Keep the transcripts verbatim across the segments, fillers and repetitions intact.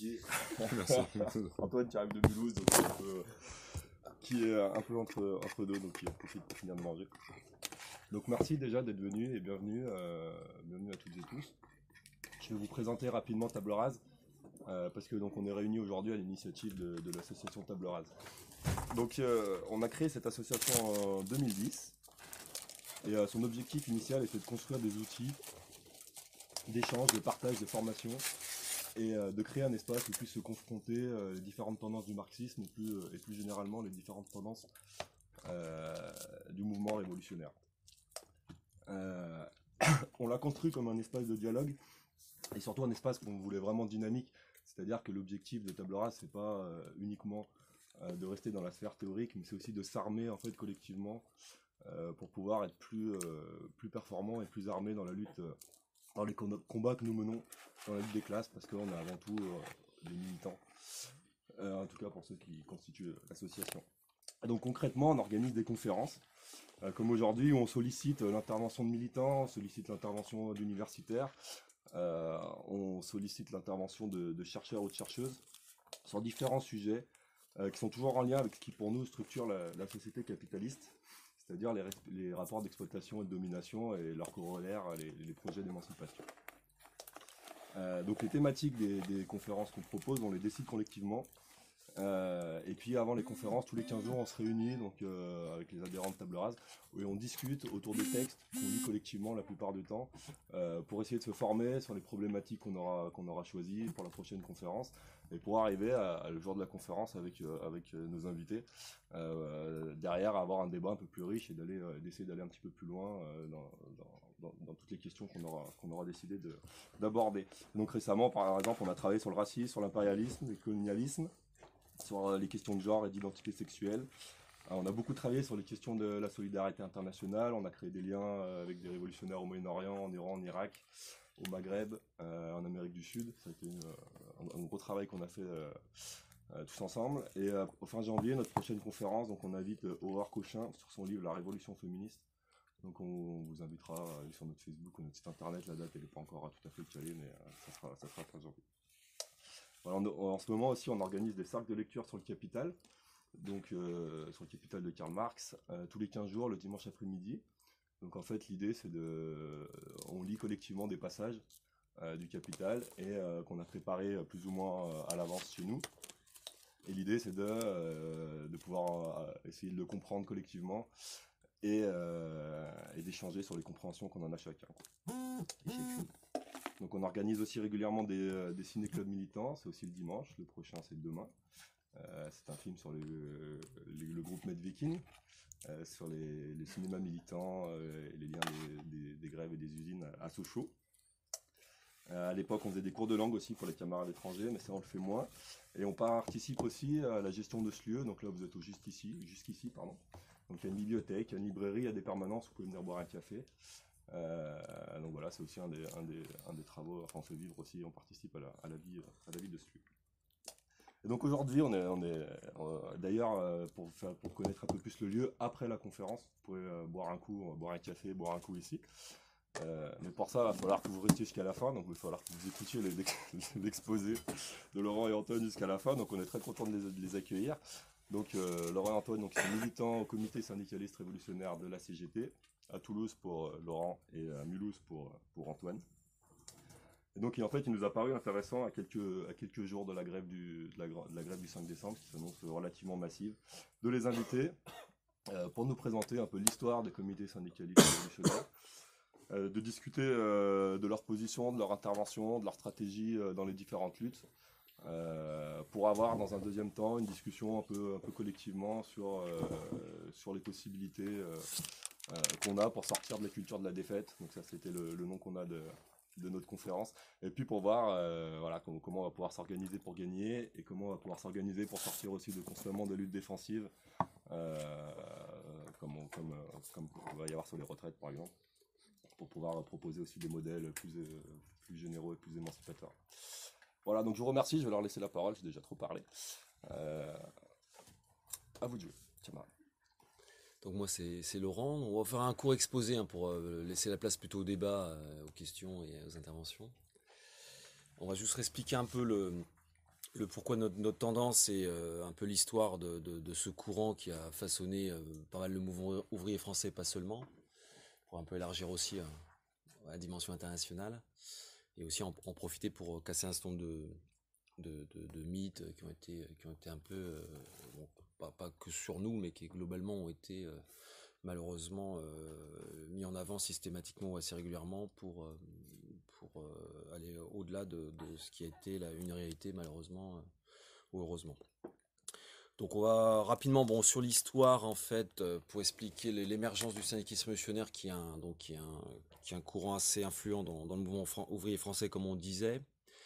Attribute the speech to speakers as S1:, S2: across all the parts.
S1: appétit.
S2: Merci.
S1: Antoine qui arrive de Mulhouse, donc un peu, qui est un peu entre, entre deux, donc il profite pour finir de manger. Donc merci déjà d'être venu et bienvenue, euh, bienvenue à toutes et tous. Je vais vous présenter rapidement Table Rase, euh, parce que donc on est réunis aujourd'hui à l'initiative de, de l'association Table Rase. Donc euh, on a créé cette association en deux mille dix, et euh, son objectif initial était de construire des outils d'échange, de partage, de formation, et euh, de créer un espace où puissent se confronter euh, les différentes tendances du marxisme et plus, euh, et plus généralement les différentes tendances euh, du mouvement révolutionnaire. Euh, on l'a construit comme un espace de dialogue et surtout un espace qu'on voulait vraiment dynamique, c'est-à-dire que l'objectif de Table Rase, c'est pas euh, uniquement euh, de rester dans la sphère théorique, mais c'est aussi de s'armer en fait collectivement euh, pour pouvoir être plus, euh, plus performant et plus armé dans la lutte, euh, dans les combats que nous menons dans la lutte des classes, parce qu'on est avant tout euh, des militants, euh, en tout cas pour ceux qui constituent l'association. Donc concrètement, on organise des conférences, euh, comme aujourd'hui, où on sollicite l'intervention de militants, on sollicite l'intervention d'universitaires, euh, on sollicite l'intervention de, de chercheurs ou de chercheuses sur différents sujets euh, qui sont toujours en lien avec ce qui pour nous structure la, la société capitaliste, c'est-à-dire les, les rapports d'exploitation et de domination et leurs corollaires, les, les projets d'émancipation. Euh, donc les thématiques des, des conférences qu'on propose, on les décide collectivement. Euh, et puis avant les conférences, tous les quinze jours, on se réunit donc, euh, avec les adhérents de Table Rase et on discute autour des textes qu'on lit collectivement la plupart du temps euh, pour essayer de se former sur les problématiques qu'on aura, qu'on aura choisies pour la prochaine conférence et pour arriver à, à le jour de la conférence avec, euh, avec nos invités, euh, derrière avoir un débat un peu plus riche et d'aller, euh, d'essayer d'aller un petit peu plus loin euh, dans, dans, dans, dans toutes les questions qu'on aura, qu'on aura décidé de, d'aborder. Donc récemment, par exemple, on a travaillé sur le racisme, sur l'impérialisme, le colonialisme, sur les questions de genre et d'identité sexuelle. On a beaucoup travaillé sur les questions de la solidarité internationale, on a créé des liens avec des révolutionnaires au Moyen-Orient, en Iran, en Irak, au Maghreb, euh, en Amérique du Sud. Ça a été une, un, un gros travail qu'on a fait euh, euh, tous ensemble. Et euh, au fin janvier, notre prochaine conférence, donc on invite euh, Aurore Cochin sur son livre La Révolution féministe. Donc on, on vous invitera euh, sur notre Facebook ou notre site internet, la date elle n'est pas encore tout à fait calée, mais euh, ça sera, ça sera fin janvier. Voilà, en, en ce moment aussi, on organise des cercles de lecture sur le Capital, donc euh, sur le Capital de Karl Marx, euh, tous les quinze jours, le dimanche après-midi. Donc en fait, l'idée, c'est de, euh, on lit collectivement des passages euh, du Capital et euh, qu'on a préparé euh, plus ou moins euh, à l'avance chez nous. Et l'idée, c'est de, euh, de pouvoir euh, essayer de le comprendre collectivement et, euh, et d'échanger sur les compréhensions qu'on en a chacun. Et chacune. Donc on organise aussi régulièrement des, euh, des ciné-clubs militants, c'est aussi le dimanche, le prochain c'est demain. Euh, c'est un film sur le, le, le groupe Medviking, euh, sur les, les cinémas militants euh, et les liens des, des, des grèves et des usines à, à Sochaux. Euh, à l'époque on faisait des cours de langue aussi pour les camarades étrangers, mais ça on le fait moins. Et on participe aussi à la gestion de ce lieu, donc là vous êtes au juste ici, jusqu'ici, pardon. Donc il y a une bibliothèque, il y a une librairie, il y a des permanences, vous pouvez venir boire un café. Euh, donc voilà, c'est aussi un des, un, des, un des travaux, enfin on fait vivre aussi, on participe à la, à la, vie, à la vie de ce lieu. Et donc aujourd'hui, on est, on est euh, d'ailleurs, euh, pour, faire, pour connaître un peu plus le lieu, après la conférence, vous pouvez euh, boire un coup, euh, boire un café, boire un coup ici. Euh, mais pour ça, il va falloir que vous restiez jusqu'à la fin, donc il va falloir que vous écoutiez l'exposé de Laurent et Antoine jusqu'à la fin, donc on est très content de les, de les accueillir. Donc euh, Laurent et Antoine donc, sont militants au comité syndicaliste révolutionnaire de la C G T, à Toulouse pour euh, Laurent et à Mulhouse pour, pour Antoine. Et donc en fait il nous a paru intéressant à quelques, à quelques jours de la, grève du, de, la, de la grève du cinq décembre, qui s'annonce relativement massive, de les inviter euh, pour nous présenter un peu l'histoire des comités syndicalistes révolutionnaires, euh, de discuter euh, de leur position, de leur intervention, de leur stratégie euh, dans les différentes luttes, euh, pour avoir dans un deuxième temps une discussion un peu, un peu collectivement sur, euh, sur les possibilités euh, euh, qu'on a pour sortir de la culture de la défaite. Donc ça c'était le, le nom qu'on a de, de notre conférence, et puis pour voir euh, voilà, comment, comment on va pouvoir s'organiser pour gagner et comment on va pouvoir s'organiser pour sortir aussi de constamment de luttes défensives, euh, comme, on, comme, comme il va y avoir sur les retraites par exemple, pour pouvoir proposer aussi des modèles plus, euh, plus généraux et plus émancipateurs. Voilà, donc je vous remercie, je vais leur laisser la parole, j'ai déjà trop parlé. Euh, à vous de jouer, camarade.
S2: Donc moi c'est Laurent, on va faire un court exposé hein, pour euh, laisser la place plutôt au débat, euh, aux questions et aux interventions. On va juste expliquer un peu le, le pourquoi notre, notre tendance, c'est euh, un peu l'histoire de, de, de ce courant qui a façonné euh, pas mal le mouvement ouvrier français, pas seulement, pour un peu élargir aussi euh, la dimension internationale, et aussi en, en profiter pour casser un certain nombre de, de, de, de mythes qui ont été, qui ont été un peu, euh, bon, pas, pas que sur nous, mais qui globalement ont été euh, malheureusement euh, mis en avant systématiquement ou assez régulièrement pour, euh, pour euh, aller au-delà de, de ce qui a été là, une réalité malheureusement euh, ou heureusement. Donc on va rapidement bon sur l'histoire en fait euh, pour expliquer l'émergence du syndicalisme révolutionnaire qui est un donc qui est un, qui est un courant assez influent dans, dans le mouvement fran- ouvrier français comme on disait.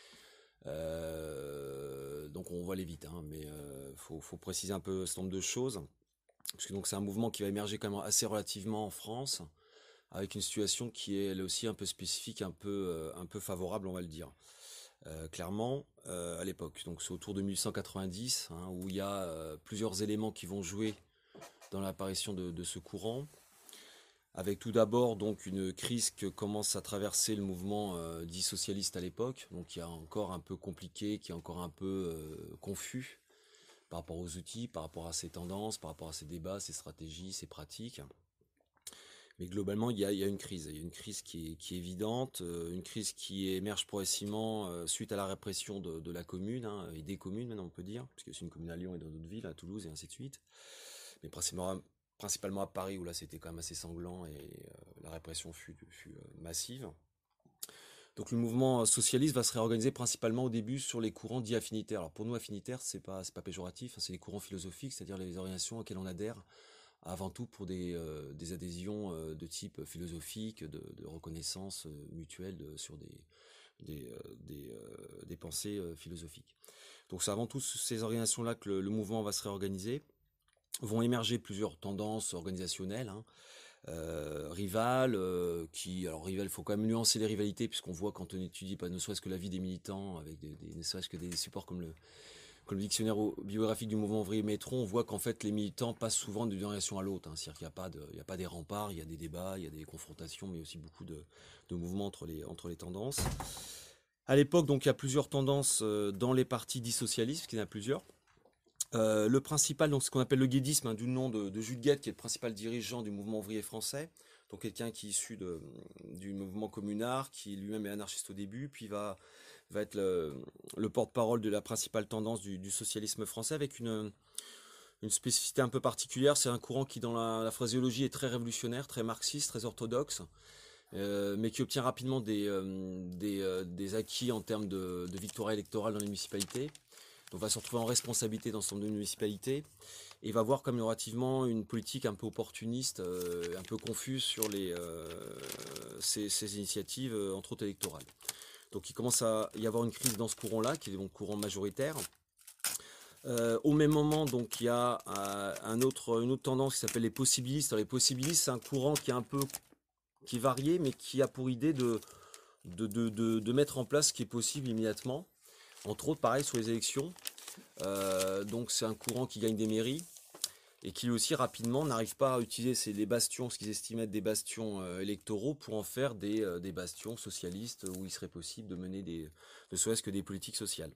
S2: Euh, donc on va aller vite, hein, mais euh, faut, faut préciser un peu un certain nombre de choses, parce que donc c'est un mouvement qui va émerger quand même assez relativement en France, avec une situation qui est elle aussi un peu spécifique, un peu, euh, un peu favorable, on va le dire. Euh, clairement, euh, à l'époque. Donc c'est autour de mille huit cent quatre-vingt-dix, hein, où il y a euh, plusieurs éléments qui vont jouer dans l'apparition de, de ce courant. Avec tout d'abord donc une crise que commence à traverser le mouvement euh, dit socialiste à l'époque, donc qui est encore un peu compliqué, qui est encore un peu euh, confus par rapport aux outils, par rapport à ses tendances, par rapport à ses débats, ses stratégies, ses pratiques. Mais globalement, il y a, il y a une crise. Il y a une crise qui est, qui est évidente, euh, une crise qui émerge progressivement euh, suite à la répression de, de la commune, hein, et des communes maintenant on peut dire, puisque c'est une commune à Lyon et dans d'autres villes, à Toulouse et ainsi de suite. Mais principalement, principalement à Paris où là c'était quand même assez sanglant et euh, la répression fut, fut euh, massive. Donc le mouvement socialiste va se réorganiser principalement au début sur les courants dits affinitaires. Alors pour nous affinitaires, c'est pas c'est pas péjoratif, hein, c'est les courants philosophiques, c'est-à-dire les orientations auxquelles on adhère avant tout pour des, euh, des adhésions euh, de type philosophique, de, de reconnaissance euh, mutuelle de, sur des, des, euh, des, euh, des pensées euh, philosophiques. Donc c'est avant tout ces organisations-là que le, le mouvement va se réorganiser. Vont émerger plusieurs tendances organisationnelles, hein, euh, rivales, euh, qui, alors rivales, il faut quand même nuancer les rivalités, puisqu'on voit quand on étudie pas ne serait-ce que la vie des militants, avec des, des, ne serait-ce que des supports comme le, comme le dictionnaire biographique du mouvement ouvrier Métron, on voit qu'en fait les militants passent souvent d'une orientation à l'autre, hein, c'est-à-dire qu'il n'y a pas de, il y a pas des remparts, il y a des débats, il y a des confrontations, mais aussi beaucoup de, de mouvements entre les, entre les tendances. À l'époque, donc, il y a plusieurs tendances euh, dans les partis dits socialistes, parce qu'il y en a plusieurs. Euh, le principal, donc ce qu'on appelle le guédisme, hein, du nom de, de Jules Guesde, qui est le principal dirigeant du mouvement ouvrier français, donc quelqu'un qui est issu de, du mouvement communard, qui lui-même est anarchiste au début, puis va, va être le, le porte-parole de la principale tendance du, du socialisme français, avec une, une spécificité un peu particulière. C'est un courant qui, dans la, la phraséologie, est très révolutionnaire, très marxiste, très orthodoxe, euh, mais qui obtient rapidement des, euh, des, euh, des acquis en termes de, de victoire électorale dans les municipalités. On va se retrouver en responsabilité dans son municipalité et va voir comme relativement une politique un peu opportuniste, euh, un peu confuse sur les, euh, ces, ces initiatives, euh, entre autres électorales. Donc il commence à y avoir une crise dans ce courant-là, qui est donc courant majoritaire. Euh, au même moment, donc il y a euh, un autre, une autre tendance qui s'appelle les possibilistes. Alors, les possibilistes, c'est un courant qui est un peu qui est varié, mais qui a pour idée de, de, de, de, de mettre en place ce qui est possible immédiatement. Entre autres, pareil sur les élections. Euh, donc c'est un courant qui gagne des mairies et qui aussi rapidement n'arrive pas à utiliser ces, les bastions, ce qu'ils estiment être des bastions euh, électoraux, pour en faire des, euh, des bastions socialistes où il serait possible de mener des, ne serait-ce que des politiques sociales.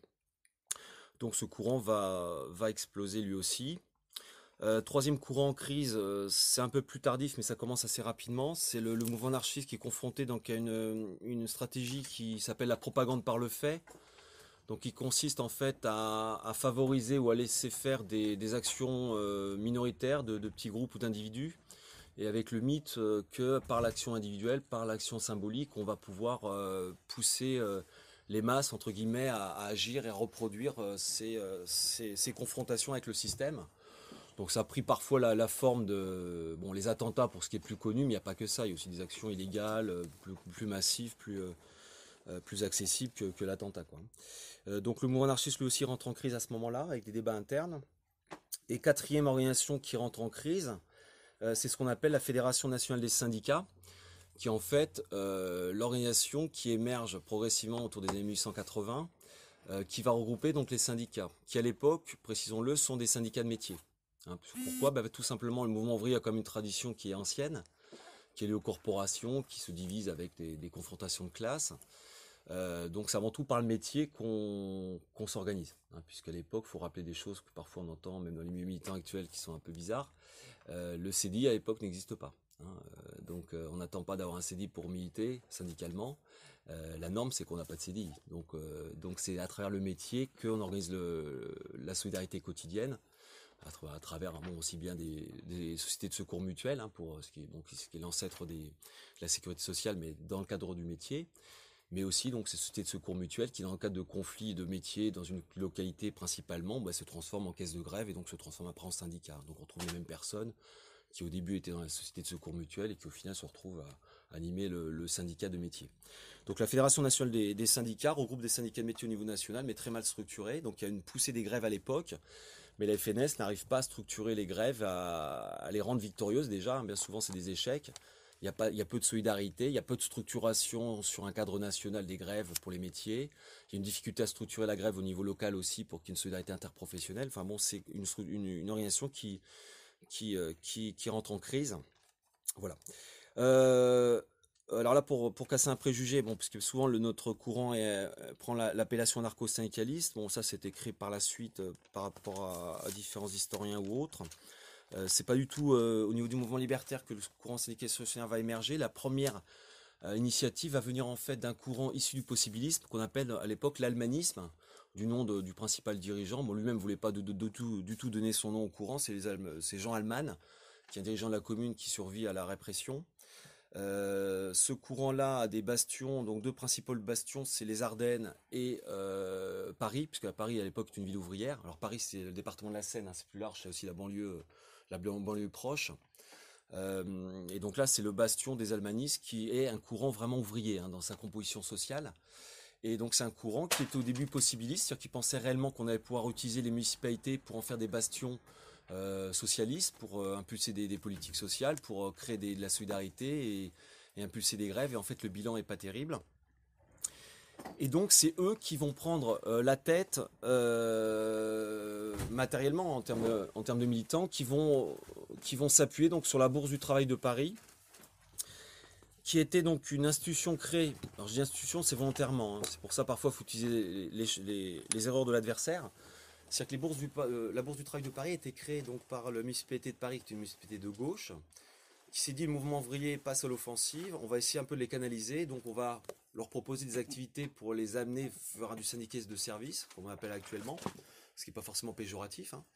S2: Donc ce courant va, va exploser lui aussi. Euh, troisième courant en crise, euh, c'est un peu plus tardif, mais ça commence assez rapidement. C'est le, le mouvement anarchiste qui est confronté donc à une, une stratégie qui s'appelle la propagande par le fait. Donc il consiste en fait à, à favoriser ou à laisser faire des, des actions euh, minoritaires de, de petits groupes ou d'individus, et avec le mythe euh, que par l'action individuelle, par l'action symbolique, on va pouvoir euh, pousser euh, les masses entre guillemets à, à agir et à reproduire euh, ces, euh, ces, ces confrontations avec le système. Donc ça a pris parfois la, la forme de bon, les attentats pour ce qui est plus connu, mais il n'y a pas que ça, il y a aussi des actions illégales, euh, plus, plus massives, plus, euh, plus accessibles que, que l'attentat, quoi. Euh, donc le mouvement anarchiste lui aussi rentre en crise à ce moment-là, avec des débats internes. Et quatrième organisation qui rentre en crise, euh, c'est ce qu'on appelle la Fédération nationale des syndicats, qui est en fait euh, l'organisation qui émerge progressivement autour des années mille huit cent quatre-vingts, euh, qui va regrouper donc les syndicats, qui à l'époque, précisons-le, sont des syndicats de métier. Hein, pourquoi ? Bah, tout simplement, le mouvement ouvrier a comme une tradition qui est ancienne, qui est liée aux corporations, qui se divise avec des, des confrontations de classe. Euh, donc c'est avant tout par le métier qu'on qu'on s'organise. Hein, puisqu'à l'époque, il faut rappeler des choses que parfois on entend, même dans les milieux militants actuels, qui sont un peu bizarres. Euh, le C D I à l'époque n'existe pas. Hein, euh, donc euh, on n'attend pas d'avoir un C D I pour militer syndicalement. Euh, la norme, c'est qu'on n'a pas de C D I. Donc euh, donc c'est à travers le métier qu'on organise le, la solidarité quotidienne, à travers, à travers bon, aussi bien des, des sociétés de secours mutuels, hein, pour ce qui est, donc, ce qui est l'ancêtre des, de la sécurité sociale, mais dans le cadre du métier, mais aussi donc ces sociétés de secours mutuels qui, dans le cadre de conflits de métiers dans une localité principalement, bah, se transforment en caisse de grève et donc se transforment après en syndicat. Donc on retrouve les mêmes personnes qui au début étaient dans la société de secours mutuel et qui au final se retrouvent à animer le, le syndicat de métier. Donc la Fédération nationale des, des syndicats regroupe des syndicats de métier au niveau national, mais très mal structurés. Donc il y a une poussée des grèves à l'époque, mais la F N S n'arrive pas à structurer les grèves, à, à les rendre victorieuses déjà. Bien souvent c'est des échecs. Il y a pas, il y a peu de solidarité, il y a peu de structuration sur un cadre national des grèves pour les métiers. Il y a une difficulté à structurer la grève au niveau local aussi pour qu'il y ait une solidarité interprofessionnelle. Enfin bon, c'est une, une, une organisation qui, qui, euh, qui, qui rentre en crise. Voilà. Euh, alors là, pour, pour casser un préjugé, bon, parce que souvent le, notre courant est, euh, prend la, l'appellation anarcho-syndicaliste. Bon, ça c'est écrit par la suite euh, par rapport à, à différents historiens ou autres. Euh, c'est pas du tout euh, au niveau du mouvement libertaire que le courant syndicaliste révolutionnaire va émerger. La première euh, initiative va venir en fait d'un courant issu du possibilisme qu'on appelle à l'époque l'almanisme, du nom de, du principal dirigeant. Bon, lui-même voulait pas de, de, de tout, du tout donner son nom au courant. C'est, les c'est Jean Alman, qui est un dirigeant de la commune qui survit à la répression. Euh, ce courant-là a des bastions, donc deux principaux bastions, c'est les Ardennes et euh, Paris, puisque Paris à l'époque est une ville ouvrière. Alors Paris c'est le département de la Seine, hein, c'est plus large, c'est aussi la banlieue, la banlieue proche. Euh, et donc là c'est le bastion des almanistes qui est un courant vraiment ouvrier hein, dans sa composition sociale. Et donc c'est un courant qui était au début possibiliste, c'est-à-dire qu'il pensait réellement qu'on allait pouvoir utiliser les municipalités pour en faire des bastions euh, socialistes, pour euh, impulser des, des politiques sociales, pour euh, créer des, de la solidarité et, et impulser des grèves. Et en fait le bilan est pas terrible. Et donc c'est eux qui vont prendre euh, la tête euh, matériellement en termes de, en termes de militants, qui vont, qui vont s'appuyer donc sur la Bourse du Travail de Paris, qui était donc une institution créée. Alors je dis institution, c'est volontairement. Hein, c'est pour ça parfois il faut utiliser les, les, les, les erreurs de l'adversaire. C'est-à-dire que les bourses du, euh, la Bourse du Travail de Paris a été créée donc par la municipalité de Paris, qui est une municipalité de gauche, qui s'est dit le mouvement ouvrier passe à l'offensive, on va essayer un peu de les canaliser, donc on va leur proposer des activités pour les amener vers du syndicalisme de service, comme on appelle actuellement, ce qui n'est pas forcément péjoratif. Hein.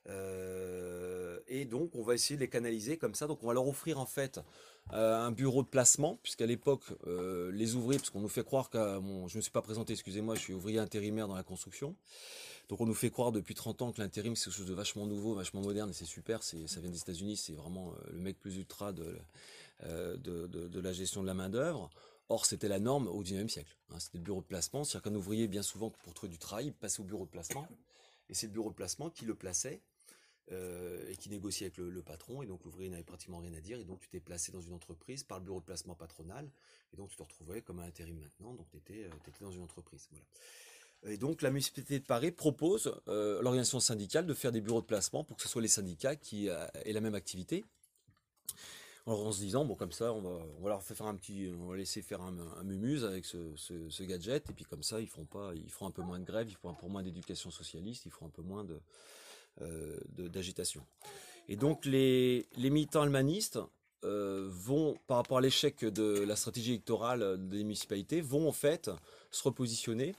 S2: Euh, et donc on va essayer de les canaliser comme ça, donc on va leur offrir en fait euh, un bureau de placement, puisqu'à l'époque euh, les ouvriers, parce qu'on nous fait croire que, bon, je ne me suis pas présenté, excusez-moi, je suis ouvrier intérimaire dans la construction. Donc on nous fait croire depuis trente ans que l'intérim c'est quelque chose de vachement nouveau, vachement moderne et c'est super, c'est, ça vient des États-Unis, c'est vraiment euh, le mec plus ultra de, euh, de, de, de la gestion de la main-d'œuvre. Or c'était la norme au dix-neuvième siècle, hein, c'était le bureau de placement, c'est-à-dire qu'un ouvrier bien souvent pour trouver du travail, il passait au bureau de placement et c'est le bureau de placement qui le plaçait euh, et qui négociait avec le, le patron et donc l'ouvrier n'avait pratiquement rien à dire et donc tu t'es placé dans une entreprise par le bureau de placement patronal et donc tu te retrouvais comme un intérim maintenant, donc tu étais, euh, t'étais dans une entreprise. Voilà. Et donc la municipalité de Paris propose euh, l'organisation syndicale de faire des bureaux de placement pour que ce soit les syndicats qui euh, aient la même activité. Alors en se disant bon comme ça on va, on va leur faire un petit, on va laisser faire un, un mumuse avec ce, ce, ce gadget et puis comme ça ils feront pas, ils feront un peu moins de grève, ils feront un peu moins d'éducation socialiste, ils feront un peu moins de, euh, de d'agitation. Et donc les, les militants almanistes euh, vont par rapport à l'échec de la stratégie électorale des municipalités vont en fait se repositionner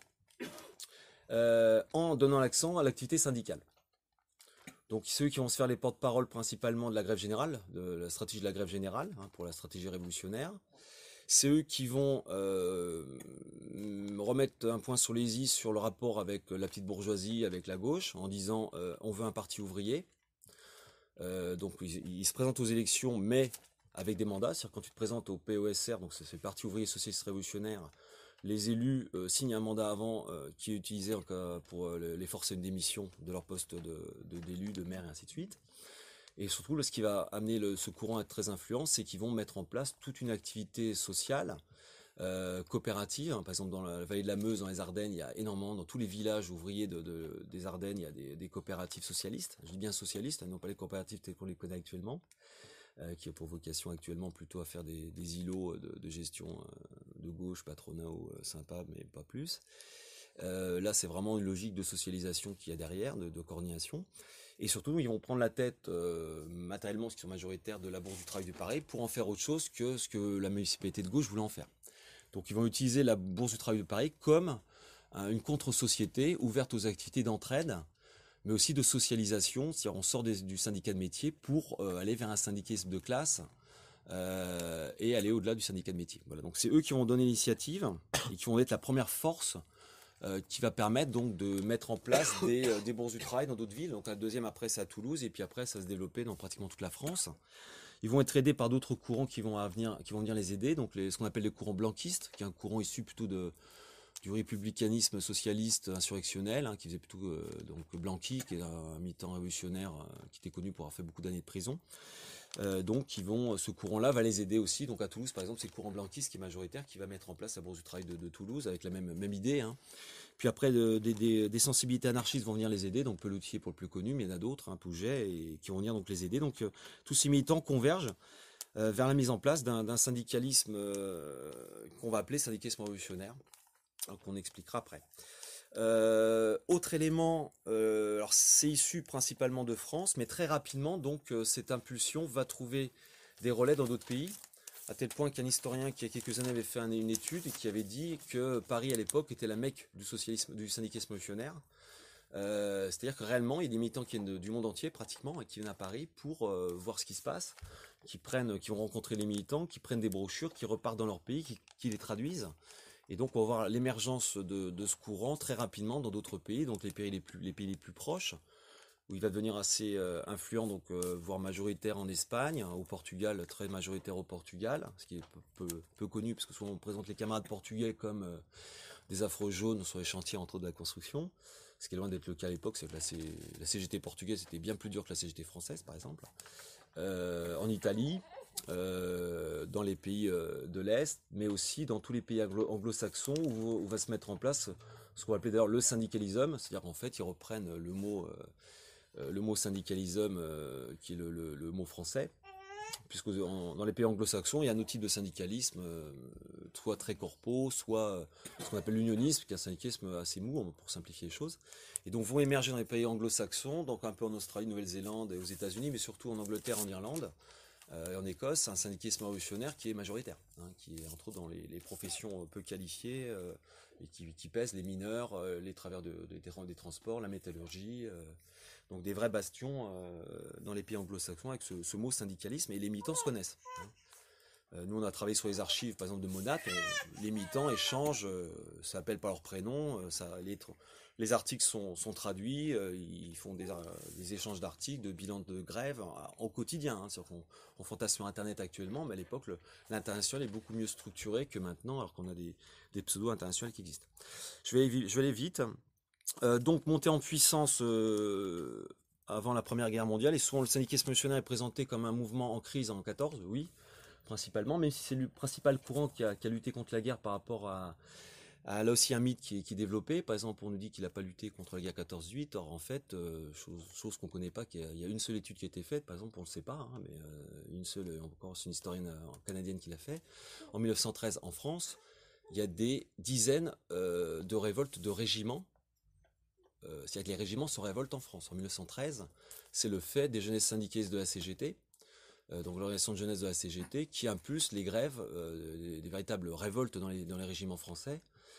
S2: Euh, en donnant l'accent à l'activité syndicale. Donc ceux qui vont se faire les porte-parole principalement de la grève générale, de la stratégie de la grève générale, hein, pour la stratégie révolutionnaire, c'est eux qui vont euh, remettre un point sur les i sur le rapport avec la petite bourgeoisie, avec la gauche, en disant euh, on veut un parti ouvrier. Euh, donc ils, ils se présentent aux élections, mais avec des mandats, c'est-à-dire quand tu te présentes au P O S R, donc c'est le Parti ouvrier socialiste révolutionnaire, les élus euh, signent un mandat avant euh, qui est utilisé en cas pour euh, les forcer une démission de leur poste de, de, d'élu, de maire et ainsi de suite. Et surtout, ce qui va amener le, ce courant à être très influent, c'est qu'ils vont mettre en place toute une activité sociale, euh, coopérative. Par exemple, dans la vallée de la Meuse, dans les Ardennes, il y a énormément, dans tous les villages ouvriers de, de, des Ardennes, il y a des, des coopératives socialistes. Je dis bien socialistes, non pas les coopératives telles qu'on les connaît actuellement. Euh, qui a pour vocation actuellement plutôt à faire des, des îlots de, de gestion euh, de gauche, patronat euh, sympa, mais pas plus. Euh, là, c'est vraiment une logique de socialisation qu'il y a derrière, de, de coordination. Et surtout, ils vont prendre la tête euh, matériellement, ce qui sont majoritaires, de la Bourse du Travail de Paris, pour en faire autre chose que ce que la municipalité de gauche voulait en faire. Donc ils vont utiliser la Bourse du Travail de Paris comme euh, une contre-société ouverte aux activités d'entraide, mais aussi de socialisation, c'est-à-dire on sort des, du syndicat de métier pour euh, aller vers un syndicalisme de classe euh, et aller au-delà du syndicat de métier. Voilà, donc c'est eux qui vont donner l'initiative et qui vont être la première force euh, qui va permettre donc de mettre en place des, euh, des bourses du travail dans d'autres villes. Donc la deuxième après c'est à Toulouse et puis après ça va se développer dans pratiquement toute la France. Ils vont être aidés par d'autres courants qui vont, à venir, qui vont venir les aider, donc les, ce qu'on appelle les courants blanquistes, qui est un courant issu plutôt de, du républicanisme socialiste insurrectionnel, hein, qui faisait plutôt euh, donc Blanqui, qui est un militant révolutionnaire euh, qui était connu pour avoir fait beaucoup d'années de prison. Euh, donc ils vont, ce courant-là va les aider aussi. Donc à Toulouse, par exemple, c'est le courant blanquiste qui est majoritaire, qui va mettre en place la Bourse du Travail de, de Toulouse avec la même, même idée. Hein. Puis après, de, de, de, des sensibilités anarchistes vont venir les aider. Donc Pelloutier pour le plus connu, mais il y en a d'autres, hein, Pouget, et qui vont venir donc les aider. Donc euh, tous ces militants convergent euh, vers la mise en place d'un syndicalisme euh, qu'on va appeler syndicalisme révolutionnaire, qu'on expliquera après. Euh, autre élément, euh, alors c'est issu principalement de France, mais très rapidement, donc euh, cette impulsion va trouver des relais dans d'autres pays, à tel point qu'un historien qui il y a quelques années avait fait un, une étude et qui avait dit que Paris à l'époque était la Mecque du socialisme, du syndicalisme révolutionnaire. Euh, C'est-à-dire que réellement, il y a des militants qui viennent de, du monde entier pratiquement et qui viennent à Paris pour euh, voir ce qui se passe, qui prennent, qui vont rencontrer les militants, qui prennent des brochures, qui repartent dans leur pays, qui, qui les traduisent. Et donc on va voir l'émergence de, de ce courant très rapidement dans d'autres pays, donc les pays les plus, les pays les plus proches, où il va devenir assez euh, influent, donc euh, voire majoritaire en Espagne, au Portugal, très majoritaire au Portugal, ce qui est peu, peu, peu connu, parce que souvent on présente les camarades portugais comme euh, des afro jaunes sur les chantiers entre autres de la construction, ce qui est loin d'être le cas à l'époque, c'est que la, C, la C G T portugaise était bien plus dure que la C G T française par exemple. Euh, en Italie, euh, dans les pays euh, de l'Est, mais aussi dans tous les pays anglo-saxons où, où va se mettre en place ce qu'on va appeler d'ailleurs le syndicalisme, c'est-à-dire qu'en fait ils reprennent le mot, euh, le mot syndicalisme euh, qui est le, le, le mot français, puisque en, dans les pays anglo-saxons il y a un autre type de syndicalisme, euh, soit très corpo, soit ce qu'on appelle l'unionisme, qui est un syndicalisme assez mou pour simplifier les choses. Et donc vont émerger dans les pays anglo-saxons, donc un peu en Australie, Nouvelle-Zélande et aux États-Unis, mais surtout en Angleterre, en Irlande euh, et en Écosse, un syndicalisme révolutionnaire qui est majoritaire, hein, qui est entre autres dans les, les professions peu qualifiées euh, et qui, qui pèsent les mineurs, euh, les travailleurs de, de, des, des transports, la métallurgie, euh, donc des vrais bastions euh, dans les pays anglo-saxons avec ce, ce mot syndicalisme, et les militants se connaissent. Hein. Nous, on a travaillé sur les archives, par exemple, de Monat. On, les militants échangent, euh, ça appelle par leur prénom. Euh, ça, les, les articles sont, sont traduits. Euh, ils font des, euh, des échanges d'articles, de bilans de grève en, en quotidien. Hein, on, on fantasme sur Internet actuellement, mais à l'époque, l'international est beaucoup mieux structuré que maintenant, alors qu'on a des, des pseudos internationaux qui existent. Je vais, je vais aller vite. Euh, donc, monter en puissance euh, avant la Première Guerre mondiale. Et souvent, le syndicalisme révolutionnaire est présenté comme un mouvement en crise en quatorze, oui. Principalement, même si c'est le principal courant qui a, qui a lutté contre la guerre par rapport à, à là aussi un mythe qui est, qui est développé. Par exemple, on nous dit qu'il n'a pas lutté contre la guerre quatorze huit, or en fait, euh, chose, chose qu'on ne connaît pas, qu'il y, a, il y a une seule étude qui a été faite, par exemple, on ne le sait pas, hein, mais euh, une seule, encore c'est une historienne canadienne qui l'a fait. En mille neuf cent treize, en France, il y a des dizaines euh, de révoltes de régiments. Euh, C'est-à-dire que les régiments se révoltent en France. En mille neuf cent treize, c'est le fait des jeunesses syndicalistes de la C G T, donc l'organisation de jeunesse de la C G T, qui impulse les grèves, euh, les, les véritables révoltes dans les, dans les régiments français,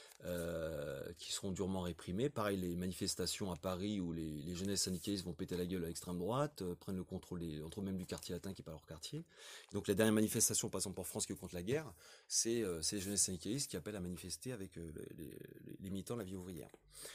S2: euh, qui seront durement réprimées. Pareil, les manifestations à Paris où les, les jeunesses syndicalistes vont péter la gueule à l'extrême droite, euh, prennent le contrôle, des, entre même du quartier latin qui n'est pas leur quartier. Donc la dernière manifestation, par exemple en France, qui est contre la guerre, c'est euh, les jeunesses syndicalistes qui appellent à manifester avec euh, les, les, les militants de la vie ouvrière.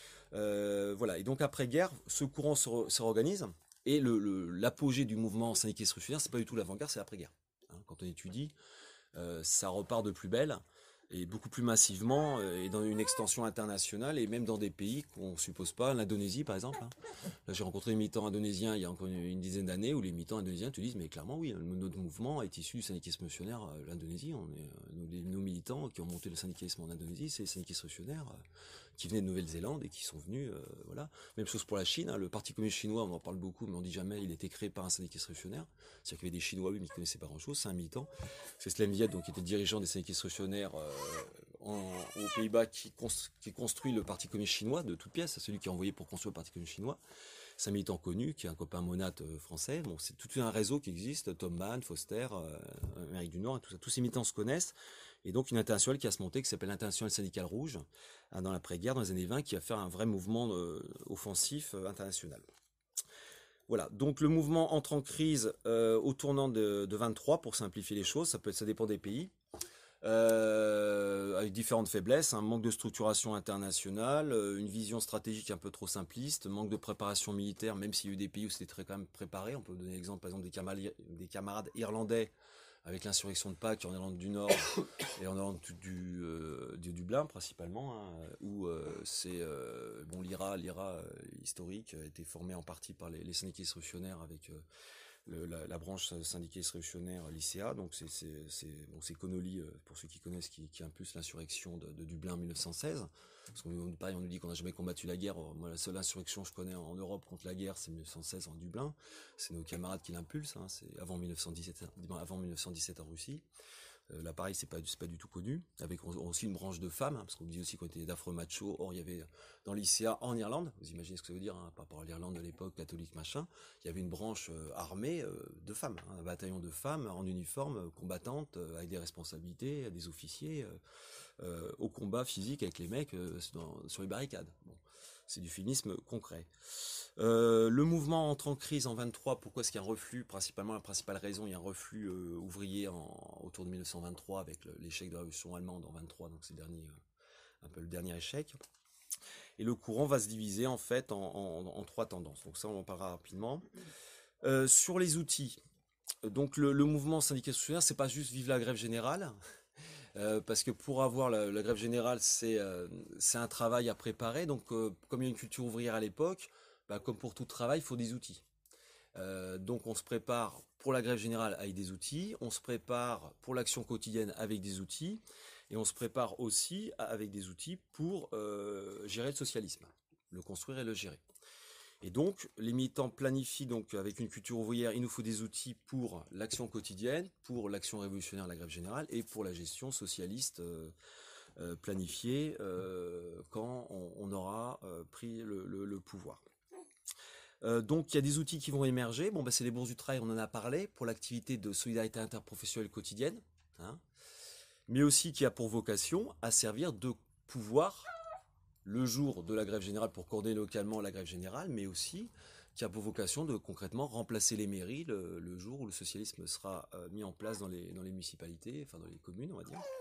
S2: Euh, voilà, et donc après-guerre, ce courant se, re, se réorganise. Et l'apogée du mouvement syndicaliste révolutionnaire, c'est pas du tout l'avant-guerre, c'est l'après-guerre. Hein, quand on étudie, euh, ça repart de plus belle, et beaucoup plus massivement, euh, et dans une extension internationale, et même dans des pays qu'on ne suppose pas, l'Indonésie par exemple. Hein. Là, j'ai rencontré des militants indonésiens il y a encore une, une dizaine d'années, où les militants indonésiens te disent, mais clairement, oui, notre mouvement est issu du syndicalisme révolutionnaire euh, l'Indonésie. On est, euh, nous, les, nos militants qui ont monté le syndicalisme en Indonésie, c'est les syndicalistes révolutionnaires euh, qui venaient de Nouvelle-Zélande et qui sont venus, euh, voilà. Même chose pour la Chine, hein, le Parti communiste chinois, on en parle beaucoup, mais on dit jamais, il a été créé par un syndicaliste révolutionnaire. C'est-à-dire qu'il y avait des Chinois, oui, mais qui ne connaissaient pas grand-chose, c'est un militant. C'est Slam Viet, donc, qui était dirigeant des syndicalistes révolutionnaires euh, en- aux Pays-Bas qui, cons- qui construit le Parti communiste chinois de toutes pièces, c'est celui qui est envoyé pour construire le Parti communiste chinois. C'est un militant connu, qui est un copain monate euh, français. Bon, c'est tout un réseau qui existe, Tom Mann, Foster, euh, Amérique du Nord, et tout ça. Tous ces militants se connaissent. Et donc une internationale qui a se monter, qui s'appelle l'Internationale syndicale rouge, hein, dans l'après-guerre, dans les années vingt, qui va faire un vrai mouvement euh, offensif euh, international. Voilà, donc le mouvement entre en crise euh, au tournant de, de vingt-trois, pour simplifier les choses, ça peut être, ça dépend des pays. Euh, avec différentes faiblesses, un manque de structuration internationale, euh, une vision stratégique un peu trop simpliste, manque de préparation militaire, même s'il y a eu des pays où c'était très quand même préparé. On peut donner l'exemple par exemple des camarades, des camarades irlandais avec l'insurrection de Pâques en Irlande du Nord et en Irlande du, du, euh, du Dublin principalement, hein, où euh, c'est euh, bon l'I R A, l'I R A euh, historique a été formé en partie par les, les syndicalistes révolutionnaires avec euh, le, la, la branche syndicaliste révolutionnaire l'I C A, donc c'est c'est c'est bon, c'est Connolly, euh, pour ceux qui connaissent, qui, qui impulse l'insurrection de, de Dublin en mille neuf cent seize. Parce qu'on nous, pareil, on nous dit qu'on n'a jamais combattu la guerre. Moi, la seule insurrection que je connais en Europe contre la guerre, c'est mille neuf cent seize en Dublin. C'est nos camarades qui l'impulsent. Hein, c'est avant mille neuf cent dix-sept, avant mille neuf cent dix-sept en Russie. Euh, là, pareil, c'est pas, c'est pas du tout connu. Avec aussi une branche de femmes, hein, parce qu'on dit aussi qu'on était d'affreux machos. Or, il y avait dans l'I C A en Irlande, vous imaginez ce que ça veut dire, hein, par rapport à l'Irlande de l'époque, catholique, machin, il y avait une branche euh, armée euh, de femmes, hein, un bataillon de femmes en uniforme, euh, combattantes, euh, avec des responsabilités, des officiers, euh, euh, au combat physique avec les mecs euh, dans, sur les barricades. Bon, c'est du féminisme concret. Euh, le mouvement entre en crise en vingt-trois. Pourquoi est-ce qu'il y a un reflux? Principalement, la principale raison, il y a un reflux euh, ouvrier en, autour de mille neuf cent vingt-trois avec l'échec de la révolution allemande en vingt-trois, donc c'est le dernier, euh, un peu le dernier échec. Et le courant va se diviser en fait en, en, en trois tendances. Donc ça, on en parlera rapidement. Euh, sur les outils, donc le, le mouvement syndical sociale, c'est pas juste vive la grève générale. Euh, parce que pour avoir la, la grève générale, c'est euh, c'est un travail à préparer. Donc, euh, comme il y a une culture ouvrière à l'époque, bah, comme pour tout travail, il faut des outils. Euh, donc, on se prépare pour la grève générale avec des outils, on se prépare pour l'action quotidienne avec des outils, et on se prépare aussi avec des outils pour euh, gérer le socialisme, le construire et le gérer. Et donc, les militants planifient donc avec une culture ouvrière, il nous faut des outils pour l'action quotidienne, pour l'action révolutionnaire, la grève générale, et pour la gestion socialiste euh, euh, planifiée euh, quand on, on aura euh, pris le, le, le pouvoir. Euh, donc, il y a des outils qui vont émerger. Bon, ben, c'est les bourses du travail, on en a parlé, pour l'activité de solidarité interprofessionnelle quotidienne, hein, mais aussi qui a pour vocation à servir de pouvoir le jour de la grève générale pour coordonner localement la grève générale, mais aussi qui a pour vocation de concrètement remplacer les mairies le, le jour où le socialisme sera euh, mis en place dans les, dans les municipalités, enfin dans les communes, on va dire.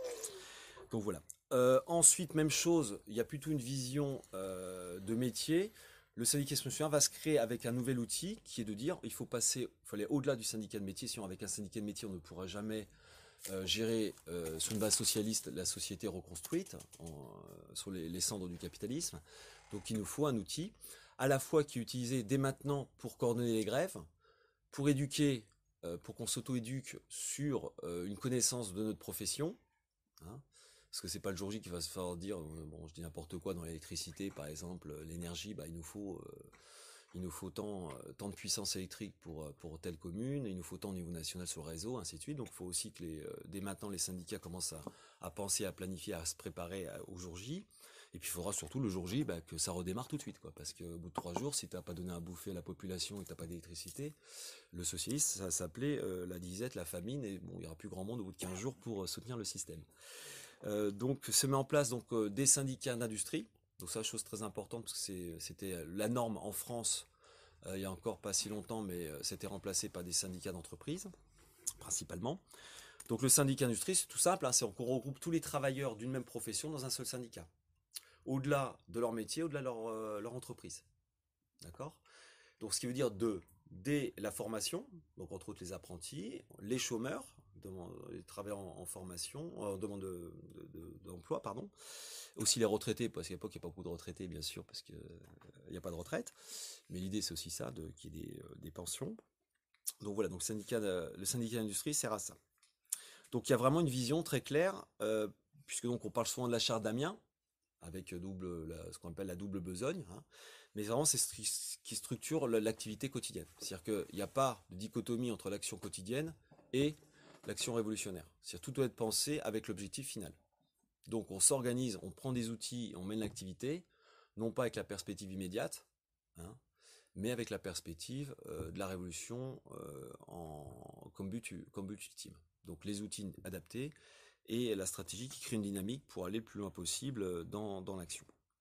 S2: Donc voilà. Euh, ensuite, même chose, il y a plutôt une vision euh, de métier. Le syndicat révolutionnaire va se créer avec un nouvel outil qui est de dire il faut passer, il faut aller au-delà du syndicat de métier. Sinon, avec un syndicat de métier, on ne pourra jamais Euh, gérer euh, sur une base socialiste la société reconstruite en, euh, sur les, les cendres du capitalisme. Donc il nous faut un outil à la fois qui est utilisé dès maintenant pour coordonner les grèves, pour éduquer, euh, pour qu'on s'auto-éduque sur euh, une connaissance de notre profession, hein, parce que c'est pas le jour J qui va se faire dire, euh, bon je dis n'importe quoi, dans l'électricité par exemple, l'énergie, bah, il nous faut... Euh, il nous faut tant, tant de puissance électrique pour, pour telle commune, il nous faut tant au niveau national sur le réseau, ainsi de suite. Donc il faut aussi que les, dès maintenant les syndicats commencent à, à penser, à planifier, à se préparer au jour J. Et puis il faudra surtout le jour J bah, que ça redémarre tout de suite, quoi. Parce qu'au bout de trois jours, si tu n'as pas donné à bouffer à la population et tu n'as pas d'électricité, le socialiste, ça s'appelait euh, la disette, la famine, et bon, il n'y aura plus grand monde au bout de quinze jours pour euh, soutenir le système. Euh, donc se met en place donc, euh, des syndicats d'industrie. Donc ça, chose très importante, parce que c'était la norme en France euh, il y a encore pas si longtemps, mais euh, c'était remplacé par des syndicats d'entreprise, principalement. Donc le syndicat d'industrie, c'est tout simple, hein, c'est qu'on regroupe tous les travailleurs d'une même profession dans un seul syndicat. Au-delà de leur métier, au-delà de leur, euh, leur entreprise. D'accord? Donc ce qui veut dire de, dès la formation, donc entre autres les apprentis, les chômeurs, les travailleurs en, en formation, en demande de, de, de, d'emploi, pardon, aussi les retraités, parce qu'à l'époque il n'y a pas beaucoup de retraités bien sûr, parce qu'il euh, n'y a pas de retraite, mais l'idée c'est aussi ça, de, qu'il y ait des, euh, des pensions. Donc voilà, donc syndicat de, le syndicat d'industrie sert à ça. Donc il y a vraiment une vision très claire, euh, puisque donc on parle souvent de la charte d'Amiens, avec double, la, ce qu'on appelle la double besogne, hein, mais vraiment c'est ce qui structure l'activité quotidienne. C'est-à-dire qu'il n'y a pas de dichotomie entre l'action quotidienne et l'action révolutionnaire. C'est-à-dire tout doit être pensé avec l'objectif final. Donc on s'organise, on prend des outils, on mène l'activité, non pas avec la perspective immédiate, hein, mais avec la perspective euh, de la révolution euh, en, comme, but, comme but ultime. Donc les outils adaptés et la stratégie qui crée une dynamique pour aller le plus loin possible dans, dans l'action.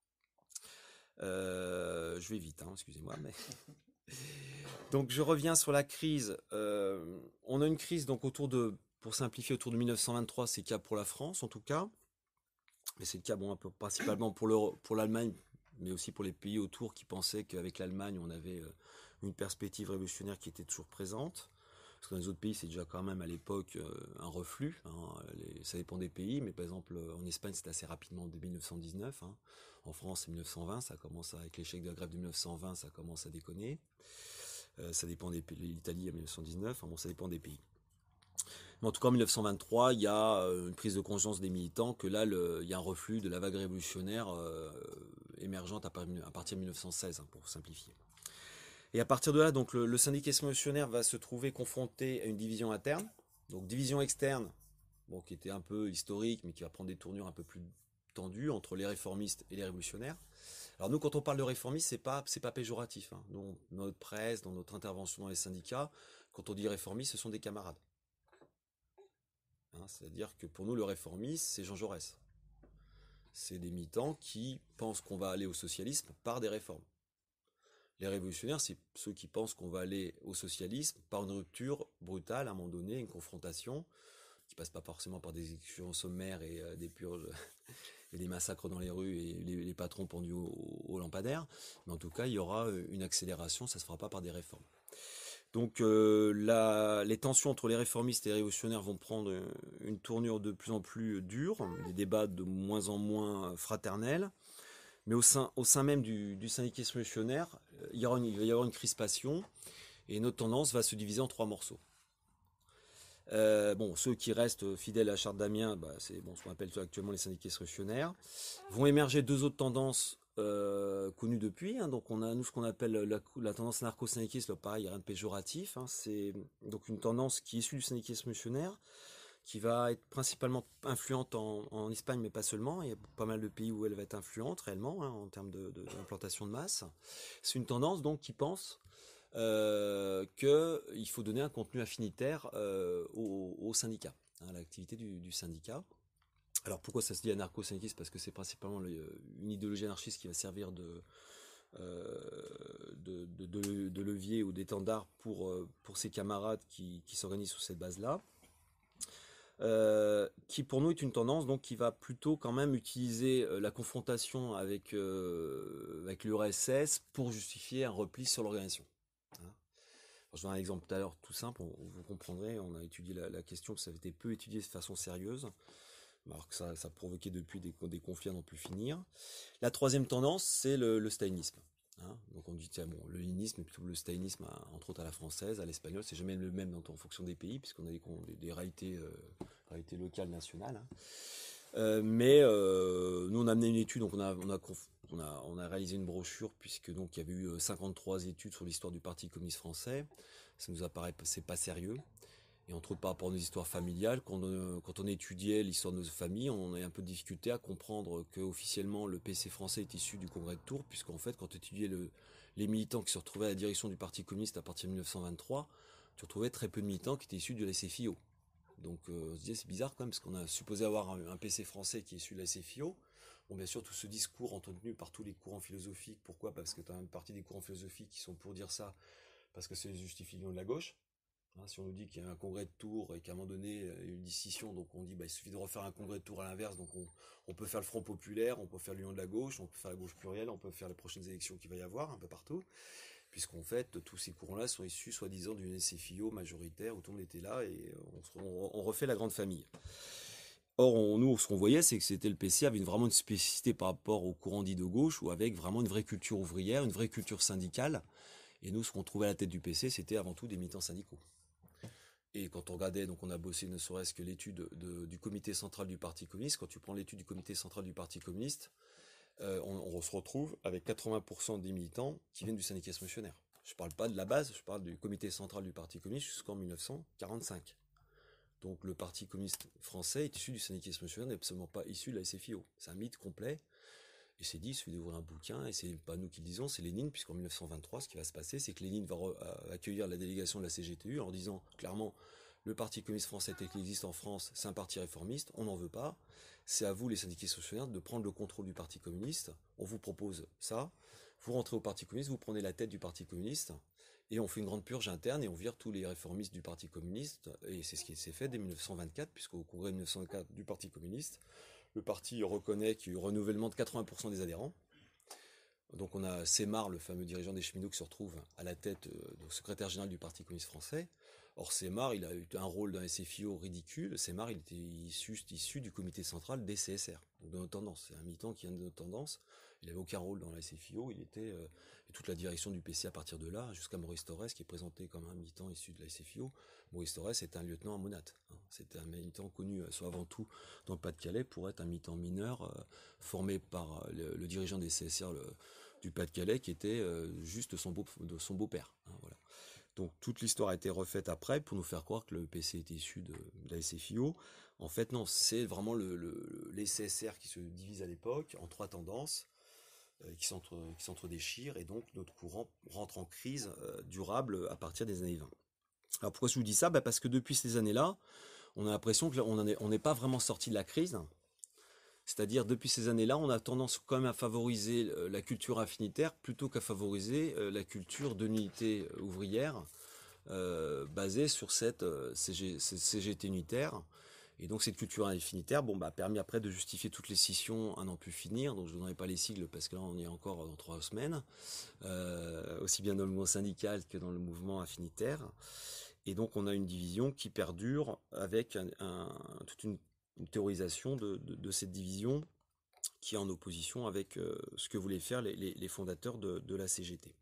S2: Euh, je vais vite, hein, excusez-moi, mais... Donc je reviens sur la crise. Euh, on a une crise donc autour de, pour simplifier, autour de mille neuf cent vingt-trois, c'est le cas pour la France en tout cas, mais c'est le cas bon, un peu, principalement pour le, pour l'Allemagne, mais aussi pour les pays autour qui pensaient qu'avec l'Allemagne on avait une perspective révolutionnaire qui était toujours présente. Parce que dans les autres pays c'est déjà quand même à l'époque un reflux, hein, les, ça dépend des pays, mais par exemple en Espagne c'est assez rapidement de mille neuf cent dix-neuf, hein. En France c'est mille neuf cent vingt, ça commence à, avec l'échec de la grève de mille neuf cent vingt, ça commence à déconner. Euh, ça dépend des pays, l'Italie en mille neuf cent dix-neuf, hein, bon ça dépend des pays. Mais en tout cas en mille neuf cent vingt-trois, il y a euh, une prise de conscience des militants que là le, il y a un reflux de la vague révolutionnaire euh, émergente à, par, à partir de mille neuf cent seize, hein, pour simplifier. Et à partir de là, donc le, le syndicalisme révolutionnaire va se trouver confronté à une division interne, donc division externe, bon, qui était un peu historique, mais qui va prendre des tournures un peu plus tendues entre les réformistes et les révolutionnaires. Alors nous, quand on parle de réformistes, c'est pas c'est pas péjoratif, hein. Nous, dans notre presse, dans notre intervention dans les syndicats, quand on dit réformistes, ce sont des camarades. Hein, c'est-à-dire que pour nous, le réformiste, c'est Jean Jaurès. C'est des militants qui pensent qu'on va aller au socialisme par des réformes. Les révolutionnaires, c'est ceux qui pensent qu'on va aller au socialisme par une rupture brutale, à un moment donné, une confrontation, qui passe pas forcément par des exécutions sommaires et euh, des purges et des massacres dans les rues et les, les patrons pendus au, au lampadaire, mais en tout cas, il y aura une accélération, ça se fera pas par des réformes. Donc euh, la, les tensions entre les réformistes et les révolutionnaires vont prendre une tournure de plus en plus dure, des débats de moins en moins fraternels. Mais au sein, au sein même du, du syndicalisme révolutionnaire, il, y aura une, il va y avoir une crispation et notre tendance va se diviser en trois morceaux. Euh, bon, ceux qui restent fidèles à la charte d'Amiens, bah, c'est bon, ce qu'on appelle actuellement les syndicalistes révolutionnaires. Vont émerger deux autres tendances euh, connues depuis. Hein. Donc on a nous ce qu'on appelle la, la tendance anarcho-syndicaliste, là, pareil, rien de péjoratif. Hein. C'est donc une tendance qui est issue du syndicalisme révolutionnaire, qui va être principalement influente en, en Espagne, mais pas seulement. Il y a pas mal de pays où elle va être influente réellement, hein, en termes de, de, d'implantation de masse. C'est une tendance donc qui pense euh, qu'il faut donner un contenu affinitaire euh, au, au syndicat, hein, à l'activité du, du syndicat. Alors pourquoi ça se dit anarcho-syndicaliste? Parce que c'est principalement le, une idéologie anarchiste qui va servir de, euh, de, de, de, de levier ou d'étendard pour, pour ses camarades qui, qui s'organisent sur cette base-là. Euh, qui pour nous est une tendance donc qui va plutôt quand même utiliser euh, la confrontation avec, euh, avec l'U R S S pour justifier un repli sur l'organisation. Hein. Je donne un exemple tout à l'heure tout simple, on, vous comprendrez, on a étudié la, la question, ça avait été peu étudié de façon sérieuse, alors que ça, ça provoquait depuis des, des conflits à n'en plus finir. La troisième tendance, c'est le, le stalinisme. Hein, donc on dit tiens bon le léninisme et plutôt le stalinisme à, entre autres à la française, à l'espagnol, c'est jamais le même en fonction des pays puisqu'on a des, des, des réalités, euh, réalités locales, nationales. Hein. Euh, mais euh, nous on a amené une étude, donc on a on a, on a on a réalisé une brochure puisque donc il y avait eu cinquante-trois études sur l'histoire du Parti communiste français. Ça nous apparaît c'est pas sérieux. Et entre autres par rapport à nos histoires familiales, quand on, quand on étudiait l'histoire de nos familles, on a un peu de difficulté à comprendre qu'officiellement le P C français est issu du congrès de Tours, puisqu'en fait quand on étudiait le, les militants qui se retrouvaient à la direction du Parti communiste à partir de mille neuf cent vingt-trois, tu retrouvais très peu de militants qui étaient issus de la S F I O. Donc euh, on se disait c'est bizarre quand même, parce qu'on a supposé avoir un, un P C français qui est issu de la S F I O. Bon bien sûr tout ce discours entretenu par tous les courants philosophiques, pourquoi? Parce que tu as une partie des courants philosophiques qui sont pour dire ça, parce que c'est les justifications de la gauche. Hein, si on nous dit qu'il y a un congrès de Tours et qu'à un moment donné il y a eu une décision, donc on dit bah, il suffit de refaire un congrès de Tours à l'inverse, donc on, on peut faire le Front Populaire, on peut faire l'Union de la gauche, on peut faire la gauche plurielle, on peut faire les prochaines élections qu'il va y avoir un peu partout, puisqu'en fait tous ces courants-là sont issus soi-disant d'une S F I O majoritaire où tout le monde était là et on, on, on refait la grande famille. Or, on, nous, ce qu'on voyait, c'est que c'était le P C avait vraiment une spécificité par rapport au courant dit de gauche, ou avec vraiment une vraie culture ouvrière, une vraie culture syndicale. Et nous, ce qu'on trouvait à la tête du P C, c'était avant tout des militants syndicaux. Et quand on regardait, donc on a bossé ne serait-ce que l'étude de, du comité central du Parti communiste, quand tu prends l'étude du comité central du Parti communiste, euh, on, on se retrouve avec quatre-vingts pour cent des militants qui viennent du syndicalisme révolutionnaire. Je ne parle pas de la base, je parle du comité central du Parti communiste jusqu'en mille neuf cent quarante-cinq. Donc le Parti communiste français est issu du syndicalisme révolutionnaire, n'est absolument pas issu de la S F I O. C'est un mythe complet. Et c'est dit, il suffit d'ouvrir un bouquin, et c'est pas nous qui le disons, c'est Lénine, puisqu'en mille neuf cent vingt-trois, ce qui va se passer, c'est que Lénine va re- accueillir la délégation de la C G T U en disant clairement, le Parti communiste français tel qu'il existe en France, c'est un parti réformiste, on n'en veut pas. C'est à vous, les syndicalistes révolutionnaires, de prendre le contrôle du Parti communiste. On vous propose ça. Vous rentrez au Parti communiste, vous prenez la tête du Parti communiste, et on fait une grande purge interne, et on vire tous les réformistes du Parti communiste. Et c'est ce qui s'est fait dès mille neuf cent vingt-quatre, puisqu'au congrès de mille neuf cent vingt-quatre du Parti communiste, le parti reconnaît qu'il y a eu renouvellement de quatre-vingts pour cent des adhérents. Donc on a Sémar, le fameux dirigeant des cheminots, qui se retrouve à la tête, euh, donc secrétaire général du Parti communiste français. Or Sémar, il a eu un rôle d'un S F I O ridicule. Sémar, il était issu, issu du comité central des C S R, donc de notre tendance. C'est un militant qui vient de notre tendance. Il n'avait aucun rôle dans la S F I O. Il était euh, et toute la direction du P C à partir de là, jusqu'à Maurice Thorez, qui est présenté comme un militant issu de la S F I O. Maurice Thorez est un lieutenant à Monat. Hein. C'était un militant connu, euh, soit avant tout dans le Pas-de-Calais, pour être un militant mineur euh, formé par euh, le, le dirigeant des C S R le, du Pas-de-Calais, qui était euh, juste son beau, de son beau-père. Hein, voilà. Donc toute l'histoire a été refaite après pour nous faire croire que le P C était issu de, de la S F I O. En fait, non, c'est vraiment le, le, les C S R qui se divisent à l'époque en trois tendances euh, qui s'entre, qui s'entre-déchirent, et donc notre courant rentre en crise euh, durable à partir des années vingt. Alors pourquoi je vous dis ça? Bah parce que depuis ces années-là, on a l'impression qu'on n'est on n'est pas vraiment sorti de la crise. C'est-à-dire, depuis ces années-là, on a tendance quand même à favoriser la culture affinitaire plutôt qu'à favoriser la culture de l'unité ouvrière euh, basée sur cette euh, C G, C G T unitaire. Et donc cette culture affinitaire, bon, bah, a permis après de justifier toutes les scissions à n'en plus finir. Donc je ne donnerai pas les sigles parce que là on y est encore dans trois semaines, euh, aussi bien dans le mouvement syndical que dans le mouvement affinitaire. Et donc on a une division qui perdure avec un, un, toute une une théorisation de, de, de cette division qui est en opposition avec euh, ce que voulaient faire les, les, les fondateurs de, de la C G T.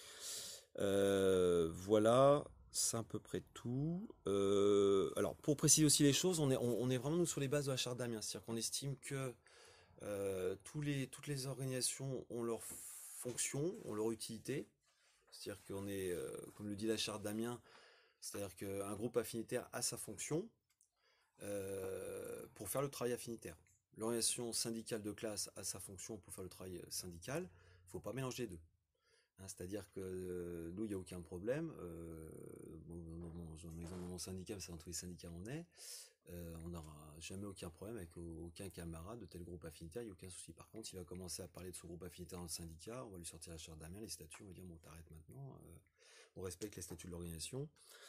S2: Euh, voilà, c'est à peu près tout. Euh, alors, pour préciser aussi les choses, on est, on, on est vraiment nous sur les bases de la charte d'Amiens, c'est-à-dire qu'on estime que euh, tous les, toutes les organisations ont leur fonction, ont leur utilité. C'est-à-dire qu'on est, euh, comme le dit la charte d'Amiens, c'est-à-dire qu'un groupe affinitaire a sa fonction, Euh, pour faire le travail affinitaire. L'organisation syndicale de classe a sa fonction pour faire le travail syndical. Il ne faut pas mélanger les deux. Hein, c'est-à-dire que euh, nous, il n'y a aucun problème. Euh, bon, bon, bon, j'ai un exemple dans mon syndicat, c'est dans tous les syndicats où on est. Euh, on n'aura jamais aucun problème avec aucun camarade de tel groupe affinitaire, il n'y a aucun souci. Par contre, s'il va commencer à parler de son groupe affinitaire dans le syndicat, on va lui sortir la charte d'Amiens, les statuts, on va dire bon, t'arrêtes maintenant. Euh, on respecte les statuts de l'organisation.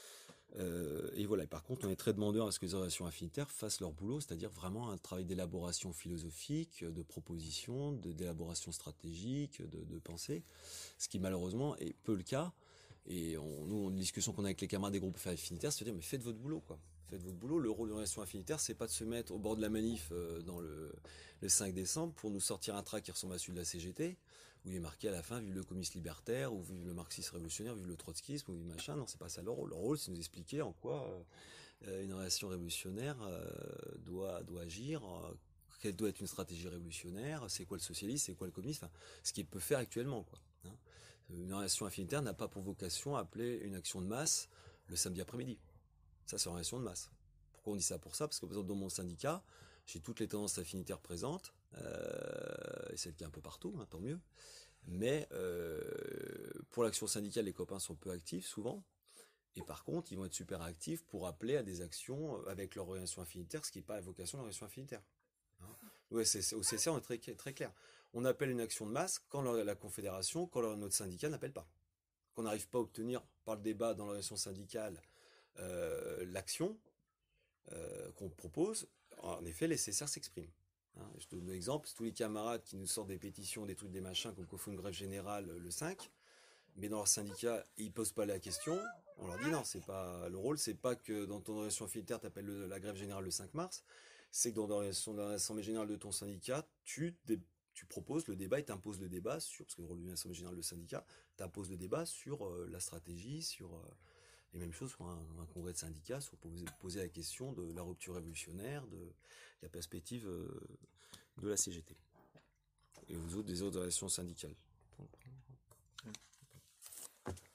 S2: Euh, et voilà, et par contre, on est très demandeur à ce que les organisations affinitaires fassent leur boulot, c'est-à-dire vraiment un travail d'élaboration philosophique, de proposition, de, d'élaboration stratégique, de, de pensée, ce qui malheureusement est peu le cas. Et on, nous, une discussion qu'on a avec les camarades des groupes affinitaires, c'est de dire, mais faites votre boulot, quoi. Faites votre boulot. Le rôle de l'organisation affinitaire, c'est pas de se mettre au bord de la manif euh, dans le, le cinq décembre pour nous sortir un tract qui ressemble à celui de la C G T, où il est marqué à la fin, vive le communisme libertaire, ou vive le marxisme révolutionnaire, vive le trotskisme, ou vive machin. Non, c'est pas ça leur rôle. Leur rôle, c'est de nous expliquer en quoi euh, une organisation révolutionnaire euh, doit, doit agir, euh, quelle doit être une stratégie révolutionnaire, c'est quoi le socialisme, c'est quoi le communisme, enfin, ce qu'il peut faire actuellement, quoi. Hein. Une organisation affinitaire n'a pas pour vocation à appeler une action de masse le samedi après-midi. Ça, c'est une organisation de masse. Pourquoi on dit ça? Pour ça, parce que par exemple, dans mon syndicat, j'ai toutes les tendances affinitaires présentes, euh, et c'est le cas un peu partout, hein, tant mieux. Mais euh, pour l'action syndicale, les copains sont peu actifs souvent. Et par contre, ils vont être super actifs pour appeler à des actions avec leur organisation affinitaire, ce qui n'est pas la vocation de l'organisation affinitaire. Hein. Ouais, c'est, au C S R, on est très, très clair. On appelle une action de masse quand la, la confédération, quand leur, notre syndicat n'appelle pas. Qu'on n'arrive pas à obtenir par le débat dans l'organisation syndicale euh, l'action euh, qu'on propose, en effet, les C S R s'expriment. Hein, je te donne un exemple, c'est tous les camarades qui nous sortent des pétitions, des trucs, des machins, comme qu'on fait une grève générale le cinq, mais dans leur syndicat, ils posent pas la question, on leur dit non, c'est pas, le rôle, c'est pas que dans ton organisation affinitaire, tu appelles la grève générale le cinq mars, c'est que dans l'assemblée générale de ton syndicat, tu, tu proposes le débat et t'imposes le débat sur, parce que le rôle de l'assemblée générale, le syndicat, t'imposes le débat sur euh, la stratégie, sur... Euh, et même chose pour un, un congrès de syndicats, sur poser, poser la question de la rupture révolutionnaire, de la perspective euh, de la C G T. Et aux autres, des autres organisations syndicales.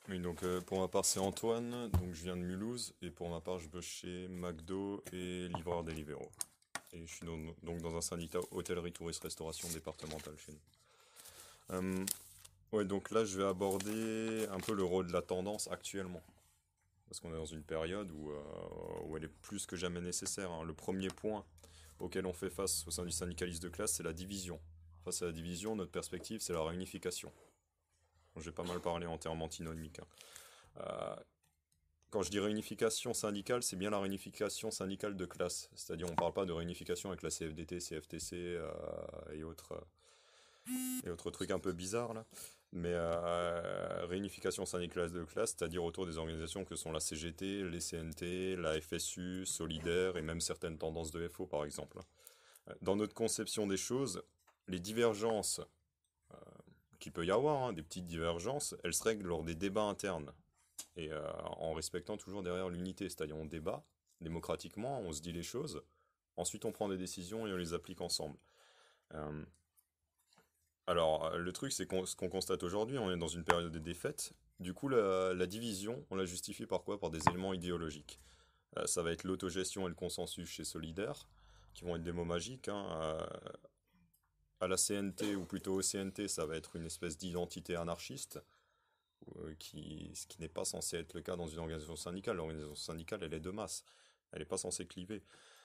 S3: Oui, donc euh, pour ma part, c'est Antoine, donc je viens de Mulhouse, et pour ma part, je bosse chez McDo et livreur Deliveroo. Et je suis dans- donc dans un syndicat hôtellerie, tourisme, restauration départemental chez nous. Euh, ouais, donc là, je vais aborder un peu le rôle de la tendance actuellement. Parce qu'on est dans une période où, euh, où elle est plus que jamais nécessaire, hein. Le premier point auquel on fait face au sein du syndicalisme de classe, c'est la division. Face à la division, notre perspective, c'est la réunification. J'ai pas mal parlé en termes antinomiques, hein. Euh, Quand je dis réunification syndicale, c'est bien la réunification syndicale de classe. C'est-à-dire, on ne parle pas de réunification avec la C F D T, C F T C euh, et, autres, et autres trucs un peu bizarres là. Mais euh, réunification syndicale de classe, c'est-à-dire autour des organisations que sont la C G T, les C N T, la F S U, Solidaire et même certaines tendances de F O par exemple. Dans notre conception des choses, les divergences euh, qu'il peut y avoir, hein, des petites divergences, elles se règlent lors des débats internes et euh, en respectant toujours derrière l'unité, c'est-à-dire on débat démocratiquement, on se dit les choses, ensuite on prend des décisions et on les applique ensemble. Euh, alors le truc c'est qu'on ce qu'on constate aujourd'hui, on est dans une période de défaite, du coup la, la division, on la justifie par quoi? Par des éléments idéologiques. Euh, ça va être l'autogestion et le consensus chez Solidaire, qui vont être des mots magiques, hein. Euh, à la C N T, ou plutôt au C N T, ça va être une espèce d'identité anarchiste, euh, qui, ce qui n'est pas censé être le cas dans une organisation syndicale. L'organisation syndicale, elle est de masse. Elle n'est pas censée cliver.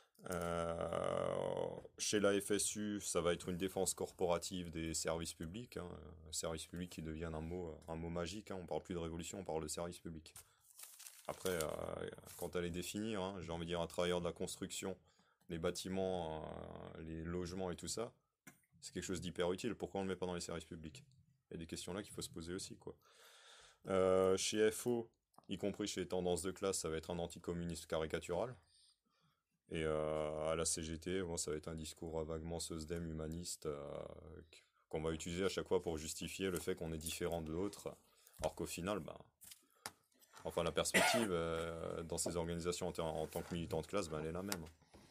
S3: Euh, chez la F S U, ça va être une défense corporative des services publics, hein. Services publics qui deviennent un mot, un mot magique, hein. On ne parle plus de révolution, on parle de service public. Après, euh, quand elle est définie, hein, j'ai envie de dire un travailleur de la construction, les bâtiments, euh, les logements et tout ça, c'est quelque chose d'hyper utile. Pourquoi on ne le met pas dans les services publics? Il y a des questions là qu'il faut se poser aussi, quoi. Euh, chez F O, y compris chez les tendances de classe, ça va être un anticommuniste caricatural. Et euh, à la C G T, bon, ça va être un discours vaguement sosdem humaniste euh, qu'on va utiliser à chaque fois pour justifier le fait qu'on est différent de l'autre. Alors qu'au final, ben, enfin la perspective euh, dans ces organisations en, en tant que militant de classe, ben, elle est la même.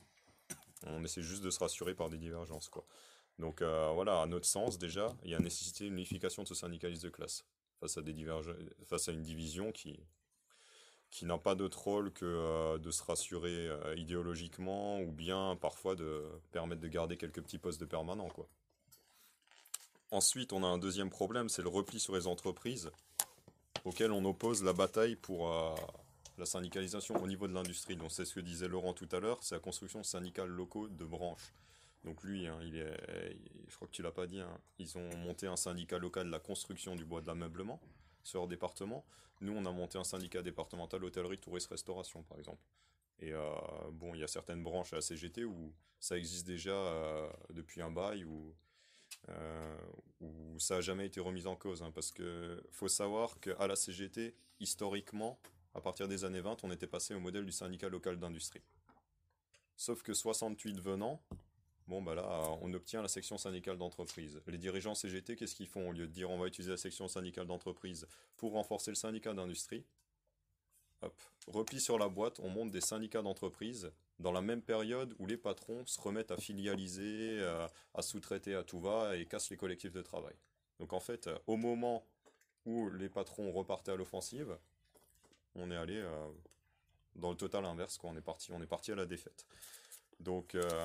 S3: On essaie juste de se rassurer par des divergences, quoi. Donc euh, voilà, à notre sens déjà, il y a nécessité d'une unification de ce syndicalisme de classe face à, des diverge- face à une division qui, qui n'a pas d'autre rôle que euh, de se rassurer euh, idéologiquement ou bien parfois de permettre de garder quelques petits postes de permanents, quoi. Ensuite, on a un deuxième problème, c'est le repli sur les entreprises auquel on oppose la bataille pour euh, la syndicalisation au niveau de l'industrie. Donc c'est ce que disait Laurent tout à l'heure, c'est la construction de syndicats locaux de branches. Donc lui, hein, il est, il- je crois que tu l'as pas dit, hein, ils ont monté un syndicat local de la construction du bois de l'ameublement sur leur département. Nous, on a monté un syndicat départemental hôtellerie, tourisme, restauration, par exemple. Et euh, bon, il y a certaines branches à la C G T où ça existe déjà euh, depuis un bail, où, euh, où ça n'a jamais été remis en cause, hein, parce que faut savoir qu'à la C G T, historiquement, à partir des années vingt, on était passé au modèle du syndicat local d'industrie. Sauf que soixante-huit venant, bon, bah là, on obtient la section syndicale d'entreprise. Les dirigeants C G T, qu'est-ce qu'ils font? Au lieu de dire on va utiliser la section syndicale d'entreprise pour renforcer le syndicat d'industrie, hop, repli sur la boîte, on monte des syndicats d'entreprise dans la même période où les patrons se remettent à filialiser, euh, à sous-traiter à tout va et cassent les collectifs de travail. Donc en fait, euh, au moment où les patrons repartaient à l'offensive, on est allé euh, dans le total inverse, quoi. On est parti, on est parti à la défaite. Donc, euh,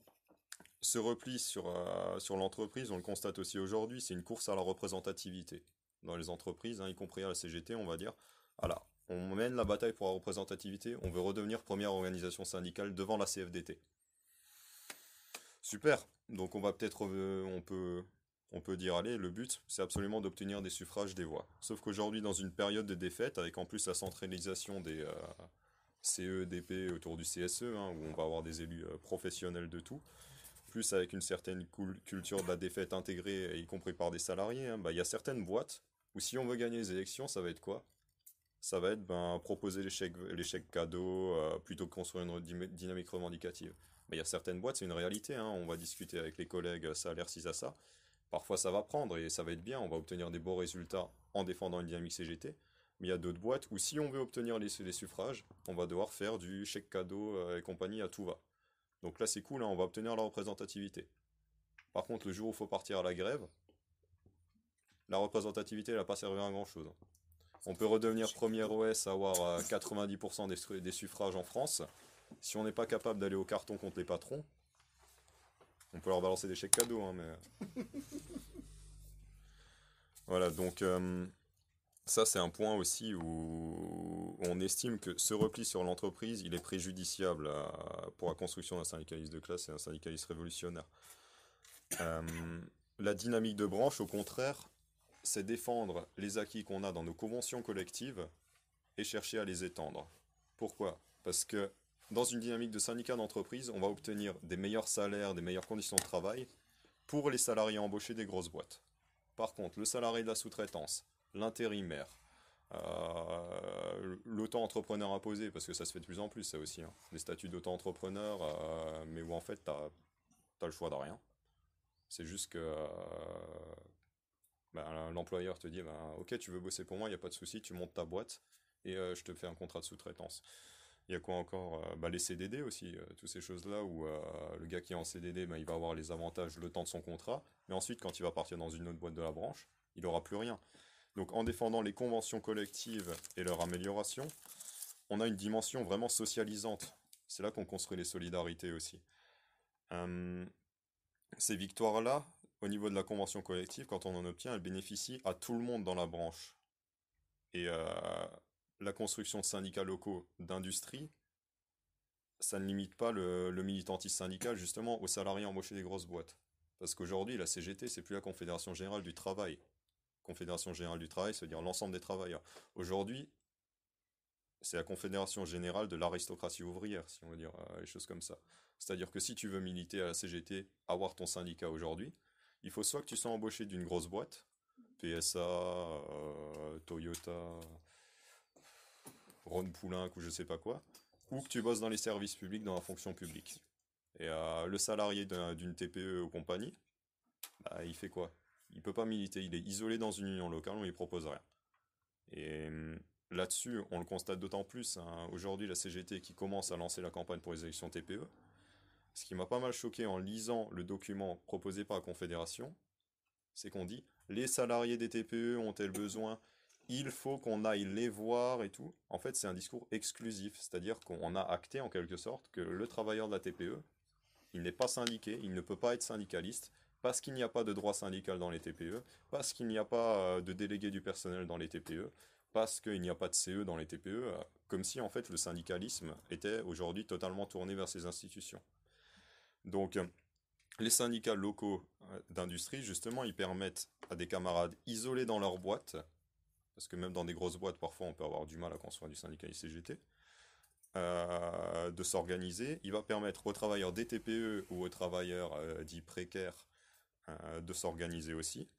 S3: ce repli sur, euh, sur l'entreprise, on le constate aussi aujourd'hui, c'est une course à la représentativité. Dans les entreprises, hein, y compris à la C G T, on va dire, voilà, on mène la bataille pour la représentativité, on veut redevenir première organisation syndicale devant la C F D T. Super, donc on va peut-être, euh, on peut, on peut dire, allez, le but, c'est absolument d'obtenir des suffrages, des voix. Sauf qu'aujourd'hui, dans une période de défaite, avec en plus la centralisation des euh, C E, D P autour du C S E, hein, où on va avoir des élus euh, professionnels de tout, plus avec une certaine culture de la défaite intégrée, y compris par des salariés, hein, bah, y a certaines boîtes où si on veut gagner les élections, ça va être quoi? Ça va être ben, proposer l'échec l'échec cadeau euh, plutôt que construire une dynamique revendicative. Il y a certaines boîtes, c'est une réalité, hein, on va discuter avec les collègues, ça a l'air si ça ça. Parfois ça va prendre et ça va être bien, on va obtenir des beaux résultats en défendant une dynamique C G T. Mais il y a d'autres boîtes où si on veut obtenir les, les suffrages, on va devoir faire du chèque cadeau euh, et compagnie à tout va. Donc là c'est cool, hein, on va obtenir la représentativité. Par contre, le jour où il faut partir à la grève, la représentativité, elle n'a pas servi à grand chose. On peut redevenir premier O S, avoir euh, quatre-vingt-dix pour cent des, su- des suffrages en France. Si on n'est pas capable d'aller au carton contre les patrons, on peut leur balancer des chèques cadeaux, hein, mais... Voilà, donc euh, ça c'est un point aussi où on estime que ce repli sur l'entreprise, il est préjudiciable à- pour la construction d'un syndicalisme de classe et d'un syndicalisme révolutionnaire. Euh, la dynamique de branche, au contraire, c'est défendre les acquis qu'on a dans nos conventions collectives et chercher à les étendre. Pourquoi? Parce que dans une dynamique de syndicat d'entreprise, on va obtenir des meilleurs salaires, des meilleures conditions de travail pour les salariés embauchés des grosses boîtes. Par contre, le salarié de la sous-traitance, l'intérimaire, euh, l'auto-entrepreneur imposé, parce que ça se fait de plus en plus, ça aussi, hein, les statuts d'auto-entrepreneur, euh, mais où en fait, tu as le choix de rien. C'est juste que euh, ben, l'employeur te dit, ben, ok, tu veux bosser pour moi, il n'y a pas de souci, tu montes ta boîte et euh, je te fais un contrat de sous-traitance. Il y a quoi encore? Euh, bah, les C D D aussi, euh, toutes ces choses-là où euh, le gars qui est en C D D, bah, il va avoir les avantages le temps de son contrat, mais ensuite, quand il va partir dans une autre boîte de la branche, il n'aura plus rien. Donc, en défendant les conventions collectives et leur amélioration, on a une dimension vraiment socialisante. C'est là qu'on construit les solidarités aussi. Euh, ces victoires-là, au niveau de la convention collective, quand on en obtient, elles bénéficient à tout le monde dans la branche. Et euh, la construction de syndicats locaux d'industrie, ça ne limite pas le, le militantisme syndical justement aux salariés embauchés des grosses boîtes. Parce qu'aujourd'hui, la C G T, c'est plus la Confédération Générale du Travail. Confédération Générale du Travail, ça veut dire l'ensemble des travailleurs. Aujourd'hui, c'est la Confédération Générale de l'aristocratie ouvrière, si on veut dire euh, les choses comme ça. C'est-à-dire que si tu veux militer à la C G T, avoir ton syndicat aujourd'hui, il faut soit que tu sois embauché d'une grosse boîte, P S A, euh, Toyota, Ron Poulenc ou je sais pas quoi, ou que tu bosses dans les services publics, dans la fonction publique. Et euh, le salarié d'un- d'une T P E ou compagnie, bah, il fait quoi? Il peut pas militer, il est isolé dans une union locale, on lui propose rien. Et hum, là-dessus, on le constate d'autant plus, hein, aujourd'hui, la C G T qui commence à lancer la campagne pour les élections T P E, ce qui m'a pas mal choqué en lisant le document proposé par la Confédération, c'est qu'on dit les salariés des T P E ont-elles besoin? Il faut qu'on aille les voir et tout. En fait, c'est un discours exclusif, c'est-à-dire qu'on a acté en quelque sorte que le travailleur de la T P E, il n'est pas syndiqué, il ne peut pas être syndicaliste, parce qu'il n'y a pas de droit syndical dans les T P E, parce qu'il n'y a pas euh, de délégué du personnel dans les T P E, parce qu'il n'y a pas de C E dans les T P E, euh, comme si en fait le syndicalisme était aujourd'hui totalement tourné vers ces institutions. Donc, euh, les syndicats locaux euh, d'industrie, justement, ils permettent à des camarades isolés dans leur boîte, parce que même dans des grosses boîtes, parfois on peut avoir du mal à construire du syndicat C G T, euh, de s'organiser. Il va permettre aux travailleurs des T P E ou aux travailleurs euh, dits précaires euh, de s'organiser aussi.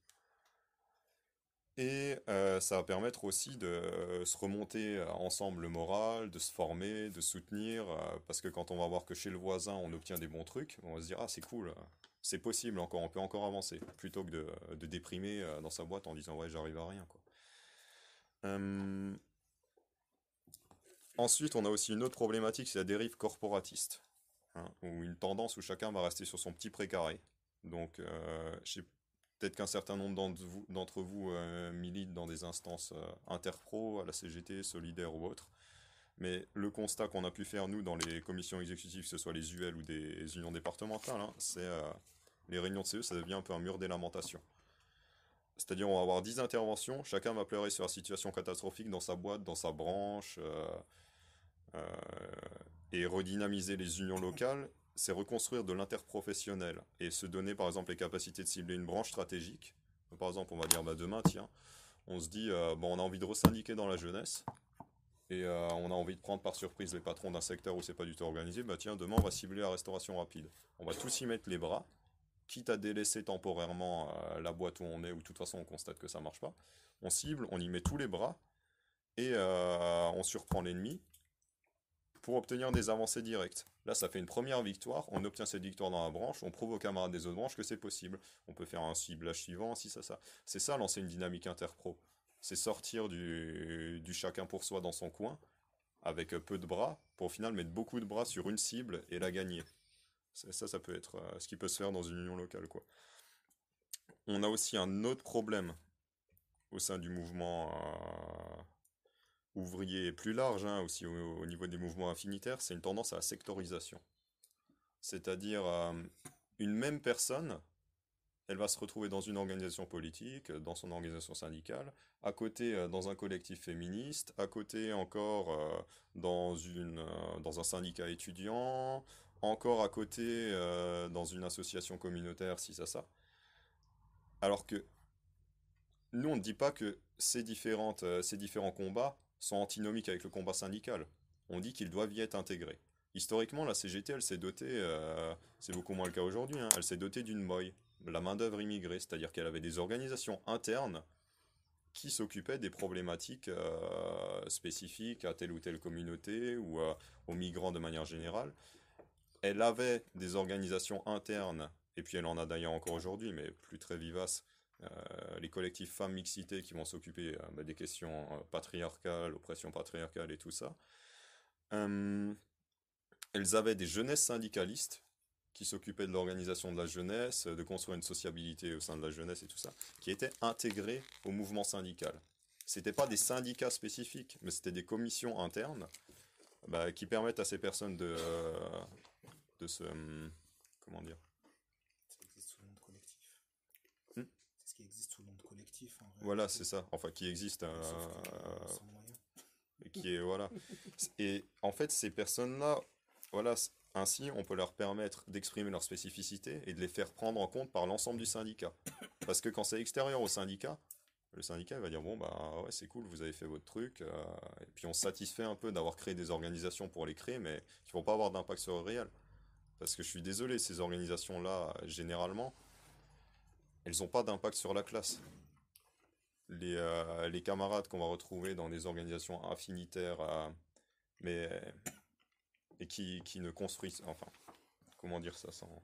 S3: Et euh, ça va permettre aussi de euh, se remonter euh, ensemble le moral, de se former, de soutenir, euh, parce que quand on va voir que chez le voisin on obtient des bons trucs, on va se dire ah c'est cool, c'est possible encore, on peut encore avancer, plutôt que de, de déprimer euh, dans sa boîte en disant ouais j'arrive à rien quoi. Euh, Ensuite on a aussi une autre problématique, c'est la dérive corporatiste, hein, ou une tendance où chacun va rester sur son petit précaré. Donc euh, je sais peut-être qu'un certain nombre d'entre vous, d'entre vous euh, militent dans des instances euh, interpro, à la C G T, Solidaire ou autre. Mais le constat qu'on a pu faire, nous, dans les commissions exécutives, que ce soit les U L ou des unions départementales, hein, c'est euh, les réunions de C E, ça devient un peu un mur des lamentations. C'est-à-dire, on va avoir dix interventions, chacun va pleurer sur la situation catastrophique dans sa boîte, dans sa branche, euh, euh, et redynamiser les unions locales, c'est reconstruire de l'interprofessionnel et se donner par exemple les capacités de cibler une branche stratégique. Par exemple, on va dire bah, demain, tiens, on se dit, euh, bon, on a envie de resyndiquer dans la jeunesse et euh, on a envie de prendre par surprise les patrons d'un secteur où c'est pas du tout organisé. Bah tiens, demain, on va cibler la restauration rapide. On va tous y mettre les bras, quitte à délaisser temporairement euh, la boîte où on est, où de toute façon on constate que ça marche pas. On cible, on y met tous les bras et euh, on surprend l'ennemi pour obtenir des avancées directes. Là, ça fait une première victoire, on obtient cette victoire dans la branche, on prouve aux camarades des autres branches que c'est possible. On peut faire un ciblage suivant, si ça, ça. C'est ça, lancer une dynamique interpro. C'est sortir du, du chacun pour soi dans son coin, avec peu de bras, pour au final mettre beaucoup de bras sur une cible et la gagner. Ça, ça peut être euh, ce qui peut se faire dans une union locale, quoi. On a aussi un autre problème au sein du mouvement, euh, ouvrier plus large, hein, aussi au, au niveau des mouvements affinitaires, c'est une tendance à la sectorisation. C'est-à-dire, euh, une même personne, elle va se retrouver dans une organisation politique, dans son organisation syndicale, à côté euh, dans un collectif féministe, à côté encore euh, dans une, euh, dans un syndicat étudiant, encore à côté euh, dans une association communautaire, si ça, ça. Alors que nous, on ne dit pas que ces différentes, euh, ces différents combats sont antinomiques avec le combat syndical. On dit qu'ils doivent y être intégrés. Historiquement, la C G T, elle s'est dotée, euh, c'est beaucoup moins le cas aujourd'hui, hein, elle s'est dotée d'une M O I, la main-d'œuvre immigrée, c'est-à-dire qu'elle avait des organisations internes qui s'occupaient des problématiques euh, spécifiques à telle ou telle communauté ou euh, aux migrants de manière générale. Elle avait des organisations internes, et puis elle en a d'ailleurs encore aujourd'hui, mais plus très vivaces, euh, les collectifs femmes mixité qui vont s'occuper euh, bah, des questions euh, patriarcales, oppression patriarcale et tout ça. Euh, elles avaient des jeunesses syndicalistes qui s'occupaient de l'organisation de la jeunesse, de construire une sociabilité au sein de la jeunesse et tout ça, qui étaient intégrées au mouvement syndical. C'était pas des syndicats spécifiques, mais c'était des commissions internes bah, qui permettent à ces personnes de, euh, de se... hum, comment dire?
S4: Ça existe sous le nom de collectif.
S3: Hmm.
S4: C'est ce qui existe sous le nom de collectif. En
S3: Voilà,
S4: réalité.
S3: c'est ça. Enfin, qui existe... euh,
S4: Sauf que, euh, sans moyen.
S3: et qui est... Voilà. Et en fait, ces personnes-là, voilà, c- ainsi, on peut leur permettre d'exprimer leur spécificité et de les faire prendre en compte par l'ensemble du syndicat. Parce que quand c'est extérieur au syndicat, le syndicat il va dire, bon, bah ouais, c'est cool, vous avez fait votre truc, euh, et puis on se satisfait un peu d'avoir créé des organisations pour les créer, mais qui vont pas avoir d'impact sur le réel. Parce que je suis désolé, ces organisations-là, généralement, elles n'ont pas d'impact sur la classe. Les, euh, les camarades qu'on va retrouver dans des organisations affinitaires, euh, mais et qui, qui ne construisent, enfin, comment dire ça sans...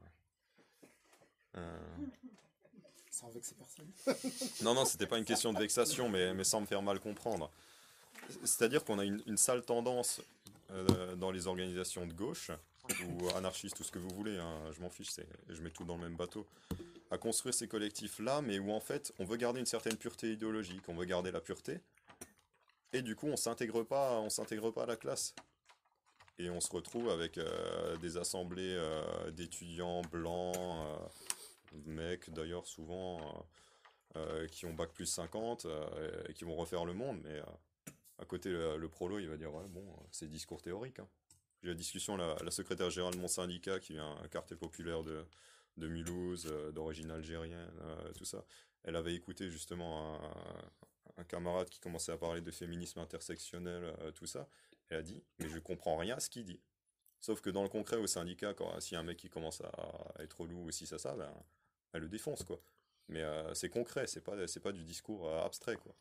S3: euh,
S4: Sans vexer personne.
S3: Non, non, c'était pas une question de vexation, mais, mais sans me faire mal comprendre. C'est-à-dire qu'on a une, une sale tendance euh, dans les organisations de gauche, ou anarchistes, tout ce que vous voulez, hein, je m'en fiche, c'est- je mets tout dans le même bateau, à construire ces collectifs-là, mais où en fait, on veut garder une certaine pureté idéologique, on veut garder la pureté, et du coup, on s'intègre pas, on s'intègre pas à la classe. Et on se retrouve avec euh, des assemblées euh, d'étudiants blancs, euh, mecs d'ailleurs souvent, euh, euh, qui ont bac plus cinquante, euh, et qui vont refaire le monde, mais euh, à côté, le, le prolo, il va dire, ouais, bon, euh, c'est discours théorique, hein. J'ai eu la discussion, la, la secrétaire générale de mon syndicat, qui vient un quartier populaire de, de Mulhouse, euh, d'origine algérienne, euh, tout ça. Elle avait écouté justement un, un camarade qui commençait à parler de féminisme intersectionnel, euh, tout ça. Elle a dit, mais je comprends rien à ce qu'il dit. Sauf que dans le concret, au syndicat, quand si un mec qui commence à être relou ou si ça, ça, ben, elle le défonce, quoi. Mais euh, c'est concret, c'est pas, c'est pas du discours euh, abstrait, quoi.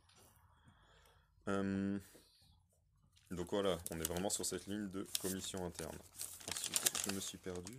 S3: Euh, donc voilà, on est vraiment sur cette ligne de commission interne. Ensuite, je me suis perdu.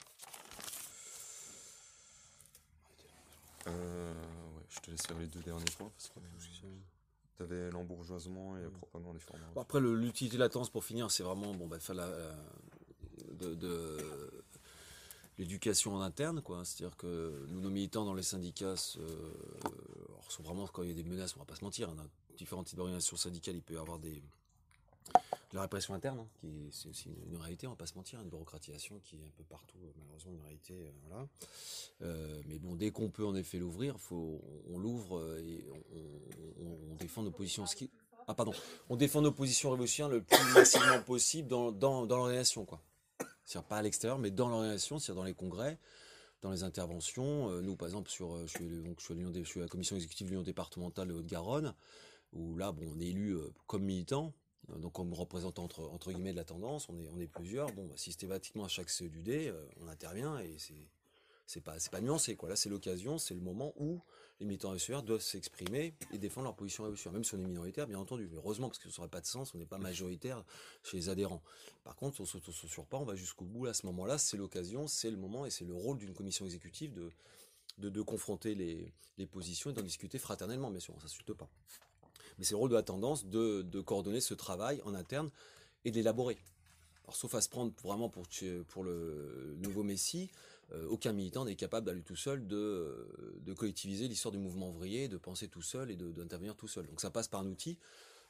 S3: Euh, ouais, je te laisse faire les deux derniers points parce que t'avais l'embourgeoisement et la propagande des formats.
S2: Bon, après, le- l'utilité latence, pour finir, c'est vraiment bon, bah, faire la, la- de, de l'éducation en interne, quoi. C'est-à-dire que nous, nos militants dans les syndicats, se- alors, sont vraiment, quand il y a des menaces, on va pas se mentir, hein, dans différents types d'organisations syndicales, il peut y avoir des, de la répression interne, hein, qui est- c'est aussi une, une réalité, on va pas se mentir, une bureaucratisation qui est un peu partout, euh, malheureusement, une réalité, euh, voilà. Euh, mais bon, dès qu'on peut en effet l'ouvrir, faut, on, on l'ouvre euh, et on, on- on défend nos positions. ski- Ah pardon, on défend nos positions révolutionnaires le plus massivement possible dans, dans, dans l'organisation, quoi. C'est-à-dire pas à l'extérieur, mais dans l'organisation, c'est-à-dire dans les congrès, dans les interventions. Euh, nous, par exemple, sur, euh, je suis, le- donc, je suis, à l'Union des- je suis à la commission exécutive de l'Union départementale de Haute-Garonne, où là, bon, on est élu euh, comme militant, euh, donc comme représentant entre, entre guillemets de la tendance, on est, on est plusieurs. Bon, bah, systématiquement à chaque C E D U D, euh, on intervient et c'est c'est pas c'est pas nuancé, quoi. Là, c'est l'occasion, c'est le moment où les militants révolutionnaires doivent s'exprimer et défendre leur position révolutionnaire, même si on est minoritaire, bien entendu. Mais heureusement, parce que ça n'aurait pas de sens, on n'est pas majoritaire chez les adhérents. Par contre, on ne s'auto-censure pas, on va jusqu'au bout. Là, à ce moment-là, c'est l'occasion, c'est le moment et c'est le rôle d'une commission exécutive de, de, de confronter les, les positions et d'en discuter fraternellement, bien sûr, on ne s'insulte pas. Mais c'est le rôle de la tendance de, de coordonner ce travail en interne et de l'élaborer. Alors, sauf à se prendre pour, vraiment pour, pour le nouveau Messie, euh, aucun militant n'est capable d'aller tout seul de, de collectiviser l'histoire du mouvement ouvrier, de penser tout seul et de- d'intervenir tout seul. Donc ça passe par un outil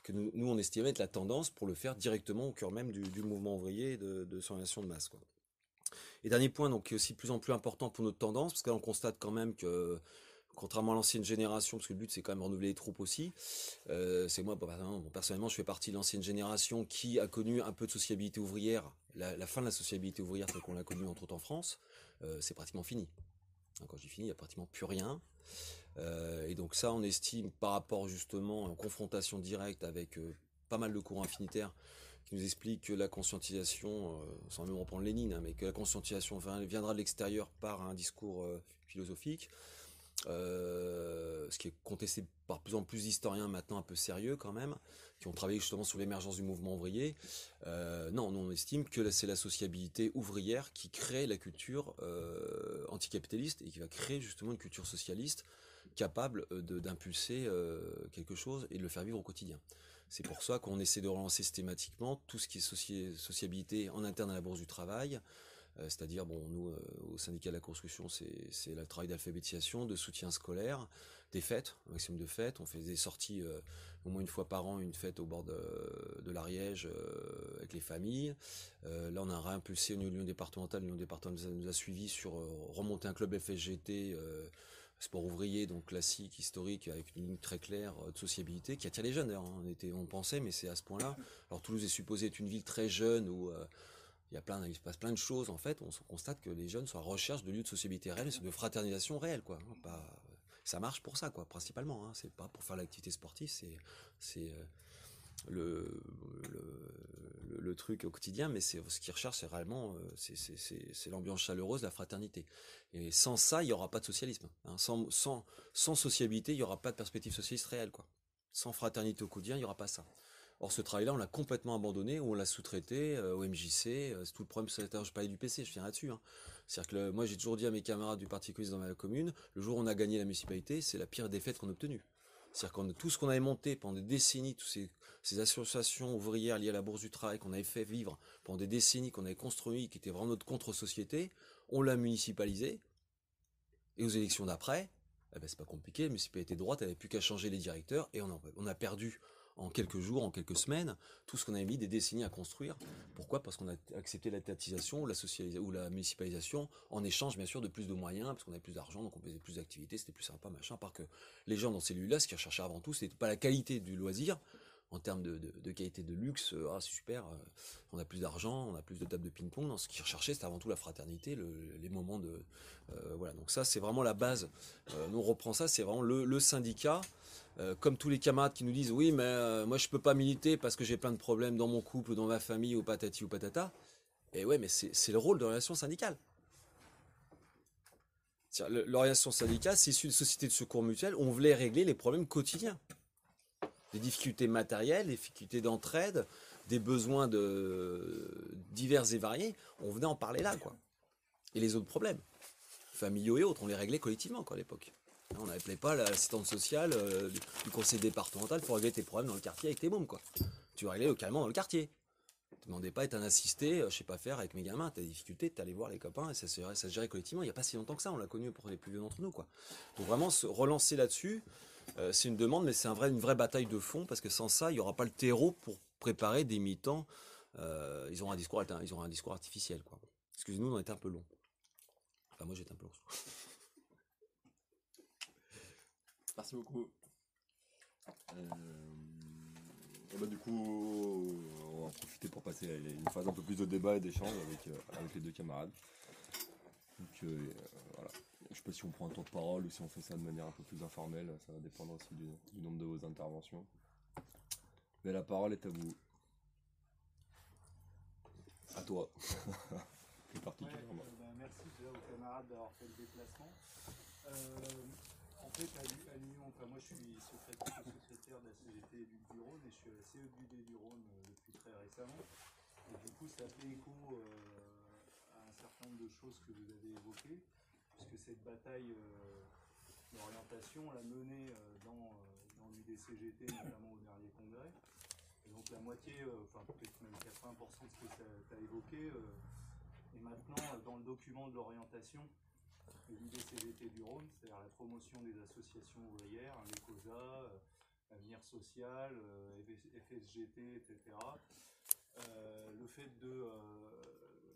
S2: que nous, nous on estimait être la tendance pour le faire directement au cœur même du, du mouvement ouvrier et de, de son organisation de masse, quoi. Et dernier point, donc, qui est aussi de plus en plus important pour notre tendance, parce que là, on constate quand même que, contrairement à l'ancienne génération, parce que le but c'est quand même renouveler les troupes aussi, euh, c'est moi, bon, personnellement, je fais partie de l'ancienne génération qui a connu un peu de sociabilité ouvrière, la, la fin de la sociabilité ouvrière telle qu'on l'a connue entre autres en France, euh, c'est pratiquement fini. Quand je dis fini, il n'y a pratiquement plus rien. Euh, et donc ça, on estime par rapport justement en confrontation directe avec euh, pas mal de courants affinitaires qui nous expliquent que la conscientisation, euh, sans même reprendre Lénine, hein, mais que la conscientisation viendra de l'extérieur par un discours euh, philosophique, euh, ce qui est contesté par plus en plus d'historiens maintenant un peu sérieux quand même, qui ont travaillé justement sur l'émergence du mouvement ouvrier. Euh, non, nous on estime que c'est la sociabilité ouvrière qui crée la culture euh, anticapitaliste et qui va créer justement une culture socialiste capable de, d'impulser euh, quelque chose et de le faire vivre au quotidien. C'est pour ça qu'on essaie de relancer systématiquement tout ce qui est soci- sociabilité en interne à la Bourse du Travail, euh, c'est-à-dire, bon, nous, euh, au syndicat de la construction, c'est, c'est le travail d'alphabétisation, de soutien scolaire, des fêtes, un maximum de fêtes. On fait des sorties euh, au moins une fois par an, une fête au bord de, de l'Ariège euh, avec les familles. Euh, là, on a réimpulsé au niveau de l'Union départementale. L'Union départementale nous a, nous a suivis sur euh, remonter un club F S G T, euh, sport ouvrier, donc classique, historique, avec une ligne très claire euh, de sociabilité, qui attire les jeunes. Hein. On était, on pensait, mais c'est à ce point-là. Alors Toulouse est supposée être une ville très jeune où euh, il y a plein, il se passe plein de choses. En fait, on se constate que les jeunes sont à recherche de lieux de sociabilité réels, de fraternisation réelle, quoi. Hein, pas, ça marche pour ça, quoi, principalement. Hein. C'est pas pour faire l'activité sportive, c'est, c'est euh, le, le, le truc au quotidien, mais c'est ce qu'ils recherchent, c'est réellement, euh, c'est, c'est, c'est, c'est l'ambiance chaleureuse, la fraternité. Et sans ça, il y aura pas de socialisme. Hein. Sans, sans, sans sociabilité, il y aura pas de perspective socialiste réelle, quoi. Sans fraternité au quotidien, il y aura pas ça. Or, ce travail-là, on l'a complètement abandonné, ou on l'a sous-traité euh, au M J C. Euh, c'est tout le problème. Je parlais du P C, je viens là-dessus. Hein. C'est-à-dire que le, moi, j'ai toujours dit à mes camarades du Parti communiste dans ma commune, le jour où on a gagné la municipalité, c'est la pire défaite qu'on a obtenue. C'est-à-dire que tout ce qu'on avait monté pendant des décennies, toutes ces, ces associations ouvrières liées à la Bourse du Travail qu'on avait fait vivre pendant des décennies, qu'on avait construit, qui étaient vraiment notre contre-société, on l'a municipalisé. Et aux élections d'après, eh ben, c'est pas compliqué, la municipalité de droite, elle n'avait plus qu'à changer les directeurs, et on a, on a perdu en quelques jours, en quelques semaines, tout ce qu'on avait mis des décennies à construire. Pourquoi ? Parce qu'on a accepté la étatisation ou la, ou la municipalisation en échange, bien sûr, de plus de moyens, parce qu'on avait plus d'argent, donc on faisait plus d'activités, c'était plus sympa, machin. À part que les gens dans ces lieux-là, ce qu'ils recherchaient avant tout, c'était pas la qualité du loisir, en termes de, de, de qualité de luxe, euh, ah c'est super, euh, on a plus d'argent, on a plus de tables de ping-pong. Non, ce qu'ils recherchaient, c'était avant tout la fraternité, le, les moments de... Euh, voilà, donc ça, c'est vraiment la base. Euh, nous, on reprend ça, c'est vraiment le, le syndicat. Euh, comme tous les camarades qui nous disent oui mais euh, moi je peux pas militer parce que j'ai plein de problèmes dans mon couple ou dans ma famille ou patati ou patata, et ouais mais c'est, c'est le rôle de l'organisation syndicale. C'est-à-dire, l'organisation syndicale c'est issu de sociétés de secours mutuel où on voulait régler les problèmes quotidiens, des difficultés matérielles, des difficultés d'entraide, des besoins de divers et variés, on venait en parler là quoi. Et les autres problèmes familiaux et autres on les réglait collectivement quoi à l'époque. On n'appelait pas l'assistante sociale euh, du conseil départemental pour régler tes problèmes dans le quartier avec tes mômes, quoi. Tu réglais carrément dans le quartier. Tu demandais pas à être un assisté, euh, je sais pas faire avec mes gamins, t'as des difficultés, t'allais voir les copains et ça se, ça se gérait collectivement. Il n'y a pas si longtemps que ça, on l'a connu pour les plus vieux d'entre nous, quoi. Donc vraiment, se relancer là-dessus, euh, c'est une demande, mais c'est un vrai, une vraie bataille de fond parce que sans ça, il n'y aura pas le terreau pour préparer des militants. Euh, ils auront un discours, ils auront un discours artificiel, quoi. Excusez-nous, on était un peu long. Enfin, moi j'étais un peu long.
S1: Merci beaucoup. Euh, et bah du coup, on va en profiter pour passer à une phase un peu plus de débat et d'échange avec, euh, avec les deux camarades. Donc euh, voilà. Je sais pas si on prend un temps de parole ou si on fait ça de manière un peu plus informelle, ça va dépendre aussi du, du nombre de vos interventions. Mais la parole est à vous. À toi. Plus particulièrement.
S5: Ouais, euh, ben, merci déjà aux camarades d'avoir fait le déplacement. Euh, en fait, à, à l'Union, enfin, moi je suis secrétaire, secrétaire de la C G T du, du Rhône et je suis à la C E du D du Rhône euh, depuis très récemment. Et du coup, ça fait écho euh, à un certain nombre de choses que vous avez évoquées, puisque cette bataille euh, d'orientation, on l'a menée euh, dans, euh, dans l'U D C G T, notamment au dernier congrès. Et donc la moitié, euh, enfin peut-être même quatre-vingts pour cent de ce que tu as évoqué, euh, est maintenant euh, dans le document de l'orientation de l'U D C G T du Rhône, c'est-à-dire la promotion des associations ouvrières, hein, les COSA, euh, Avenir Social, euh, F S G T, et cetera. Euh, le fait de euh,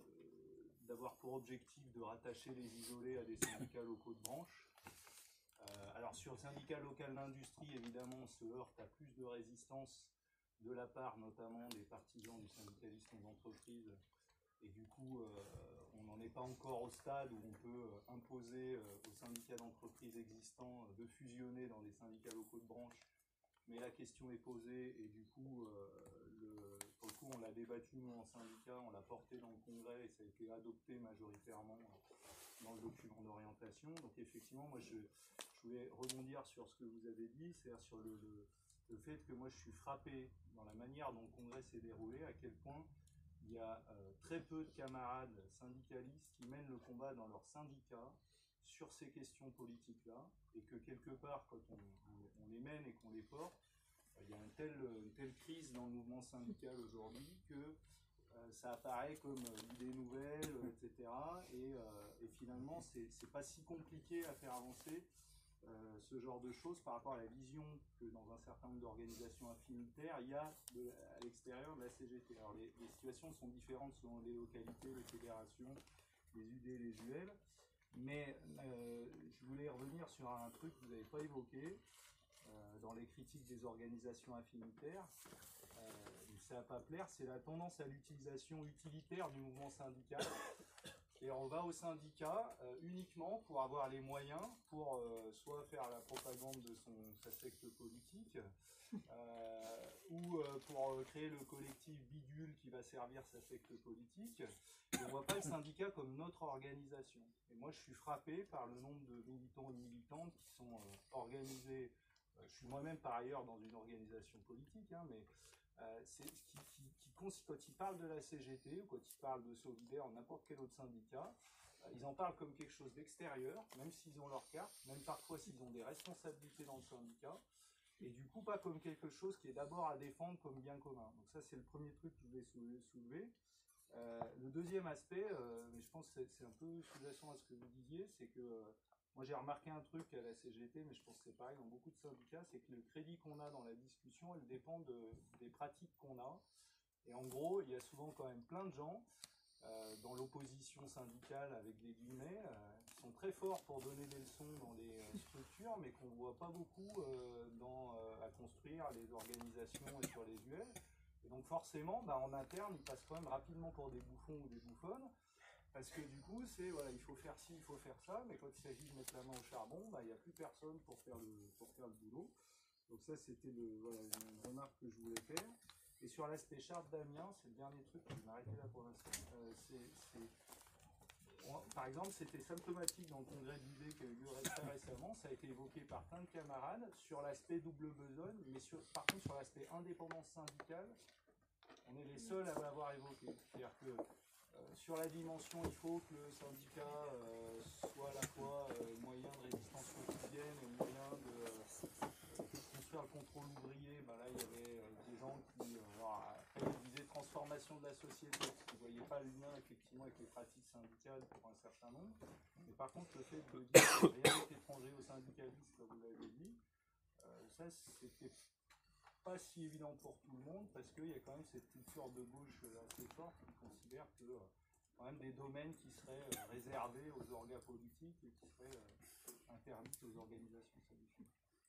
S5: d'avoir pour objectif de rattacher les isolés à des syndicats locaux de branche. Euh, alors sur le syndicat local d'industrie, évidemment, on se heurte à plus de résistance de la part notamment des partisans du syndicalisme aux entreprises. Et du coup, euh, on n'en est pas encore au stade où on peut euh, imposer euh, aux syndicats d'entreprises existants euh, de fusionner dans des syndicats locaux de branche. Mais la question est posée et du coup, euh, le, pour le coup, on l'a débattu nous en syndicat, on l'a porté dans le congrès et ça a été adopté majoritairement euh, dans le document d'orientation. Donc effectivement, moi je, je voulais rebondir sur ce que vous avez dit, c'est-à-dire sur le, le, le fait que moi je suis frappé dans la manière dont le congrès s'est déroulé, à quel point il y a euh, très peu de camarades syndicalistes qui mènent le combat dans leur syndicat sur ces questions politiques-là, et que quelque part, quand on, on, on les mène et qu'on les porte, euh, il y a une telle, une telle crise dans le mouvement syndical aujourd'hui que euh, ça apparaît comme euh, idée nouvelle, euh, et cetera. Et, euh, et finalement, c'est pas si compliqué à faire avancer euh, ce genre de choses par rapport à la vision que dans un certain nombre d'organisations affinitaires, il y a de, à l'extérieur de la C G T. Alors les, les situations sont différentes selon les localités, les fédérations, les U D, les U L. Mais euh, je voulais revenir sur un truc que vous n'avez pas évoqué euh, dans les critiques des organisations affinitaires. Euh, ça va pas plaire, c'est la tendance à l'utilisation utilitaire du mouvement syndical. Et on va au syndicat euh, uniquement pour avoir les moyens pour euh, soit faire la propagande de son, sa secte politique, euh, ou euh, pour euh, créer le collectif bidule qui va servir sa secte politique. Et on ne voit pas le syndicat comme notre organisation. Et moi, je suis frappé par le nombre de militants et militantes qui sont euh, organisés. Euh, je suis moi-même par ailleurs dans une organisation politique, hein, mais euh, c'est qui, qui, qui, quand ils parlent de la C G T ou quand ils parlent de Solidaire ou n'importe quel autre syndicat, euh, ils en parlent comme quelque chose d'extérieur, même s'ils ont leur carte, même parfois s'ils ont des responsabilités dans le syndicat. Et du coup, pas comme quelque chose qui est d'abord à défendre comme bien commun. Donc ça, c'est le premier truc que je voulais soulever. Euh, le deuxième aspect, euh, mais je pense que c'est un peu sous-jacent à ce que vous disiez, c'est que euh, moi j'ai remarqué un truc à la C G T, mais je pense que c'est pareil dans beaucoup de syndicats, c'est que le crédit qu'on a dans la discussion, elle dépend de, des pratiques qu'on a. Et en gros, il y a souvent quand même plein de gens euh, dans l'opposition syndicale, avec des guillemets, euh, qui sont très forts pour donner des leçons dans les euh, structures, mais qu'on ne voit pas beaucoup euh, dans, euh, à construire les organisations et sur les U L. Et donc forcément, bah, en interne, ils passent quand même rapidement pour des bouffons ou des bouffonnes, parce que du coup, c'est voilà, il faut faire ci, il faut faire ça, mais quand il s'agit de mettre la main au charbon, bah, il n'y a plus personne pour faire le, pour faire le boulot. Donc ça, c'était voilà, une remarque que je voulais faire. Et sur l'aspect charte d'Amiens, c'est le dernier truc, je vais m'arrêter là pour l'instant. Euh, par exemple, c'était symptomatique dans le congrès de l'U D qui a eu lieu très récemment, ça a été évoqué par plein de camarades sur l'aspect double besogne, mais sur, par contre sur l'aspect indépendance syndicale, on est les seuls à l'avoir évoqué. C'est-à-dire que euh, sur la dimension, il faut que le syndicat euh, soit à la fois euh, moyen de résistance quotidienne et moyen de euh, construire le contrôle ouvrier. Ben là, il y avait euh, des gens qui, euh, alors, après, ils disaient transformation de la société, parce qu'ils ne voyaient pas le lien effectivement avec les pratiques syndicales pour un certain nombre. Mais par contre, le fait de dire que rien n'est étranger au syndicalisme, comme vous l'avez dit, euh, ça, c'était pas si évident pour tout le monde, parce qu'il y a quand même cette culture de gauche assez forte qui considère que euh, quand même des domaines qui seraient euh, réservés aux organes politiques et qui seraient euh, interdits aux organisations syndicales.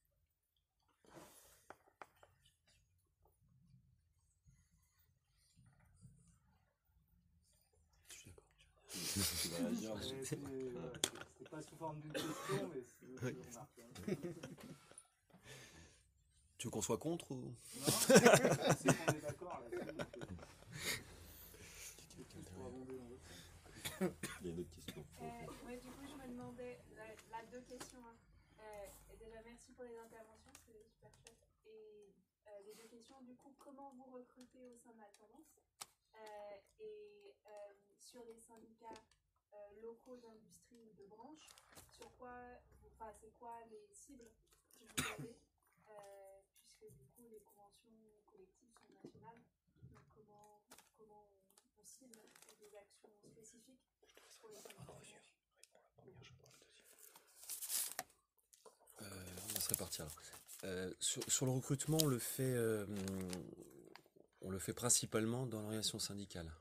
S2: Je suis d'accord.
S5: C'était pas sous forme d'une question, mais c'est une remarque. Hein.
S2: Tu veux qu'on soit contre ou...
S5: Non, c'est qu'on est d'accord là-dessus.
S1: Il y a une autre question.
S6: Euh, ouais, du coup, je me demandais, là, là deux questions. Hein. Euh, et déjà, merci pour les interventions, c'était super chouette. Et euh, les deux questions, du coup, comment vous recrutez au sein de la tendance euh, et euh, sur les syndicats euh, locaux d'industrie ou de branche, sur quoi, enfin, c'est quoi les cibles que vous avez euh, puisque du coup, les conventions collectives sont nationales. Donc, comment, comment on, on cible des actions spécifiques pour les syndicats?
S2: Euh, on va se répartir alors. Euh, sur, sur le recrutement, on le fait, euh, fais principalement dans l'organisation syndicale.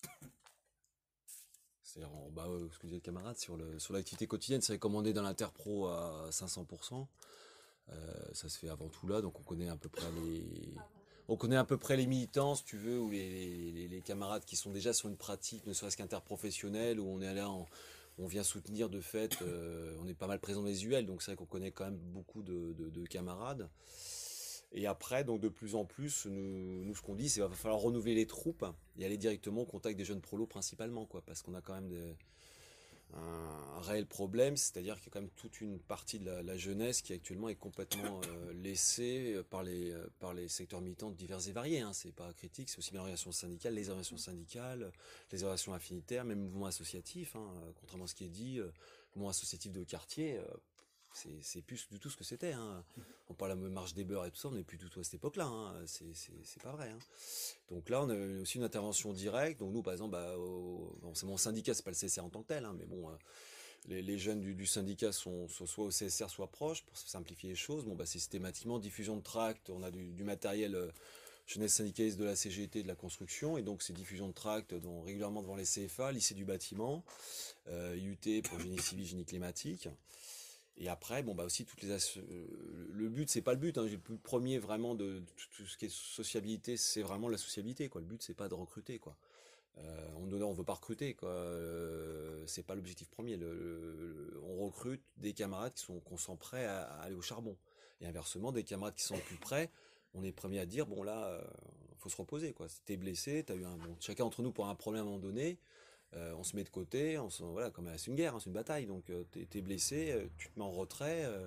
S2: C'est-à-dire, en- bah, euh, ce que disait le camarade, sur le, sur l'activité quotidienne, c'est recommandé dans l'interpro à cinq cents pour cent. Euh, ça se fait avant tout là, donc on connaît à peu près les, on connaît à peu près les militants, si tu veux, ou les, les, les camarades qui sont déjà sur une pratique, ne serait-ce qu'interprofessionnelle, où on est là, en- on vient soutenir de fait, euh, on est pas mal présent dans les U L, donc c'est vrai qu'on connaît quand même beaucoup de, de- de camarades. Et après, donc de plus en plus, nous, nous ce qu'on dit, c'est qu'il va falloir renouveler les troupes et aller directement au contact des jeunes prolos principalement, quoi, parce qu'on a quand même des- un, un réel problème, c'est-à-dire qu'il y a quand même toute une partie de la, la jeunesse qui actuellement est complètement euh, laissée euh, par les, euh, par les secteurs militants divers et variés. Hein. C'est pas critique, c'est aussi bien l'organisation syndicale, les organisations syndicales, les organisations affinitaires, même mouvements associatifs. Hein. Euh, Contrairement à ce qui est dit, euh, mouvements associatifs de quartier, euh, c'est c'est plus du tout ce que c'était. Hein. On parle de marche des beurs et tout ça, on n'est plus du tout à cette époque-là. Hein. C'est c'est- c'est pas vrai. Hein. Donc là, on a aussi une intervention directe. Donc nous, par exemple, bah, au- bon, c'est mon syndicat, c'est pas le C S R en tant que tel, hein, mais bon, euh, les, les jeunes du, du syndicat sont, sont soit au C S R, soit proches, pour simplifier les choses. Bon, bah, c'est systématiquement diffusion de tracts. On a du, du matériel euh, jeunesse syndicaliste de la C G T, de la construction, et donc c'est diffusion de tracts dont, régulièrement devant les C F A, lycée du bâtiment, euh, I U T pour génie civil, génie climatique. Et après, bon bah aussi toutes les asso- euh, le but c'est pas le but, hein, le but premier vraiment de, de tout tout ce qui est sociabilité, c'est vraiment la sociabilité quoi. Le but c'est pas de recruter quoi. Euh, on ne on veut pas recruter quoi. Euh, c'est pas l'objectif premier. Le, le- on recrute des camarades qui sont qu'on sent prêts à, à aller au charbon. Et inversement, des camarades qui sont plus prêts, on est premier à dire bon là, euh, faut se reposer quoi. T'es blessé, t'as eu un bon, chacun d'entre nous pour un problème à un moment donné. Euh, on se met de côté, on se, voilà, comme c'est une guerre, hein, c'est une bataille, donc euh, t'es, t'es blessé, euh, tu te mets en retrait, euh,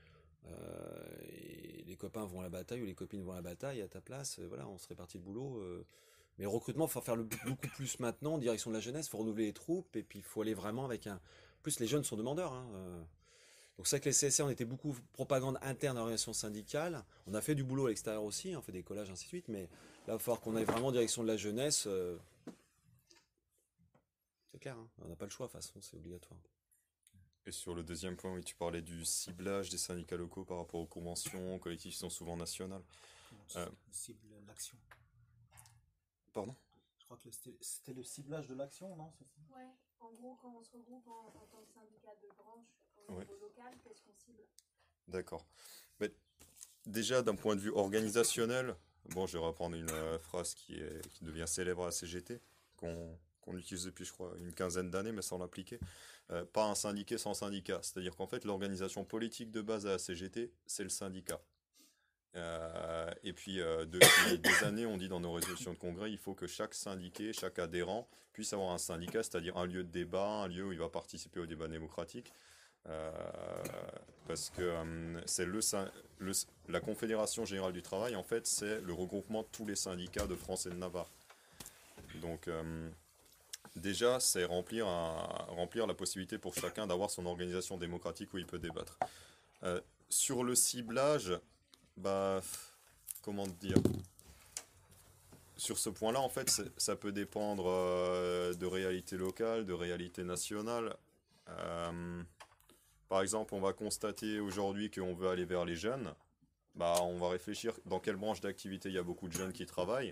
S2: euh, et les copains vont à la bataille ou les copines vont à la bataille à ta place, euh, voilà, on se répartit le boulot. Euh. Mais le recrutement, il faut faire le, beaucoup plus maintenant en direction de la jeunesse, il faut renouveler les troupes, et puis il faut aller vraiment avec un... En plus, les jeunes sont demandeurs. Hein, euh. Donc c'est vrai que les C S R, on était beaucoup propagande interne à l'organisation syndicale, on a fait du boulot à l'extérieur aussi, on fait des collages, ainsi de suite, mais là, il va falloir qu'on aille vraiment en direction de la jeunesse. Euh, c'est clair, hein, on n'a pas le choix, de toute façon, c'est obligatoire.
S3: Et sur le deuxième point, oui, tu parlais du ciblage des syndicats locaux par rapport aux conventions, collectifs qui sont souvent nationales.
S4: Comment tu
S3: Euh.
S4: cibles l'action?
S3: Pardon?
S4: Je crois que le- c'était c'était le ciblage de l'action, non? C'est ça.
S6: Ouais, en gros, quand on se regroupe en, en tant que syndicat de branche au
S3: Ouais.
S6: niveau local, qu'est-ce qu'on cible?
S3: D'accord. Mais déjà, d'un point de vue organisationnel, bon, je vais reprendre une euh, phrase qui, est, qui devient célèbre à la C G T, qu'on qu'on utilise depuis, je crois, une quinzaine d'années, mais sans l'appliquer. Euh, pas un syndiqué sans syndicat. C'est-à-dire qu'en fait, l'organisation politique de base à la C G T, c'est le syndicat. Euh, et puis, euh, depuis des années, on dit dans nos résolutions de congrès, il faut que chaque syndiqué, chaque adhérent puisse avoir un syndicat, c'est-à-dire un lieu de débat, un lieu où il va participer au débat démocratique. Euh, parce que euh, c'est le, syn- le- la Confédération Générale du Travail, en fait, c'est le regroupement de tous les syndicats de France et de Navarre. Donc, euh, déjà, c'est remplir, un- remplir la possibilité pour chacun d'avoir son organisation démocratique où il peut débattre. Euh, sur le ciblage, bah, comment te dire? Sur ce point-là, en fait, c'est- ça peut dépendre euh, de réalité locale, de réalité nationale. Euh, par exemple, on va constater aujourd'hui qu'on veut aller vers les jeunes. Bah, on va réfléchir dans quelle branche d'activité il y a beaucoup de jeunes qui travaillent.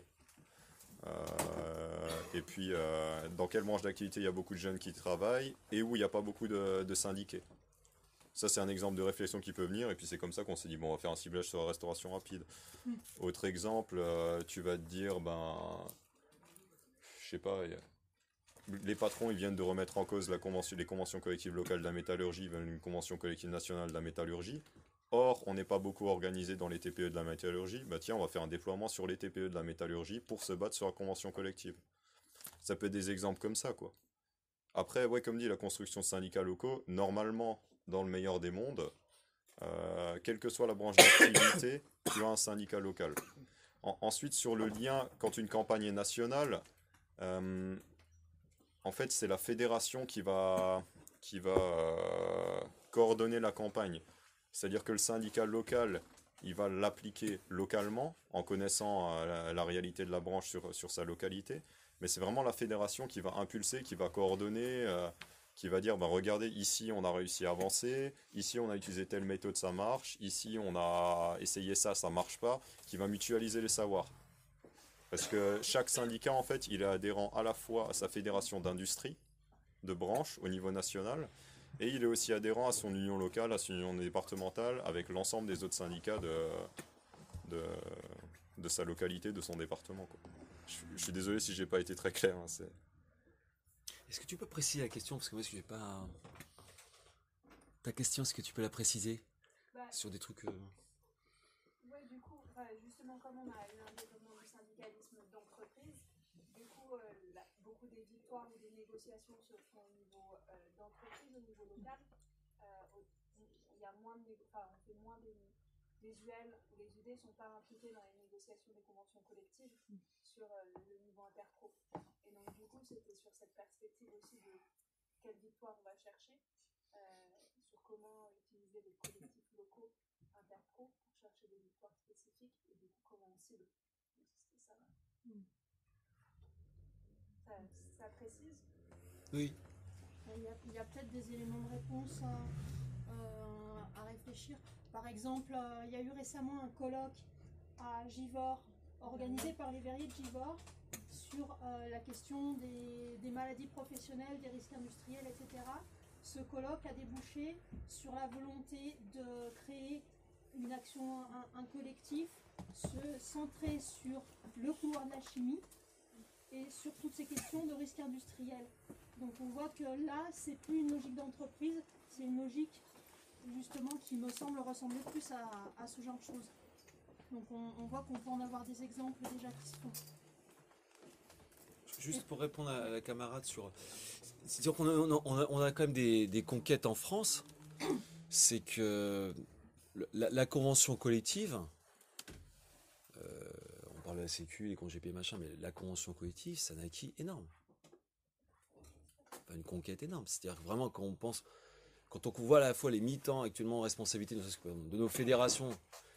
S3: Euh, et puis, euh, dans quelle branche d'activité il y a beaucoup de jeunes qui travaillent et où il n'y a pas beaucoup de, de syndiqués. Ça, c'est un exemple de réflexion qui peut venir. Et puis, c'est comme ça qu'on s'est dit, bon, on va faire un ciblage sur la restauration rapide. Autre exemple, euh, tu vas te dire, ben, je sais pas, y a- les patrons, ils viennent de remettre en cause la convention, les conventions collectives locales de la métallurgie, ils veulent une convention collective nationale de la métallurgie. Or, on n'est pas beaucoup organisé dans les T P E de la métallurgie. Bah tiens, on va faire un déploiement sur les T P E de la métallurgie pour se battre sur la convention collective. Ça peut être des exemples comme ça, quoi. Après, ouais, comme dit, la construction de syndicats locaux, normalement, dans le meilleur des mondes, euh, quelle que soit la branche d'activité, tu as un syndicat local. En- ensuite, sur le lien, quand une campagne est nationale, euh, en fait, c'est la fédération qui va, qui va euh, coordonner la campagne. C'est-à-dire que le syndicat local, il va l'appliquer localement, en connaissant euh, la, la réalité de la branche sur, sur sa localité. Mais c'est vraiment la fédération qui va impulser, qui va coordonner, euh, qui va dire, ben regardez, ici on a réussi à avancer, ici on a utilisé telle méthode, ça marche, ici on a essayé ça, ça marche pas, qui va mutualiser les savoirs. Parce que chaque syndicat, en fait, il est adhérent à la fois à sa fédération d'industrie, de branche au niveau national, et il est aussi adhérent à son union locale, à son union départementale, avec l'ensemble des autres syndicats de, de, de sa localité, de son département, quoi. Je, je suis désolé si j'ai pas été très clair. Hein, c'est...
S2: Est-ce que tu peux préciser la question, parce que moi, je n'ai pas... Ta question, est-ce que tu peux la préciser
S6: Bah,
S2: sur des trucs... Euh...
S6: ouais, du coup, enfin, justement, comme on a eu un développement du syndicalisme d'entreprise, du coup, euh, la- beaucoup des victoires ou des négociations se font au niveau euh, d'entreprise, au niveau local. Euh, au- Il y a moins de négo- enfin, on fait moins des, les U L ou les U D ne sont pas impliqués dans les négociations des conventions collectives sur euh, le niveau interpro. Et donc, du coup, c'était sur cette perspective aussi de quelle victoire on va chercher, euh, sur comment utiliser les collectifs locaux interpro pour chercher des victoires spécifiques et du coup comment on cible. Donc, c'était ça. Ça, ça précise.
S2: Oui.
S7: Il y a, il y a peut-être des éléments de réponse à, euh, à réfléchir. Par exemple, euh, il y a eu récemment un colloque à Givors, organisé par les verriers de Givors, sur euh, la question des, des maladies professionnelles, des risques industriels, et cetera. Ce colloque a débouché sur la volonté de créer une action, un, un collectif se centré sur le couloir de la chimie et sur toutes ces questions de risques industriels. Donc on voit que là, c'est plus une logique d'entreprise, c'est une logique justement qui me semble ressembler plus à, à ce genre de choses. Donc on, on voit qu'on peut en avoir des exemples déjà qui se font.
S2: Juste pour répondre à la camarade sur... C'est-à-dire qu'on a, on a, on a quand même des, des conquêtes en France, c'est que la, la convention collective, euh, on parle de la sécu, les congés payés, machin, mais la convention collective, c'est un acquis énorme. Enfin, une conquête énorme. C'est-à-dire que vraiment, quand on pense, quand on voit à la fois les militants actuellement en responsabilité de nos fédérations,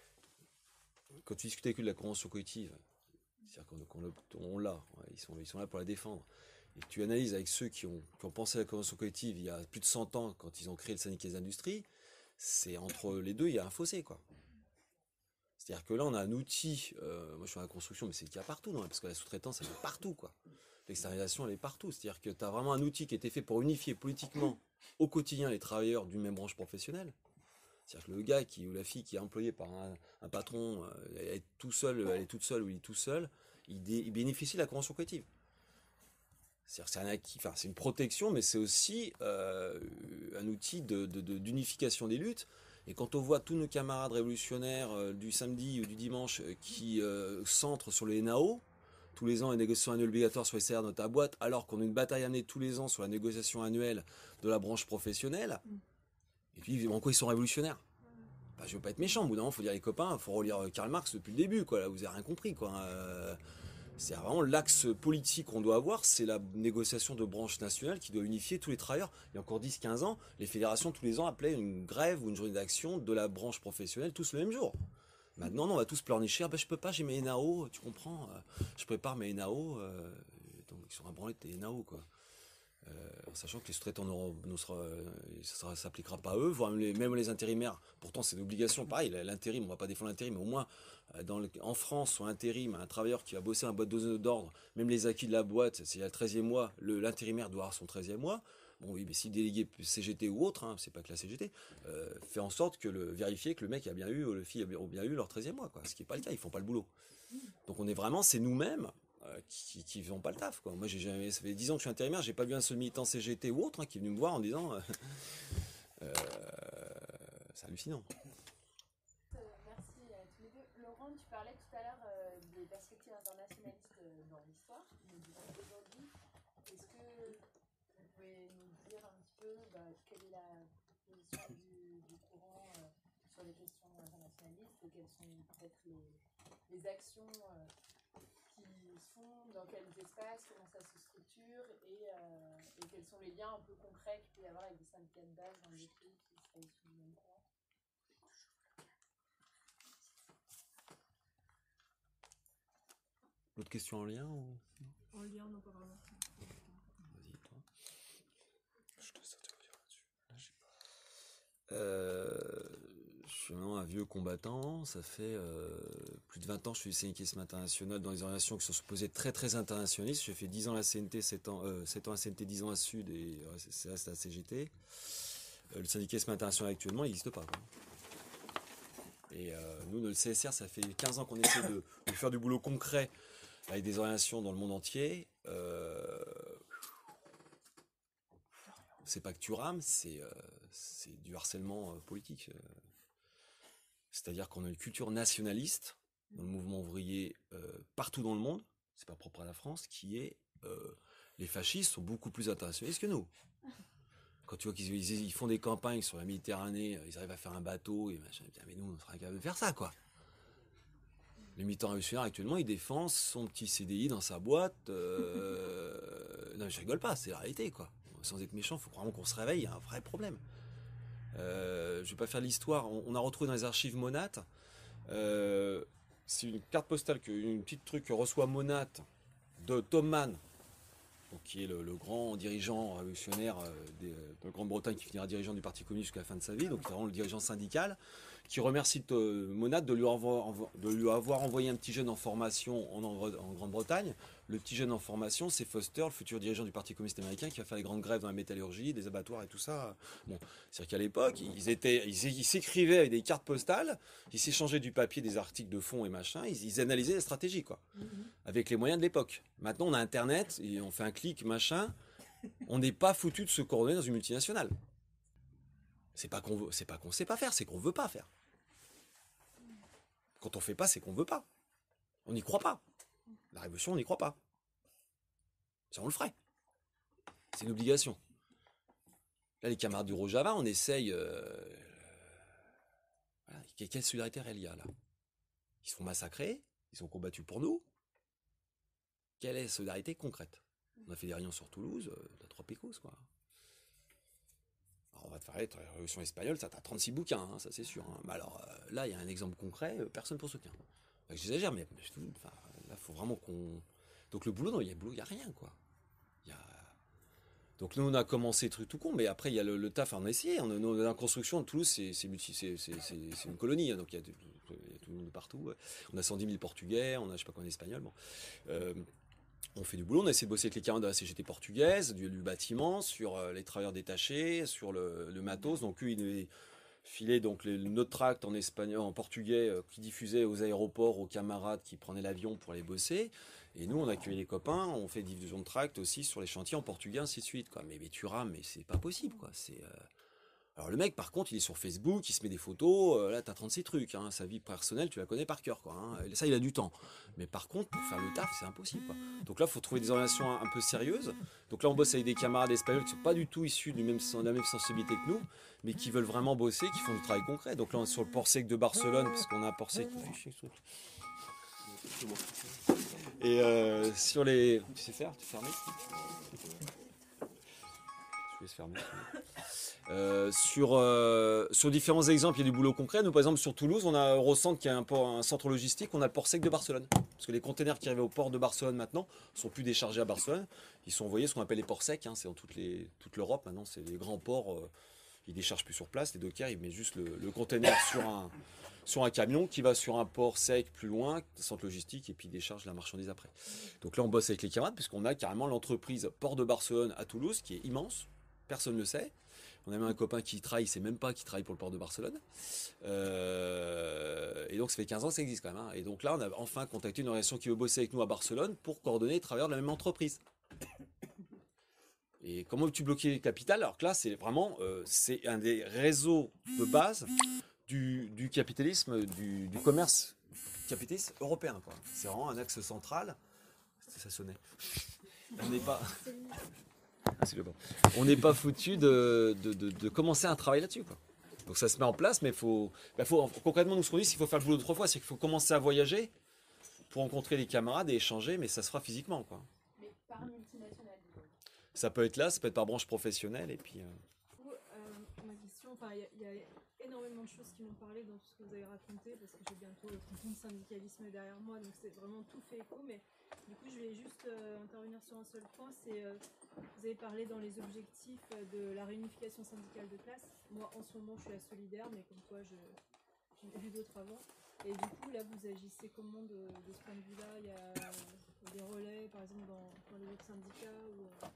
S2: quand tu discutes avec eux de la convention collective, c'est-à-dire qu'on, qu'on, on l'a, ils sont, ils sont là pour la défendre. Et tu analyses avec ceux qui ont, qui ont pensé à la convention collective il y a plus de cent ans, quand ils ont créé le syndicat des industries, c'est entre les deux, il y a un fossé, quoi. C'est-à-dire que là, on a un outil, euh, moi je suis dans la construction, mais c'est qu'il y a partout, non, parce que la sous-traitance, elle est partout, quoi. L'externalisation, elle est partout. C'est-à-dire que tu as vraiment un outil qui a été fait pour unifier politiquement au quotidien les travailleurs d'une même branche professionnelle. C'est-à-dire que le gars qui, ou la fille qui est employée par un, un patron, euh, elle est tout seul, elle est toute seule ou il est tout seul, il, dé, il bénéficie de la convention collective. C'est-à-dire c'est un acquis, enfin c'est une protection, mais c'est aussi euh, un outil de, de, de, d'unification des luttes. Et quand on voit tous nos camarades révolutionnaires euh, du samedi ou du dimanche euh, qui euh, centrent sur les N A O, tous les ans une négociation annuelle obligatoire sur les salaires de ta boîte, alors qu'on a une bataille amenée tous les ans sur la négociation annuelle de la branche professionnelle, mm. Et puis en quoi ils sont révolutionnaires? Bah, je veux pas être méchant, au bout d'un moment, il faut dire les copains, il faut relire Karl Marx depuis le début, quoi. Là, vous avez rien compris, quoi. Euh, c'est vraiment l'axe politique qu'on doit avoir, c'est la négociation de branche nationale qui doit unifier tous les travailleurs. Il y a encore dix quinze ans, les fédérations tous les ans appelaient une grève ou une journée d'action de la branche professionnelle tous le même jour. Maintenant, non, on va tous pleurnicher, ah ben je peux pas, j'ai mes N A O, tu comprends, euh, je prépare mes N A O, euh, donc ils sont à branler tes N A O, quoi. Euh, en sachant que les sous-traitants ne sera, ça ne s'appliquera pas à eux, voire même les, même les intérimaires. Pourtant, c'est une obligation. Pareil, l'intérim, on ne va pas défendre l'intérim, mais au moins, dans le, en France, sur l'intérim, un travailleur qui va bosser un boîte d'ordre, même les acquis de la boîte, c'est le treizième mois, le, l'intérimaire doit avoir son treizième mois. Bon, oui, mais si le délégué C G T ou autre, hein, c'est pas que la C G T, euh, fait en sorte que le vérifier que le mec a bien eu, ou le fille a bien, bien eu leur treizième mois, quoi. Ce qui n'est pas le cas, ils font pas le boulot. Donc on est vraiment, c'est nous-mêmes. Euh, qui, qui font pas le taf, quoi. Moi j'ai jamais, ça fait dix ans que je suis intérimaire, j'ai pas vu un seul militant C G T ou autre hein, qui est venu me voir en disant euh, euh, c'est hallucinant.
S8: Euh, merci à tous les deux. Laurent, tu parlais tout à l'heure euh, des perspectives internationalistes euh, dans l'histoire, mais du coup aujourd'hui, est-ce que vous pouvez nous dire un petit peu bah, quelle est la position du, du courant euh, sur les questions internationalistes et quelles sont peut-être les, les actions euh, qui se font, dans quels espaces, comment ça se structure et, euh, et quels sont les liens un peu concrets qu'il peut y avoir avec des syndicats de base dans les pays qui seraient issus du même courant.
S2: L'autre question en lien ou...
S7: En lien, non pas vraiment.
S2: Vas-y, toi. Je te laisse intervenir là-dessus. Là, j'ai pas... Euh... suis vraiment un vieux combattant. Ça fait euh, plus de vingt ans que je suis syndicalisme international dans les organisations qui sont supposées très très internationalistes. J'ai fait dix ans à la C N T, sept ans, euh, sept ans à la C N T, dix ans à Sud et euh, c'est resté à la C G T. Euh, le syndicalisme international actuellement, il n'existe pas, quoi. Et euh, nous, le C S R, ça fait quinze ans qu'on essaie de, de faire du boulot concret avec des organisations dans le monde entier. Euh, c'est pas que tu rames, c'est euh, c'est du harcèlement euh, politique. C'est-à-dire qu'on a une culture nationaliste dans le mouvement ouvrier euh, partout dans le monde, c'est pas propre à la France, qui est euh, les fascistes sont beaucoup plus internationalistes que nous. Quand tu vois qu'ils ils, ils font des campagnes sur la Méditerranée, ils arrivent à faire un bateau et machin, mais nous on serait capable de faire ça, quoi. Le militant révolutionnaire actuellement, il défend son petit C D I dans sa boîte. Euh... non, je rigole pas, c'est la réalité, quoi. Sans être méchant, il faut vraiment qu'on se réveille, il y a un vrai problème. Euh, je vais pas faire l'histoire. On, on a retrouvé dans les archives Monat. Euh, c'est une carte postale, que, une petite truc que reçoit Monat de Tom Mann, donc, qui est le, le grand dirigeant révolutionnaire euh, des, de Grande-Bretagne, qui finira dirigeant du Parti communiste jusqu'à la fin de sa vie, donc vraiment le dirigeant syndical, qui remercie euh, Monat de lui, avoir, de lui avoir envoyé un petit jeune en formation en, en Grande-Bretagne. Le petit jeune en formation, c'est Foster, le futur dirigeant du Parti communiste américain, qui va faire les grandes grèves dans la métallurgie, des abattoirs et tout ça. Bon, c'est-à-dire qu'à l'époque, ils étaient, ils, ils s'écrivaient avec des cartes postales, ils s'échangeaient du papier, des articles de fond et machin, ils, ils analysaient la stratégie, quoi, mm-hmm. avec les moyens de l'époque. Maintenant, on a Internet, et on fait un clic, machin, on n'est pas foutu de se coordonner dans une multinationale. C'est pas qu'on veut, c'est pas qu'on sait pas faire, c'est qu'on veut pas faire. Quand on fait pas, c'est qu'on veut pas. On n'y croit pas. La révolution, on n'y croit pas. Ça, on le ferait. C'est une obligation. Là, les camarades du Rojava, on essaye... Euh... Voilà. Quelle solidarité réelle il y a, là? Ils se font massacrer, ils sont combattus pour nous. Quelle est la solidarité concrète? On a fait des réunions sur Toulouse, euh, t'as trois pécos, quoi. Alors, on va te faire la révolution espagnole, ça t'as trente-six bouquins, hein, ça c'est sûr. Hein. Mais alors, euh, là, il y a un exemple concret, euh, personne pour soutien. J'exagère, mais, mais enfin, là, il faut vraiment qu'on... Donc le boulot, non, il y a boulot, il n'y a rien, quoi. Y a... Donc nous, on a commencé truc tout con, mais après, il y a le, le taf à en essayer. On a, on a la construction de Toulouse, c'est, c'est, multi, c'est, c'est, c'est, c'est une colonie, hein, donc il y, y a tout le monde de partout. On a cent dix mille Portugais, on a je sais pas combien d'Espagnols. Bon. Euh, on fait du boulot, on a essayé de bosser avec les camarades de la C G T portugaise, du, du bâtiment, sur euh, les travailleurs détachés, sur le, le matos. Donc eux, ils filaient donc les, notre tract en espagnol, en portugais, euh, qui diffusait aux aéroports aux camarades qui prenaient l'avion pour aller bosser. Et nous, on accueille les copains, on fait diffusion de tract aussi sur les chantiers en portugais, ainsi de suite, quoi. Mais, mais tu rames, mais c'est pas possible, quoi. C'est, euh... Alors le mec, par contre, il est sur Facebook, il se met des photos, euh, là, t'as trente-six trucs, hein. Sa vie personnelle, tu la connais par cœur, quoi. Hein. Ça, il a du temps. Mais par contre, pour faire le taf, c'est impossible, quoi. Donc là, il faut trouver des organisations un, un peu sérieuses. Donc là, on bosse avec des camarades espagnols qui sont pas du tout issus du même, de la même sensibilité que nous, mais qui veulent vraiment bosser, qui font du travail concret. Donc là, on est sur le port sec de Barcelone, puisqu'on a un port sec qui fait chier, ce truc. Et euh, sur les... Tu sais faire? Tu fermes? Je laisse fermer. Euh, sur, euh, sur différents exemples, il y a du boulot concret. Nous, par exemple, sur Toulouse, on a Eurocentre qui est un, port, un centre logistique. On a le port sec de Barcelone. Parce que les containers qui arrivent au port de Barcelone maintenant ne sont plus déchargés à Barcelone. Ils sont envoyés ce qu'on appelle les ports secs. Hein, c'est dans toute, les, toute l'Europe maintenant. C'est les grands ports. Euh, ils ne déchargent plus sur place. Les dockers, ils mettent juste le, le container sur un, sur un camion qui va sur un port sec plus loin, centre logistique, et puis décharge la marchandise après. Donc là, on bosse avec les camarades puisqu'on a carrément l'entreprise Port de Barcelone à Toulouse qui est immense. Personne ne le sait. On a même un copain qui travaille, il ne sait même pas qu'il travaille pour le port de Barcelone. Euh, et donc ça fait quinze ans que ça existe quand même. Hein. Et donc là, on a enfin contacté une organisation qui veut bosser avec nous à Barcelone pour coordonner les travailleurs de la même entreprise. Et comment veux-tu bloquer les capitales? Alors que là, c'est vraiment euh, c'est un des réseaux de base du, du capitalisme, du, du commerce capitaliste européen, quoi. C'est vraiment un axe central. Ça sonnait. On n'est pas... Ah, c'est le bon. On n'est pas foutu de, de, de, de commencer un travail là-dessus, quoi. Donc ça se met en place, mais faut, bah faut, concrètement, nous, ce qu'on dit, c'est qu'il faut faire le boulot de trois fois, c'est qu'il faut commencer à voyager pour rencontrer les camarades et échanger, mais ça se fera physiquement, quoi.
S8: Mais par multinationale, disons.
S2: Ça peut être là, ça peut être par branche professionnelle, et puis... Euh...
S7: Du coup, euh, ma question, enfin, il y, y a énormément de choses qui m'ont parlé dans tout ce que vous avez raconté, parce que j'ai bientôt trente ans de syndicalisme derrière moi, donc c'est vraiment tout fait écho, mais du coup, je voulais juste euh, intervenir sur un seul point, c'est... Euh, vous avez parlé dans les objectifs de la réunification syndicale de classe. Moi, en ce moment, je suis à Solidaire, mais comme quoi, je, J'en ai vu d'autres avant. Et du coup, là, vous agissez comment de, de ce point de vue-là? Il y a des relais, par exemple, dans, dans les autres syndicats ou, euh,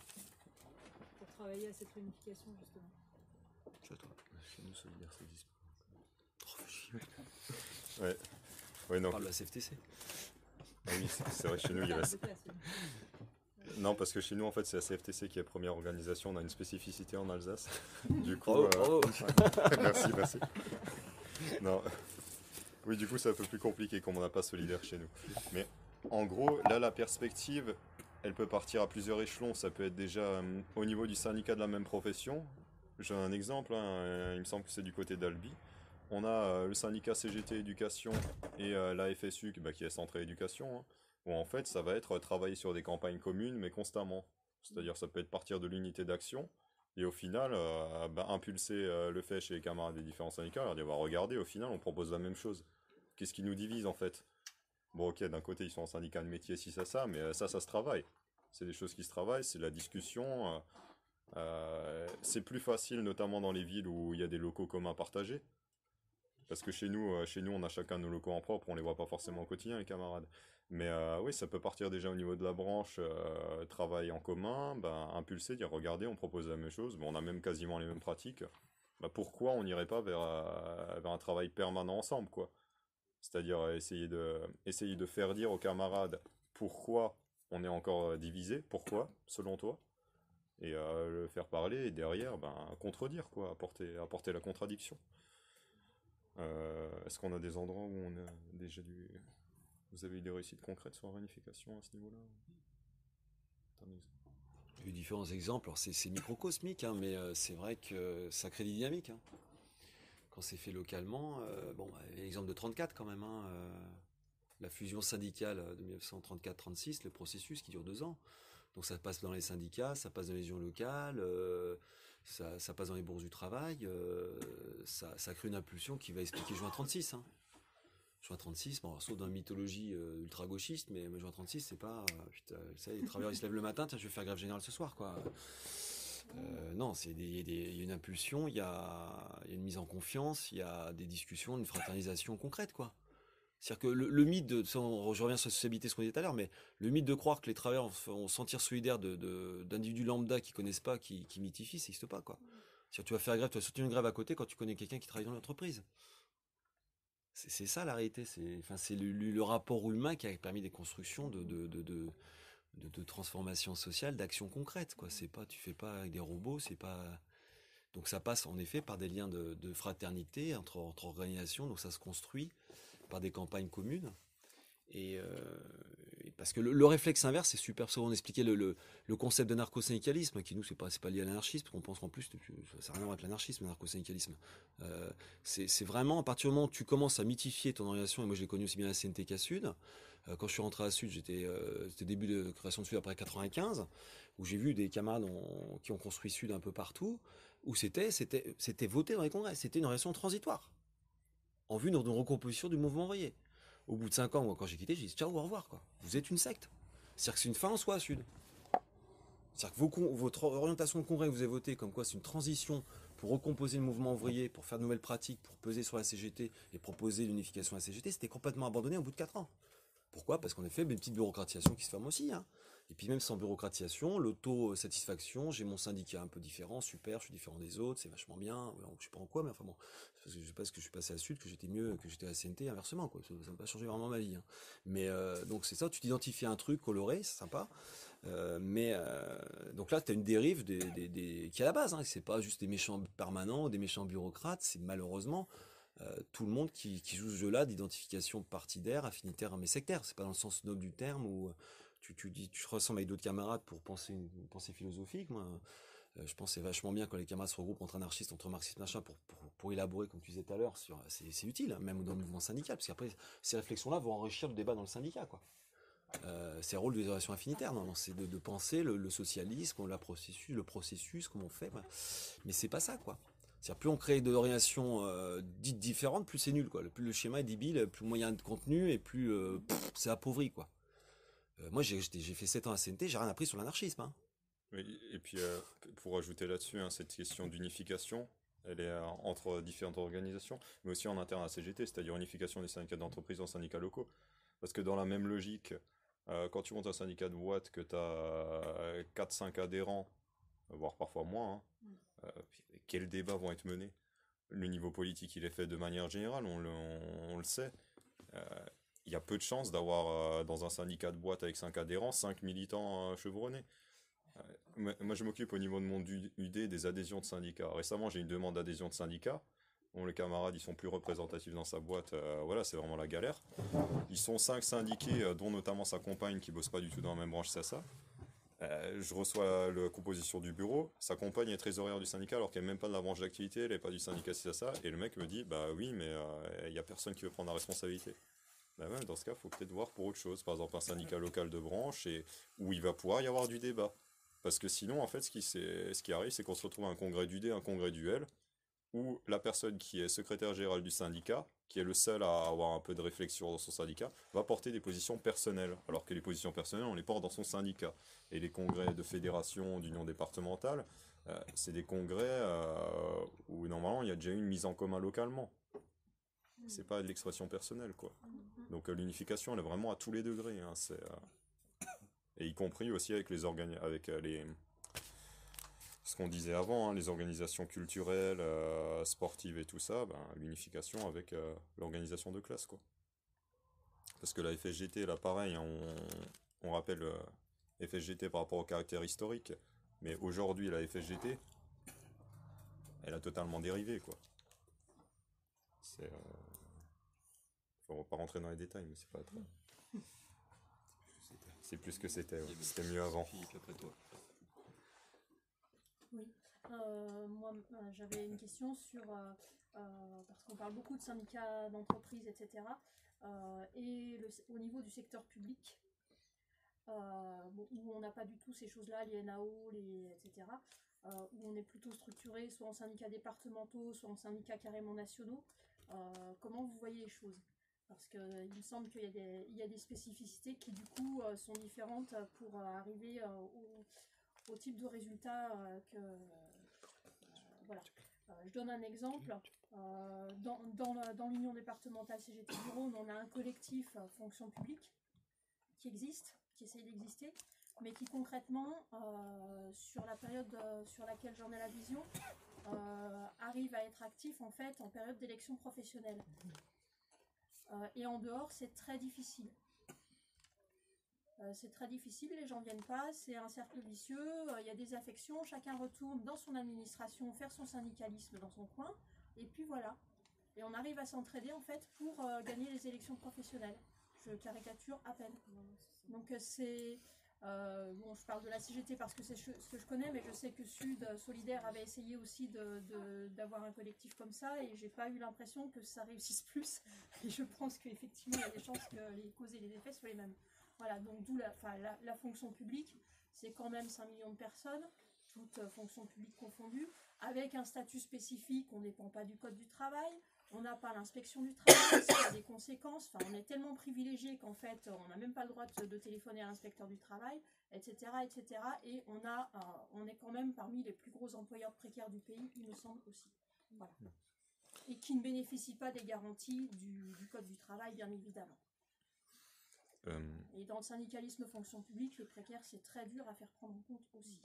S7: pour travailler à cette réunification, justement.
S2: C'est à toi. Chez nous, solidaire, ça existe pas. Trop chier.
S3: Ouais. Ouais,
S2: On
S3: non.
S2: parle de la C F T C.
S3: Ah oui, c'est c'est vrai que chez nous, il y a la...
S7: De classe, oui.
S3: Non, parce que chez nous, en fait, c'est la C F T C qui est la première organisation. On a une spécificité en Alsace. Du coup,
S2: Oh,
S3: euh,
S2: oh.
S3: merci, merci. Non. Oui, du coup, c'est un peu plus compliqué comme on n'a pas solidaire chez nous. Mais en gros, là, la perspective, elle peut partir à plusieurs échelons. Ça peut être déjà euh, au niveau du syndicat de la même profession. J'ai un exemple, hein, euh, il me semble que c'est du côté d'Albi. On a euh, le syndicat C G T Éducation et euh, la F S U, bah, qui est Centrée Éducation, hein, où en fait, ça va être euh, travailler sur des campagnes communes, mais constamment. C'est-à-dire, ça peut être partir de l'unité d'action. Et au final, euh, bah, impulser euh, le fait chez les camarades des différents syndicats, leur dire, bah, regardez, au final, on propose la même chose. Qu'est-ce qui nous divise, en fait? Bon, ok, d'un côté, ils sont en syndicat de métier, si ça, ça, mais euh, ça, ça se travaille. C'est des choses qui se travaillent, c'est de la discussion. euh, euh, c'est plus facile, notamment dans les villes où il y a des locaux communs partagés. Parce que chez nous, euh, chez nous, on a chacun nos locaux en propre, on les voit pas forcément au quotidien, les camarades. Mais euh, oui, ça peut partir déjà au niveau de la branche, euh, travail en commun, ben, impulser, dire regardez, on propose la même chose, ben, on a même quasiment les mêmes pratiques. Ben, pourquoi on n'irait pas vers, euh, vers un travail permanent ensemble, quoi? C'est-à-dire euh, essayer de, essayer de faire dire aux camarades pourquoi on est encore euh, divisé, pourquoi, selon toi, et euh, le faire parler, et derrière, ben, contredire, quoi, apporter, apporter la contradiction. Euh, est-ce qu'on a des endroits où on a déjà du... Vous avez eu des réussites concrètes sur la réunification à ce niveau-là? T'as un exemple?
S2: Il y a eu différents exemples. Alors, c'est c'est microcosmique, hein, mais euh, c'est vrai que ça crée des dynamiques. Hein. Quand c'est fait localement, euh, bon, bah, il y a l'exemple de trente-quatre quand même. Hein, euh, la fusion syndicale de mille neuf cent trente-quatre trente-six, le processus qui dure deux ans. Donc ça passe dans les syndicats, ça passe dans les unions locales, euh, ça, ça passe dans les bourses du travail, euh, ça, ça crée une impulsion qui va expliquer juin trente-six. Hein. Juin trente-six, bon, sauf dans la mythologie euh, ultra-gauchiste, mais, mais juin trente-six, c'est pas... Euh, putain, vous savez, les travailleurs ils se lèvent le matin, tiens, je vais faire grève générale ce soir, quoi. Euh, non, c'est des, des, il y a une impulsion, il y a, il y a une mise en confiance, il y a des discussions, une fraternisation concrète, quoi. C'est-à-dire que le, le mythe de, ça, on, je reviens sur la sociabilité, ce qu'on disait tout à l'heure, mais le mythe de croire que les travailleurs vont se sentir solidaires de, de, d'individus lambda qui connaissent pas, qui, qui mythifient, ça n'existe pas, quoi. C'est-à-dire que tu vas faire grève, tu vas soutenir une grève à côté quand tu connais quelqu'un qui travaille dans l'entreprise. C'est, c'est ça la réalité, c'est, enfin, c'est le, le rapport humain qui a permis des constructions de, de, de, de, de, de transformation sociale, d'actions concrètes, quoi. C'est pas, tu fais pas avec des robots, c'est pas. Donc ça passe en effet par des liens de, de fraternité entre, entre organisations, donc ça se construit par des campagnes communes. Et, euh, et parce que le, le réflexe inverse, c'est super souvent expliqué le, le, le concept d'anarcho-syndicalisme, qui nous, c'est pas, c'est pas lié à l'anarchisme, on pense qu'en plus, ça n'a rien à voir avec l'anarchisme, l'anarcho-syndicalisme. Euh, c'est, c'est vraiment, à partir du moment où tu commences à mythifier ton organisation, et moi je l'ai connu aussi bien à la C N T qu'à Sud, euh, quand je suis rentré à Sud, j'étais, euh, c'était début de création de Sud après quatre-vingt-quinze, où j'ai vu des camarades ont, qui ont construit Sud un peu partout, où c'était, c'était, c'était voté dans les congrès, c'était une organisation transitoire, en vue d'une recomposition du mouvement ouvrier. Au bout de cinq ans, moi, quand j'ai quitté, j'ai dit ciao, au revoir, quoi. Vous êtes une secte. C'est-à-dire que c'est une fin en soi à Sud. C'est-à-dire que vos, votre orientation de congrès que vous avez voté, comme quoi c'est une transition pour recomposer le mouvement ouvrier, pour faire de nouvelles pratiques, pour peser sur la C G T et proposer l'unification à la C G T, c'était complètement abandonné au bout de quatre ans. Pourquoi? Parce qu'en effet, il y a une petite bureaucratisation qui se forme aussi. Hein. Et puis même sans bureaucratisation, l'auto-satisfaction, j'ai mon syndicat un peu différent, super, je suis différent des autres, c'est vachement bien, je sais pas en quoi, mais enfin bon, parce que je sais pas que je suis passé à Sud, que j'étais mieux, que j'étais à la C N T, inversement, quoi. Ça n'a pas changé vraiment ma vie. Hein. Mais euh, donc c'est ça, tu t'identifies à un truc coloré, c'est sympa. Euh, mais euh, donc là, tu as une dérive des, des, des, qui est à la base, hein, c'est pas juste des méchants permanents, des méchants bureaucrates, c'est malheureusement euh, tout le monde qui, qui joue ce jeu-là d'identification partidaire, affinitaire, mais sectaire. C'est pas dans le sens noble du terme où tu, tu dis tu te ressembles avec d'autres camarades pour penser une, une pensée philosophique. Moi, euh, je pense que c'est vachement bien quand les camarades se regroupent entre anarchistes, entre marxistes, machin, pour, pour, pour élaborer, comme tu disais tout à l'heure, sur, c'est, c'est utile, hein, même dans le mouvement syndical, parce qu'après, ces réflexions-là vont enrichir le débat dans le syndicat, quoi. Euh, c'est le rôle des relations affinitaires, non, non, c'est de, de penser le, le socialisme, la processus, le processus, comment on fait, bah. Mais c'est pas ça, quoi. C'est-à-dire, plus on crée de orientations euh, dites différentes, plus c'est nul, quoi. Plus le schéma est débile, plus moyen de contenu, et plus euh, pff, c'est appauvri, quoi. Euh, moi, j'ai, j'ai fait sept ans à C N T, j'ai rien appris sur l'anarchisme. Hein.
S3: Oui, et puis, euh, pour ajouter là-dessus, hein, cette question d'unification, Elle est euh, entre différentes organisations, mais aussi en interne à C G T, c'est-à-dire unification des syndicats d'entreprise en syndicats locaux. Parce que dans la même logique, euh, quand tu montes un syndicat de boîte, que tu as quatre cinq adhérents, voire parfois moins, hein, euh, quels débats vont être menés? Le niveau politique, il est fait de manière générale, on le, on, on le sait. Euh, Il y a peu de chances d'avoir euh, dans un syndicat de boîte avec cinq adhérents, cinq militants euh, chevronnés. Euh, moi, moi, je m'occupe au niveau de mon U D des adhésions de syndicats. Récemment, j'ai une demande d'adhésion de syndicat. Bon, les camarades, ils sont plus représentatifs dans sa boîte. Euh, voilà, c'est vraiment la galère. Ils sont cinq syndiqués, euh, dont notamment sa compagne qui bosse pas du tout dans la même branche, c'est ça. Euh, je reçois la composition du bureau. Sa compagne est trésorière du syndicat alors qu'elle n'est même pas de la branche d'activité, elle n'est pas du syndicat, c'est ça. Et le mec me dit, bah oui, mais il euh, n'y a personne qui veut prendre la responsabilité. Bah ouais, dans ce cas, il faut peut-être voir pour autre chose. Par exemple, un syndicat local de branche et où il va pouvoir y avoir du débat. Parce que sinon, en fait, ce qui, ce qui arrive, c'est qu'on se retrouve à un congrès du D, un congrès du L, où la personne qui est secrétaire générale du syndicat, qui est le seul à avoir un peu de réflexion dans son syndicat, va porter des positions personnelles. Alors que les positions personnelles, on les porte dans son syndicat. Et les congrès de fédération, d'union départementale, euh, c'est des congrès euh, où normalement il y a déjà eu une mise en commun localement. C'est pas de l'expression personnelle, quoi. Donc euh, l'unification, elle est vraiment à tous les degrés. Hein, c'est, euh... et y compris aussi avec les organi- avec euh, les ce qu'on disait avant, hein, les organisations culturelles, euh, sportives et tout ça, ben, l'unification avec euh, l'organisation de classe, quoi. Parce que la F S G T, là, pareil, hein, on, on rappelle euh, F S G T par rapport au caractère historique, mais aujourd'hui, la F S G T, elle a totalement dérivé, quoi. C'est... Euh... Faut pas rentrer dans les détails, mais c'est pas très... C'est plus que c'était, ouais. C'était mieux avant.
S7: Oui, euh, moi euh, j'avais une question sur, euh, euh, parce qu'on parle beaucoup de syndicats d'entreprise, et cetera, euh, et le, au niveau du secteur public, euh, bon, où on n'a pas du tout ces choses-là, les N A O, les, et cetera, euh, où on est plutôt structuré soit en syndicats départementaux, soit en syndicats carrément nationaux. Euh, comment vous voyez les choses? Parce qu'il me semble qu'il y a des, il y a des spécificités qui du coup euh, sont différentes pour euh, arriver euh, au au type de résultat euh, que... Euh, voilà. Euh, je donne un exemple. Euh, dans dans, dans l'Union départementale C G T du Rhône, on a un collectif euh, fonction publique qui existe, qui essaye d'exister, mais qui concrètement, euh, sur la période euh, sur laquelle j'en ai la vision, euh, arrive à être actif en fait en période d'élection professionnelle. Euh, et en dehors, c'est très difficile. Euh, c'est très difficile, les gens viennent pas, c'est un cercle vicieux, il euh, y a des affections, chacun retourne dans son administration faire son syndicalisme dans son coin, et puis voilà. Et on arrive à s'entraider en fait pour euh, gagner les élections professionnelles. Je caricature à peine. Donc euh, c'est... Euh, bon, je parle de la C G T parce que c'est ce que je connais, mais je sais que Sud Solidaire avait essayé aussi de, de, d'avoir un collectif comme ça, et j'ai pas eu l'impression que ça réussisse plus. Et je pense qu'effectivement, il y a des chances que les causes et les effets soient les mêmes. Voilà, donc d'où la, enfin, la, la fonction publique, c'est quand même cinq millions de personnes, toutes euh, fonctions publiques confondues, avec un statut spécifique, on ne dépend pas du code du travail, on n'a pas l'inspection du travail, ça a des conséquences, enfin, on est tellement privilégié qu'en fait, on n'a même pas le droit de, de téléphoner à l'inspecteur du travail, et cetera, et cetera. Et on, a, euh, on est quand même parmi les plus gros employeurs précaires du pays, il me semble aussi. Voilà. Et qui ne bénéficient pas des garanties du, du code du travail, bien évidemment. Euh... Et dans le syndicalisme fonction publique, le précaire, c'est très dur à faire prendre en compte aussi.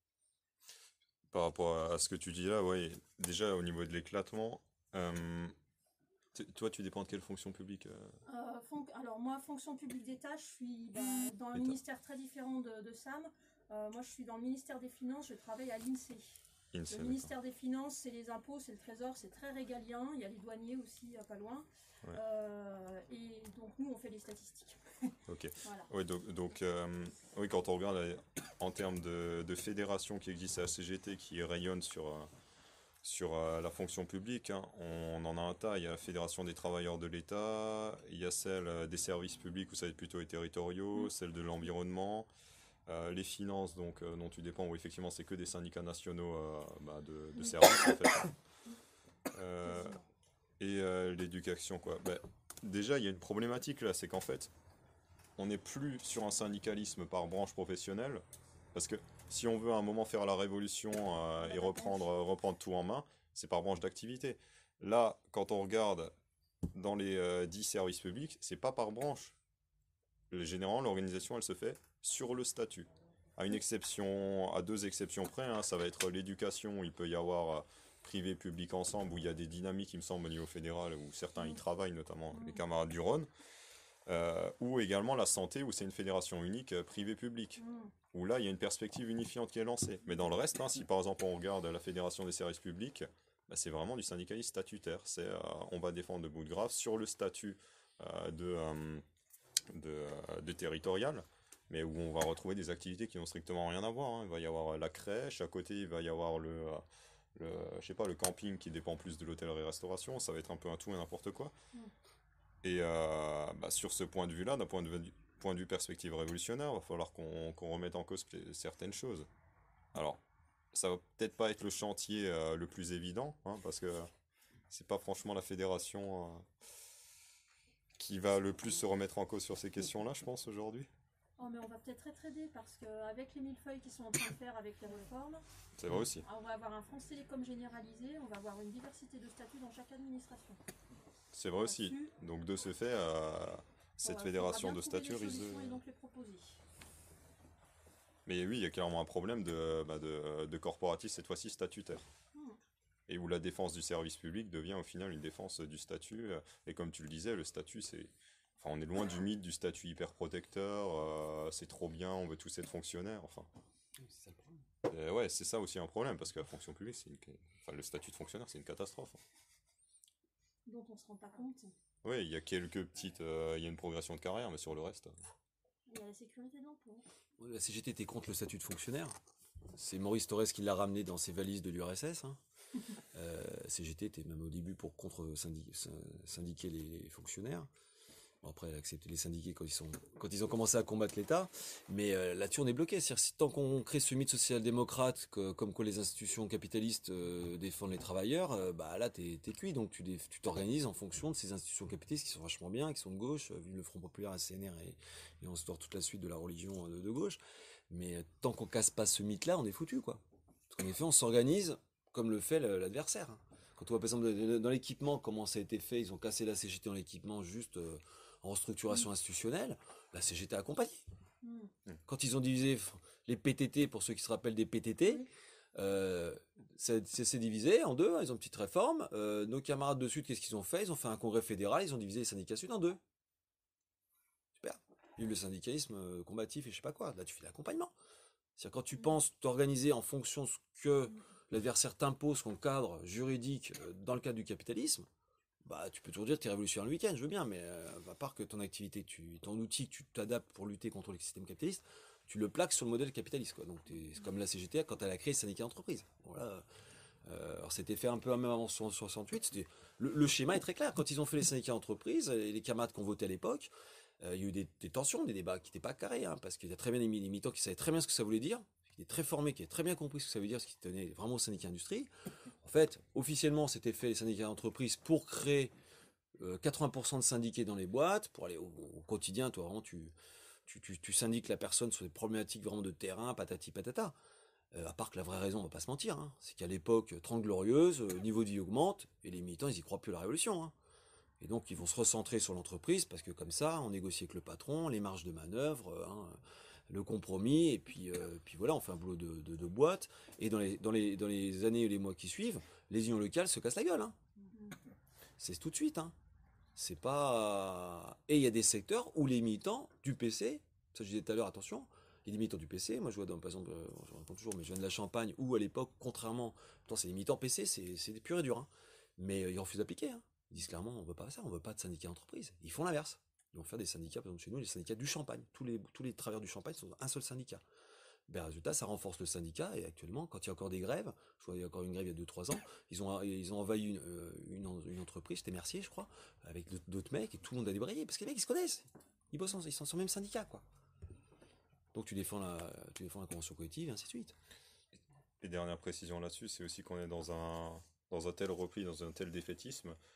S3: Par rapport à ce que tu dis là, ouais, déjà au niveau de l'éclatement, euh, toi tu dépends de quelle fonction publique euh...
S7: Euh, fon- Alors moi, fonction publique d'État, je suis bah, dans un État. ministère très différent de, de Sam. Euh, moi je suis dans le ministère des Finances, je travaille à l'INSEE. Le ministère des Finances, c'est les impôts, c'est le trésor, c'est très régalien. Il y a les douaniers aussi, pas loin. Ouais. Euh, et donc nous, on fait les statistiques.
S3: Ok. Voilà. Oui, donc, donc euh, oui, quand on regarde euh, en termes de, de fédération qui existe à la C G T, qui rayonne sur, euh, sur euh, la fonction publique, hein, on en a un tas. Il y a la Fédération des travailleurs de l'État, il y a celle euh, des services publics où ça va être plutôt les territoriaux, mmh. celle de l'environnement. Euh, les finances, donc, euh, dont tu dépends, où effectivement c'est que des syndicats nationaux euh, bah, de, de services en fait. Euh, et euh, l'éducation, quoi. Bah, déjà, il y a une problématique là, c'est qu'en fait, on n'est plus sur un syndicalisme par branche professionnelle, parce que si on veut à un moment faire la révolution euh, et reprendre, reprendre tout en main, c'est par branche d'activité. Là, quand on regarde dans les euh, dix services publics, c'est pas par branche. Le- Généralement, l'organisation, elle se fait sur le statut. À une exception, à deux exceptions près, hein, ça va être l'éducation, il peut y avoir euh, privé, public ensemble, où il y a des dynamiques, il me semble, au niveau fédéral, où certains y travaillent, notamment les camarades du Rhône. Euh, ou également la santé, où c'est une fédération unique euh, privé-public, où là, il y a une perspective unifiante qui est lancée. Mais dans le reste, hein, si par exemple on regarde la fédération des services publics, bah, c'est vraiment du syndicalisme statutaire. C'est, euh, on va défendre de bout de grave sur le statut euh, de, euh, de, euh, de territorial, mais où on va retrouver des activités qui n'ont strictement rien à voir, hein. Il va y avoir euh, la crèche, à côté il va y avoir le, euh, le, je sais pas, le camping qui dépend plus de l'hôtellerie-restauration, ça va être un peu un tout et n'importe quoi. Et euh, bah, sur ce point de vue-là, d'un point de vue, point de vue perspective révolutionnaire, il va falloir qu'on qu'on remette en cause pl- certaines choses. Alors, ça va peut-être pas être le chantier euh, le plus évident, hein, parce que c'est pas franchement la fédération euh, qui va le plus se remettre en cause sur ces questions-là, je pense, aujourd'hui.
S7: Oh, mais on va peut-être être aidé parce qu'avec les millefeuilles qu'ils sont en train de faire avec les réformes,
S3: C'est vrai aussi.
S7: on va avoir un France Télécom généralisé, on va avoir une diversité de statuts dans chaque administration.
S3: C'est vrai aussi.
S7: Là-dessus,
S3: Donc de ce fait, euh, cette
S7: on va-
S3: fédération
S7: faudra
S3: de
S7: bien trouver
S3: statut
S7: des
S3: risque de...
S7: solutions et donc les proposer.
S3: Mais oui, il y a clairement un problème de, bah, de, de corporatisme, cette fois-ci statutaire.
S7: Hmm.
S3: Et où la défense du service public devient au final une défense du statut. euh, Et comme tu le disais, le statut, c'est... Enfin, on est loin du mythe du statut hyper protecteur, euh, c'est trop bien, on veut tous être fonctionnaires, enfin...
S2: C'est ça le problème.
S3: Euh, ouais, c'est ça aussi un problème, parce que la fonction publique, c'est une... enfin, le statut de fonctionnaire, c'est une catastrophe.
S7: Dont on ne se rend pas compte.
S3: Oui, il y a quelques petites... euh, il y a une progression de carrière, mais sur le reste... euh,
S7: Il y a la sécurité de l'emploi.
S2: Ouais, La C G T était contre le statut de fonctionnaire. C'est Maurice Thorez qui l'a ramené dans ses valises de l'U R S S. Hein. Euh, C G T était même au début pour contre syndi- sy- syndiquer les, les fonctionnaires. Bon, après, elle a accepté les syndiqués quand ils, sont, quand ils ont commencé à combattre l'État. Mais euh, là-dessus, on est bloqué. C'est-à-dire, si, tant qu'on crée ce mythe social-démocrate, que, comme quoi les institutions capitalistes euh, défendent les travailleurs, euh, bah là, t'es, t'es cuit. Donc, tu dé- tu t'organises en fonction de ces institutions capitalistes qui sont vachement bien, qui sont de gauche, euh, vive le Front Populaire, la C N R et, et on se dort toute la suite de la religion euh, de, de gauche. Mais euh, tant qu'on casse pas ce mythe-là, on est foutu, quoi. Parce qu'en effet, on s'organise comme le fait le- l'adversaire. Hein. Quand on voit, par exemple, de- de- dans l'équipement, comment ça a été fait, ils ont cassé la C G T dans l'équipement juste euh, en restructuration institutionnelle, la C G T a accompagné.
S7: Hmm.
S2: Quand ils ont divisé f- les P T T, pour ceux qui se rappellent des P T T,
S7: Oui.
S2: euh, c'est c'est- c'est divisé en deux, hein, ils ont une petite réforme. Euh, nos camarades de Sud, qu'est-ce qu'ils ont fait? Ils ont fait un congrès fédéral, ils ont divisé les syndicats Sud en deux. Super. Il y a eu le syndicalisme euh, combatif et je sais pas quoi. Là, tu fais de l'accompagnement. C'est-à-dire quand tu penses t'organiser en fonction de ce que l'adversaire t'impose comme cadre juridique euh, dans le cadre du capitalisme, bah tu peux toujours dire que tu es révolutionnaire le week-end, je veux bien, mais euh, à part que ton activité, tu, ton outil que tu t'adaptes pour lutter contre le système capitaliste, tu le plaques sur le modèle capitaliste, quoi. Donc t'es- c'est comme la C G T quand elle a créé le syndicat d'entreprise. Voilà. Euh, alors c'était fait un peu même avant soixante-huit. C'était le, le schéma est très clair. Quand ils ont fait les syndicats d'entreprise, et les camarades qui ont voté à l'époque, euh, il y a eu des, des tensions, des débats qui n'étaient pas carrés, hein, parce qu'il y a très bien des militants qui savaient très bien ce que ça voulait dire, qui étaient très formés, qui avaient très bien compris ce que ça veut dire, ce qui tenait vraiment au syndicat industrie. En fait, officiellement, c'était fait les syndicats d'entreprise pour créer euh, quatre-vingts pour cent de syndiqués dans les boîtes, pour aller au, au quotidien, toi vraiment tu, tu, tu, tu syndiques la personne sur des problématiques vraiment de terrain, patati patata. Euh, à part que la vraie raison, on va pas se mentir, hein, c'est qu'à l'époque, trente glorieuses, le niveau de vie augmente, et les militants, ils y croient plus à la révolution. Hein. Et donc, ils vont se recentrer sur l'entreprise, parce que comme ça, on négocie avec le patron, les marges de manœuvre, euh, hein, le compromis, et puis, euh, puis voilà, on fait un boulot de, de, de boîte. Et dans les, dans, les, dans les années et les mois qui suivent, les unions locales se cassent la gueule. Hein. C'est tout de suite. Hein. C'est pas... Et il y a des secteurs où les militants du P C, ça je disais tout à l'heure, attention, il y a des militants du P C, moi je vois dans, par exemple, euh, je raconte toujours, mais je viens de la Champagne, où à l'époque, contrairement, pourtant c'est des militants P C, c'est, c'est des purs et durs, hein. Mais euh, ils refusent d'appliquer. Hein. Ils disent clairement, on veut pas ça, on veut pas de syndicats d'entreprise. Ils font l'inverse. Ils vont faire des syndicats, par exemple chez nous, les syndicats du Champagne. Tous les, tous les travailleurs du Champagne sont dans un seul syndicat. Ben, résultat, ça renforce le syndicat, et actuellement, quand il y a encore des grèves, je vois il y a encore une grève il y a deux trois ans, ils ont, ils ont envahi une, euh, une, une entreprise, c'était Mercier, je crois, avec d'autres- d'autres mecs, et tout le monde a débrayé, parce que les mecs, ils se connaissent. Ils bossent, en- ils sont sur le même syndicat, quoi. Donc tu défends la, tu défends la convention collective, et ainsi de suite.
S3: Et dernière précision là-dessus, c'est aussi qu'on est dans un, dans un tel repli, dans un tel défaitisme,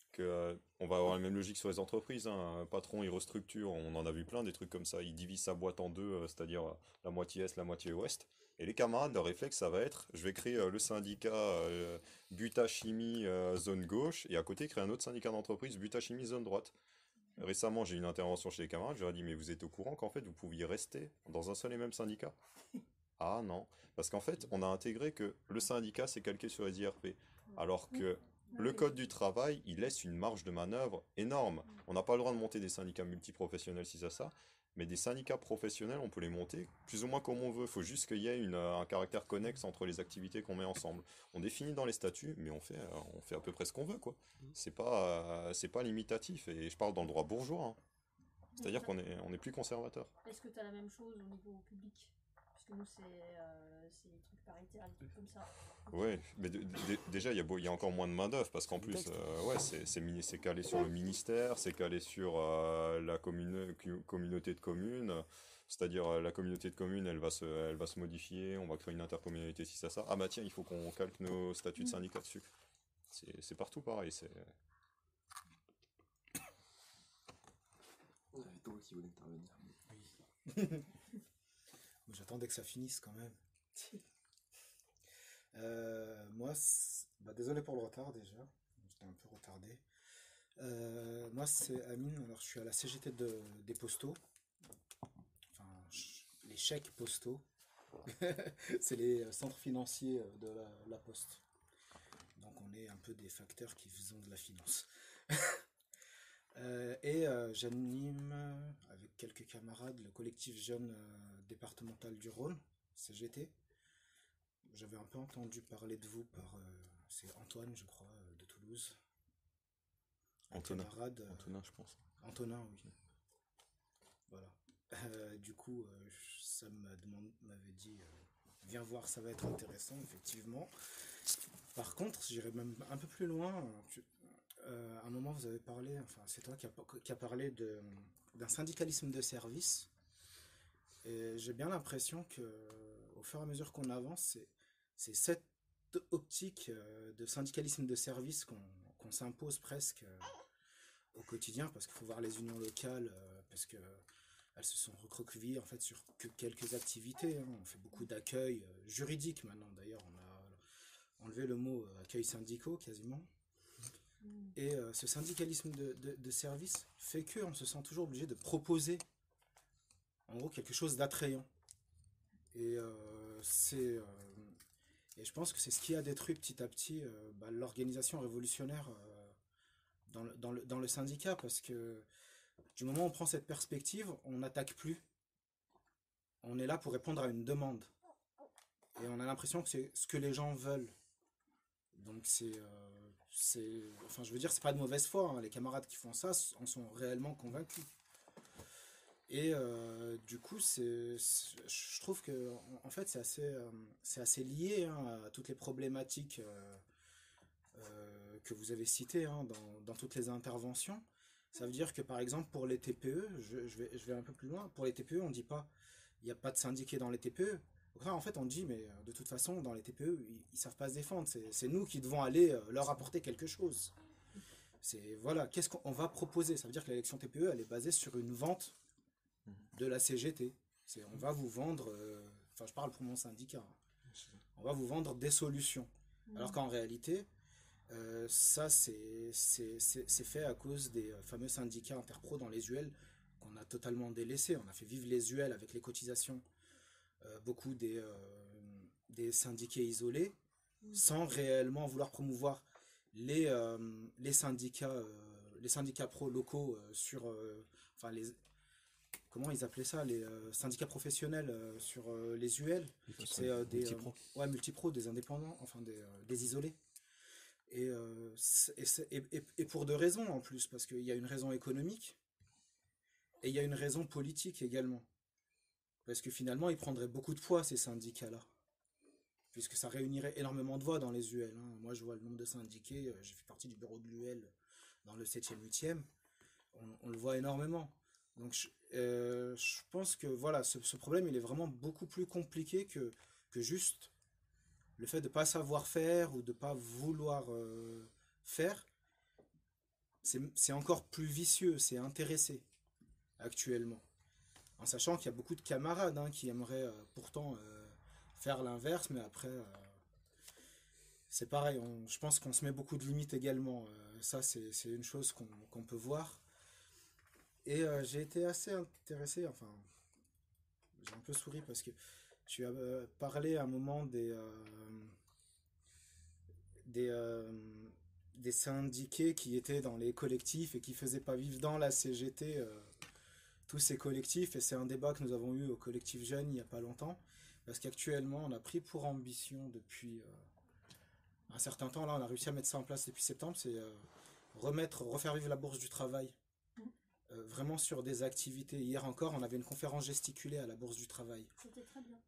S3: que euh, on va avoir la même logique sur les entreprises, hein. Un patron, il restructure, on en a vu plein des trucs comme ça. Il divise sa boîte en deux, euh, c'est-à-dire euh, la moitié est, la moitié ouest. Et les camarades, leur réflexe, ça va être, je vais créer euh, le syndicat euh, Buta Chimie euh, zone gauche, et à côté créer un autre syndicat d'entreprise Buta Chimie zone droite. Récemment, j'ai eu une intervention chez les camarades, je leur ai dit, mais vous êtes au courant qu'en fait, vous pouviez rester dans un seul et même syndicat? Ah non, parce qu'en fait, on a intégré que le syndicat, c'est calqué sur les I R P, alors que le code du travail, il laisse une marge de manœuvre énorme. On n'a pas le droit de monter des syndicats multiprofessionnels si c'est ça, mais des syndicats professionnels, on peut les monter plus ou moins comme on veut. Il faut juste qu'il y ait une, euh, un caractère connexe entre les activités qu'on met ensemble. On définit dans les statuts, mais on fait, euh, on fait à peu près ce qu'on veut, quoi. C'est pas, euh, c'est pas limitatif, et je parle dans le droit bourgeois, hein. C'est-à-dire qu'on est, on est plus conservateur.
S7: Est-ce que tu as la même chose au niveau public? Parce que nous, c'est euh, c'est des trucs paritaires, des trucs comme ça.
S3: Ouais, mais de- de- déjà, il y a, beau- il y a encore moins de main-d'œuvre parce qu'en plus, euh, ouais, c'est c'est mini- c'est calé sur le ministère, c'est calé sur euh, la commune- cu- communauté de communes. C'est-à-dire, euh, la communauté de communes, elle va se, elle va se modifier, on va créer une intercommunalité si ça, ça. Ah bah tiens, il faut qu'on calque nos statuts de syndicat dessus. C'est c'est partout pareil. C'est
S1: Il y avait toi qui voulait intervenir.
S4: Oui. J'attendais que ça finisse quand même. Euh, moi, c'est- bah, désolé pour le retard déjà. J'étais un peu retardé. Euh, moi, c'est Amine. Alors, je suis à la C G T de, des postaux. Enfin, ch- les chèques postaux. C'est les euh, centres financiers euh, de la, la Poste. Donc, on est un peu des facteurs qui faisons de la finance. Euh, et euh, j'anime euh, avec quelques camarades le collectif jeune euh, départemental du Rhône, C G T. J'avais un peu entendu parler de vous par euh, c'est Antoine, je crois, euh, de Toulouse. Un
S3: Antonin.
S4: camarade. euh,
S3: Antonin, je pense.
S4: Antonin, oui. Voilà. Euh, du coup, euh, ça m'a demandé, m'avait dit, euh, viens voir, ça va être intéressant, effectivement. Par contre, j'irai même un peu plus loin. Tu- euh, à un moment, vous avez parlé, enfin, c'est toi qui a, qui a parlé de, d'un syndicalisme de service. Et j'ai bien l'impression que, au fur et à mesure qu'on avance, c'est, c'est cette optique euh, de syndicalisme de service qu'on, qu'on s'impose presque euh, au quotidien, parce qu'il faut voir les unions locales, euh, parce que elles se sont recroquevillées en fait sur que quelques activités, hein. On fait beaucoup d'accueil euh, juridique maintenant. D'ailleurs, on a enlevé le mot euh, accueil syndicaux quasiment. Et euh, ce syndicalisme de, de, de service fait qu'on se sent toujours obligé de proposer en gros quelque chose d'attrayant. Et euh, c'est euh, et je pense que c'est ce qui a détruit petit à petit euh, bah, l'organisation révolutionnaire euh, dans, le, dans, le, dans le syndicat, parce que du moment où on prend cette perspective, on n'attaque plus. On est là pour répondre à une demande. Et on a l'impression que c'est ce que les gens veulent. Donc c'est... Euh, c'est enfin, je veux dire, c'est pas de mauvaise foi, hein. Les camarades qui font ça en sont réellement convaincus. Et euh, du coup, c'est, c'est- je trouve que en en fait, c'est assez, euh, c'est assez lié, hein, à toutes les problématiques euh, euh, que vous avez citées, hein, dans, dans toutes les interventions. Ça veut dire que par exemple pour les T P E, je, je vais, je vais un peu plus loin, pour les T P E, on dit pas il n'y a pas de syndiqués dans les T P E. Au contraire, en fait, on dit, mais euh, de toute façon, dans les T P E, ils, ils savent pas se défendre. C'est, c'est nous qui devons aller euh, leur apporter quelque chose. C'est, voilà, qu'est-ce qu'on va proposer? Ça veut dire que l'élection T P E, elle est basée sur une vente de la C G T. C'est, on va vous vendre, euh, enfin, je parle pour mon syndicat, hein. On va vous vendre des solutions. Alors qu'en réalité, euh, ça, c'est, c'est, c'est, c'est fait à cause des euh, fameux syndicats interpro dans les U L qu'on a totalement délaissés. On a fait vivre les U L avec les cotisations, euh, beaucoup des, euh, des syndiqués isolés, sans réellement vouloir promouvoir les, euh, les syndicats, euh, les syndicats pro locaux euh, sur, euh, enfin les, comment ils appelaient ça, les euh, syndicats professionnels euh, sur euh, les U L. C'est euh, des
S1: Multipro.
S4: euh, ouais, multipro, des indépendants, enfin des, euh, des isolés. Et, euh, c'est- et, c'est- et- et- et pour deux raisons en plus, parce qu'il y a une raison économique et il y a une raison politique également. Parce que finalement, ils prendraient beaucoup de poids, ces syndicats-là. Puisque ça réunirait énormément de voix dans les U L, hein. Moi, je vois le nombre de syndiqués, euh, j'ai fait partie du bureau de l'U L dans le septième, huitième. On, on le voit énormément. Donc, je, euh, je pense que voilà, ce, ce problème, il est vraiment beaucoup plus compliqué que, que juste le fait de ne pas savoir faire ou de ne pas vouloir euh, faire. c'est c'est encore plus vicieux, c'est intéressé actuellement. En sachant qu'il y a beaucoup de camarades hein, qui aimeraient euh, pourtant euh, faire l'inverse, mais après, euh, c'est pareil, on- je pense qu'on se met beaucoup de limites également. Euh, ça, c'est c'est une chose qu'on qu'on peut voir. Et euh, j'ai été assez intéressé, enfin, j'ai un peu souri parce que tu as euh, parlé à un moment des, euh, des, euh, des syndiqués qui étaient dans les collectifs et qui faisaient pas vivre dans la C G T euh, tous ces collectifs. Et c'est un débat que nous avons eu au collectif Jeunes il n'y a pas longtemps. Parce qu'actuellement, on a pris pour ambition depuis euh, un certain temps, là, on a réussi à mettre ça en place depuis septembre, c'est euh, remettre, refaire vivre la bourse du travail. Euh, vraiment sur des activités. Hier encore, on avait une conférence gesticulée à la Bourse du Travail.
S7: C'était très bien.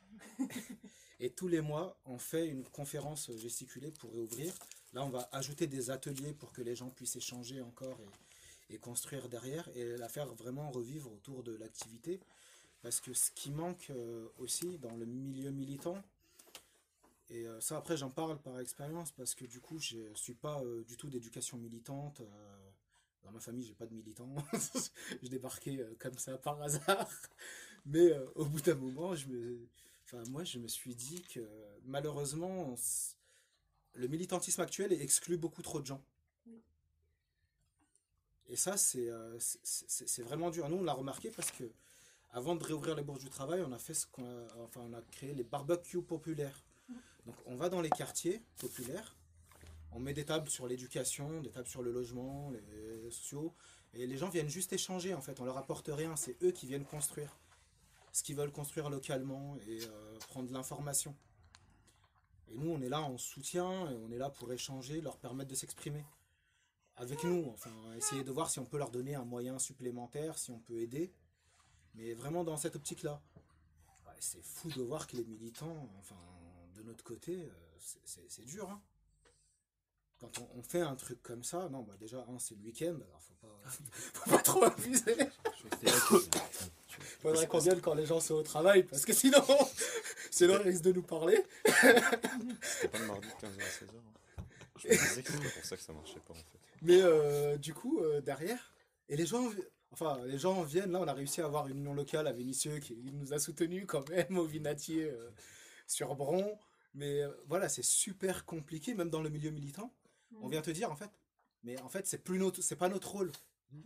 S4: Et tous les mois, on fait une conférence gesticulée pour réouvrir. Là, on va ajouter des ateliers pour que les gens puissent échanger encore et, et construire derrière et la faire vraiment revivre autour de l'activité. Parce que ce qui manque euh, aussi dans le milieu militant, et euh, ça après j'en parle par expérience parce que du coup je suis pas euh, du tout d'éducation militante. euh, Dans ma famille, j'ai pas de militants. Je débarquais euh, comme ça par hasard. Mais euh, au bout d'un moment, je me, enfin, moi, je me suis dit que malheureusement, on s- le militantisme actuel exclut beaucoup trop de gens.
S7: Oui.
S4: Et ça, c'est euh, c'est c'est- c'est vraiment dur. Nous, on l'a remarqué parce que avant de réouvrir les bourses du travail, on a fait ce qu'on a- enfin, on a créé les barbecues populaires. Donc, on va dans les quartiers populaires. On met des tables sur l'éducation, des tables sur le logement, les sociaux, et les gens viennent juste échanger en fait, on leur apporte rien, c'est eux qui viennent construire ce qu'ils veulent construire localement et euh, prendre l'information. Et nous on est là en soutien, et on est là pour échanger, leur permettre de s'exprimer avec nous, enfin essayer de voir si on peut leur donner un moyen supplémentaire, si on peut aider, mais vraiment dans cette optique-là. Ouais, c'est fou de voir que les militants, enfin de notre côté, euh, c'est- c'est c'est dur, hein. Quand on, on fait un truc comme ça, non, bah déjà, hein, c'est le week-end, alors faut pas, faut pas trop abuser. Faudrait qu'on vienne quand les gens sont au travail, parce que sinon, sinon ils risquent de nous parler.
S3: C'était pas le mardi de quinze heures à seize heures. Hein. Je me disais que c'était pour ça que ça marchait pas en fait.
S4: Mais euh, du coup, euh, derrière, et les gens, enfin, les gens viennent, là, on a réussi à avoir une union locale à Vénissieux qui nous a soutenus quand même, au Vinatier, euh, sur Bron. Mais euh, voilà, c'est super compliqué, même dans le milieu militant. On vient te dire en fait, mais en fait c'est plus notre, c'est pas notre rôle.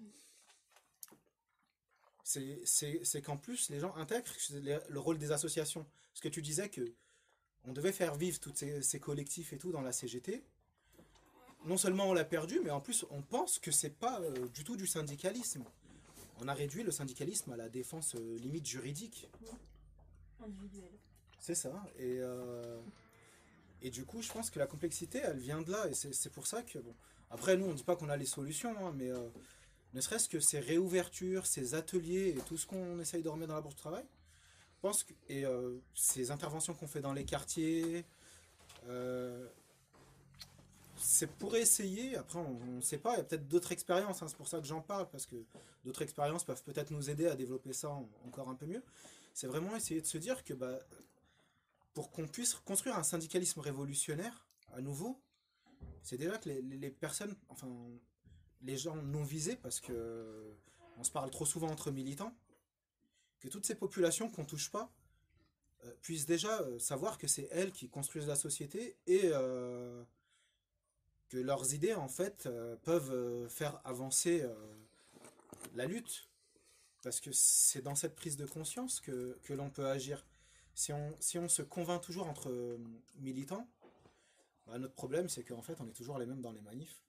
S4: C'est, c'est, c'est qu'en plus les gens intègrent les- le rôle des associations. Parce que tu disais que on devait faire vivre tous ces, ces collectifs et tout dans la C G T. Non seulement on l'a perdu, mais en plus on pense que c'est pas euh, du tout du syndicalisme. On a réduit le syndicalisme à la défense euh, limite juridique.
S7: Individuel.
S4: C'est ça. Et, euh, et du coup, je pense que la complexité, elle vient de là. Et c'est c'est pour ça que, bon, après, nous, on ne dit pas qu'on a les solutions, hein, mais euh, ne serait-ce que ces réouvertures, ces ateliers et tout ce qu'on essaye de remettre dans la bourse de travail, je pense que, et euh, ces interventions qu'on fait dans les quartiers, euh, c'est pour essayer. Après, on ne sait pas, il y a peut-être d'autres expériences, hein, c'est pour ça que j'en parle, parce que d'autres expériences peuvent peut-être nous aider à développer ça en- encore un peu mieux. C'est vraiment essayer de se dire que bah, pour qu'on puisse construire un syndicalisme révolutionnaire, à nouveau, c'est déjà que les, les- les personnes, enfin, les gens non visés, parce que euh, on se parle trop souvent entre militants, que toutes ces populations qu'on touche pas euh, puissent déjà euh, savoir que c'est elles qui construisent la société et euh, que leurs idées, en fait, euh, peuvent euh, faire avancer euh, la lutte. Parce que c'est dans cette prise de conscience que, que l'on peut agir. Si on, si on se convainc toujours entre euh, militants, bah, notre problème c'est qu'en fait on est toujours les mêmes dans les manifs.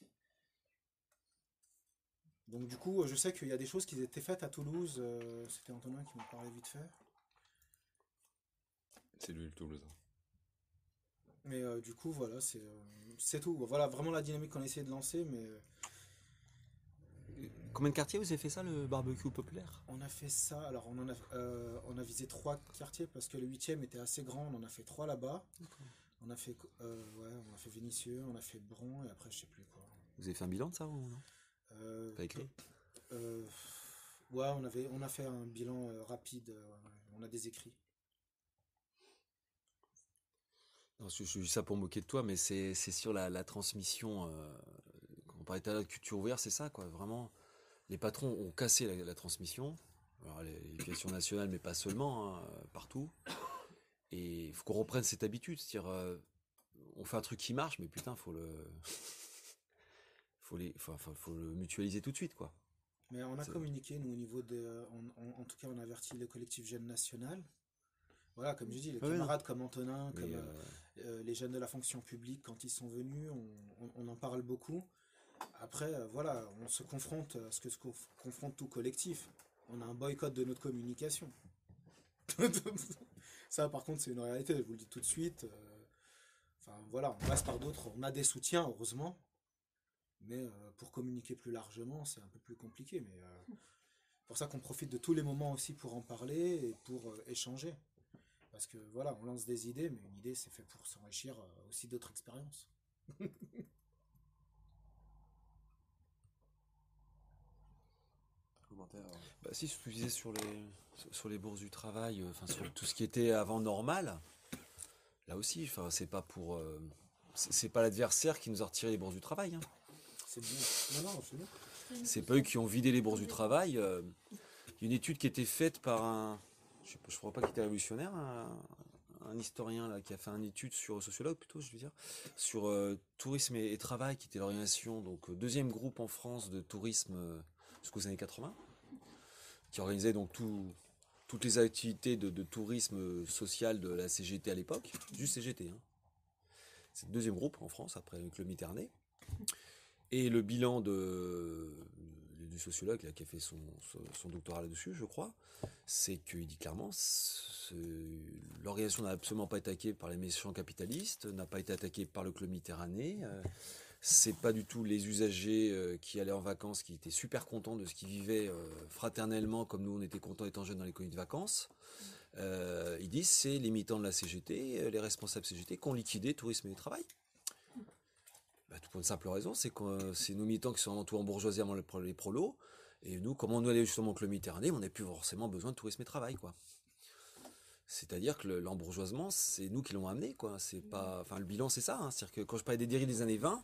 S4: Donc du coup, je sais qu'il y a des choses qui étaient faites à Toulouse, euh, c'était Antonin qui m'en parlait vite fait.
S3: C'est lui le Toulousain.
S4: Mais euh, du coup, voilà, c'est euh, c'est tout. Voilà vraiment la dynamique qu'on a essayé de lancer, mais euh,
S2: Combien de quartiers vous avez fait ça, le barbecue populaire?
S4: on a fait ça. Alors on en a, euh, on a visé trois quartiers parce que le huitième était assez grand, on en a fait trois là-bas. On a fait, euh, ouais, on a fait Vénissieux, on a fait Bron et après je sais plus quoi.
S2: Vous avez fait un bilan de ça ou non?
S4: Euh,
S2: Pas écrit?
S4: euh, ouais, on avait, on a fait un bilan euh, rapide. euh, ouais, on a des écrits.
S2: Non, je, je dis ça pour me moquer de toi, mais c'est c'est sur la, la transmission. euh, quand on parlait tout à l'heure de culture ouvrière, c'est ça, quoi. Vraiment, les patrons ont cassé la, la transmission. Alors, l'éducation nationale, mais pas seulement, hein, partout. Et il faut qu'on reprenne cette habitude, c'est-à-dire, euh, on fait un truc qui marche, mais putain, faut le, faut les, faut, faut, faut le mutualiser tout de suite, quoi.
S4: Mais on a
S2: C'est-
S4: communiqué, nous, au niveau de. on- on- en tout cas, on a averti le collectif Jeunes National. Voilà, comme je dis, les
S2: Ouais,
S4: camarades comme Antonin,
S2: Mais,
S4: comme euh,
S2: euh,
S4: euh, les jeunes de la fonction publique, quand ils sont venus, on, on- on en parle beaucoup. Après, euh, voilà, on se confronte à ce que se conf- confronte tout collectif. On a un boycott de notre communication. Ça, par contre, c'est une réalité, je vous le dis tout de suite. euh, Enfin, voilà, on passe par d'autres. On a des soutiens, heureusement. Mais euh, pour communiquer plus largement, c'est un peu plus compliqué. Mais euh, pour ça qu'on profite de tous les moments aussi pour en parler et pour euh, échanger. Parce que voilà, on lance des idées, mais une idée, c'est fait pour s'enrichir euh, aussi d'autres expériences.
S1: Commentaire. euh,
S2: bah, si je disais sur les, sur- sur les bourses du travail, euh, enfin sur tout ce qui était avant normal, là aussi, enfin c'est pas pour, euh, c'est c'est pas l'adversaire qui nous a retiré les bourses du travail, hein.
S4: C'est bien. Non, non, c'est bien.
S2: C'est pas eux qui ont vidé les bourses du travail. euh, Une étude qui était faite par un, je ne crois pas qu'il était révolutionnaire, un, un historien là, qui a fait une étude sur, sociologue plutôt, je veux dire, sur euh, tourisme et, et travail, qui était l'organisation, donc euh, deuxième groupe en France de tourisme euh, jusqu'aux années quatre-vingts, qui organisait donc tout, toutes les activités de, de tourisme social de la C G T à l'époque, juste C G T. Hein. C'est le deuxième groupe en France, après avec le Mitterrand. Et le bilan de, du sociologue là, qui a fait son, son, son doctorat là-dessus, je crois, c'est qu'il dit clairement ce- l'organisation n'a absolument pas été attaquée par les méchants capitalistes, n'a pas été attaquée par le club Méditerranée. Euh, c'est pas du tout les usagers euh, qui allaient en vacances, qui étaient super contents de ce qu'ils vivaient euh, fraternellement, comme nous on était contents étant jeunes dans les colonies de vacances. Euh, ils disent c'est les militants de la C G T, euh, les responsables C G T qui ont liquidé tourisme et travail. Bah, tout pour une simple raison, c'est que euh, c'est nos militants qui sont avant tout embourgeoisés avant les, pro- les prolos, et nous, comme on allait justement que le Méditerranée, on n'a plus forcément besoin de tourisme et travail, quoi. C'est-à-dire que le- l'embourgeoisement, c'est nous qui l'avons amené, quoi. C'est pas, enfin, le bilan, c'est ça. Hein. C'est-à-dire que quand je parlais des dérives des années vingt,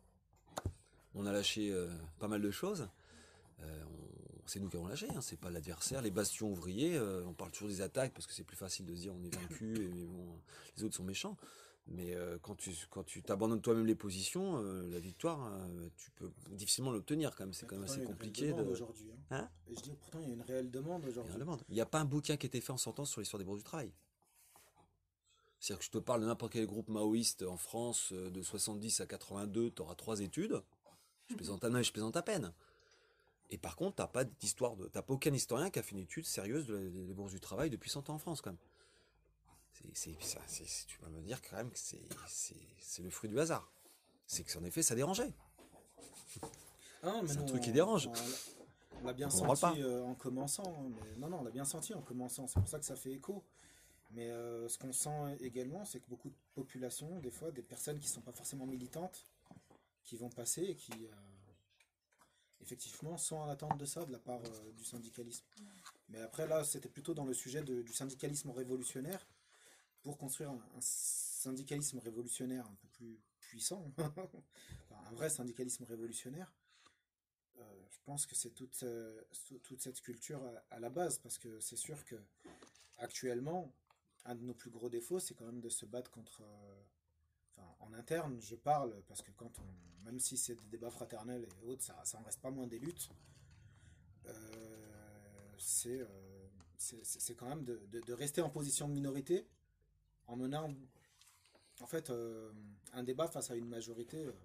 S2: on a lâché euh, pas mal de choses. Euh, on- c'est nous qui avons lâché, hein. C'est pas l'adversaire. Les bastions ouvriers, euh, on parle toujours des attaques parce que c'est plus facile de se dire on est vaincu et bon, les autres sont méchants. Mais euh, quand tu quand tu t'abandonnes toi-même les positions, euh, la victoire, euh, tu peux difficilement l'obtenir quand même. C'est
S4: Mais
S2: quand même
S4: pourtant,
S2: assez
S4: il y a une
S2: compliqué
S4: réelle
S2: de.
S4: demande aujourd'hui. Hein.
S2: Hein
S4: Et je dis pourtant, il y a une réelle demande
S2: Il y a
S4: aujourd'hui.
S2: une demande. Il n'y a pas un bouquin qui a été fait en sentence sur l'histoire des bourses du travail. C'est-à-dire que je te parle de n'importe quel groupe maoïste en France euh, de soixante-dix à quatre-vingt-deux, tu auras trois études. Je plaisante à main et je plaisante à peine. Et par contre, t'as pas d'histoire de, t'as pas aucun historien qui a fait une étude sérieuse de la- des bourses du travail depuis cent ans en France, quand même. C'est, c'est, ça, c'est, c'est- tu vas me dire quand même que c'est, c'est, c'est le fruit du hasard. C'est que, en effet, ça dérangeait.
S4: Ah non, mais
S2: C'est un
S4: nous,
S2: truc qui
S4: on-
S2: dérange.
S4: On, on l'a bien
S2: On en parle
S4: senti
S2: pas.
S4: euh, en commençant. Hein, mais non, non, on l'a bien senti en commençant. C'est pour ça que ça fait écho. Mais euh, ce qu'on sent également, c'est que beaucoup de populations, des fois, des personnes qui sont pas forcément militantes, qui vont passer et qui, euh, effectivement, sont en attente de ça de la part euh, du syndicalisme. Mais après, là, c'était plutôt dans le sujet de- du syndicalisme révolutionnaire. Pour construire un, un syndicalisme révolutionnaire un peu plus puissant, enfin, un vrai syndicalisme révolutionnaire, euh, je pense que c'est toute, euh, toute cette culture à, à la base, parce que c'est sûr que actuellement, un de nos plus gros défauts, c'est quand même de se battre contre... euh, enfin, en interne, je parle, parce que quand on... Même si c'est des débats fraternels et autres, ça, ça en reste pas moins des luttes. Euh, c'est, euh, c'est, c'est c'est quand même de, de, de rester en position de minorité, en menant, en fait, euh, un débat face à une majorité euh,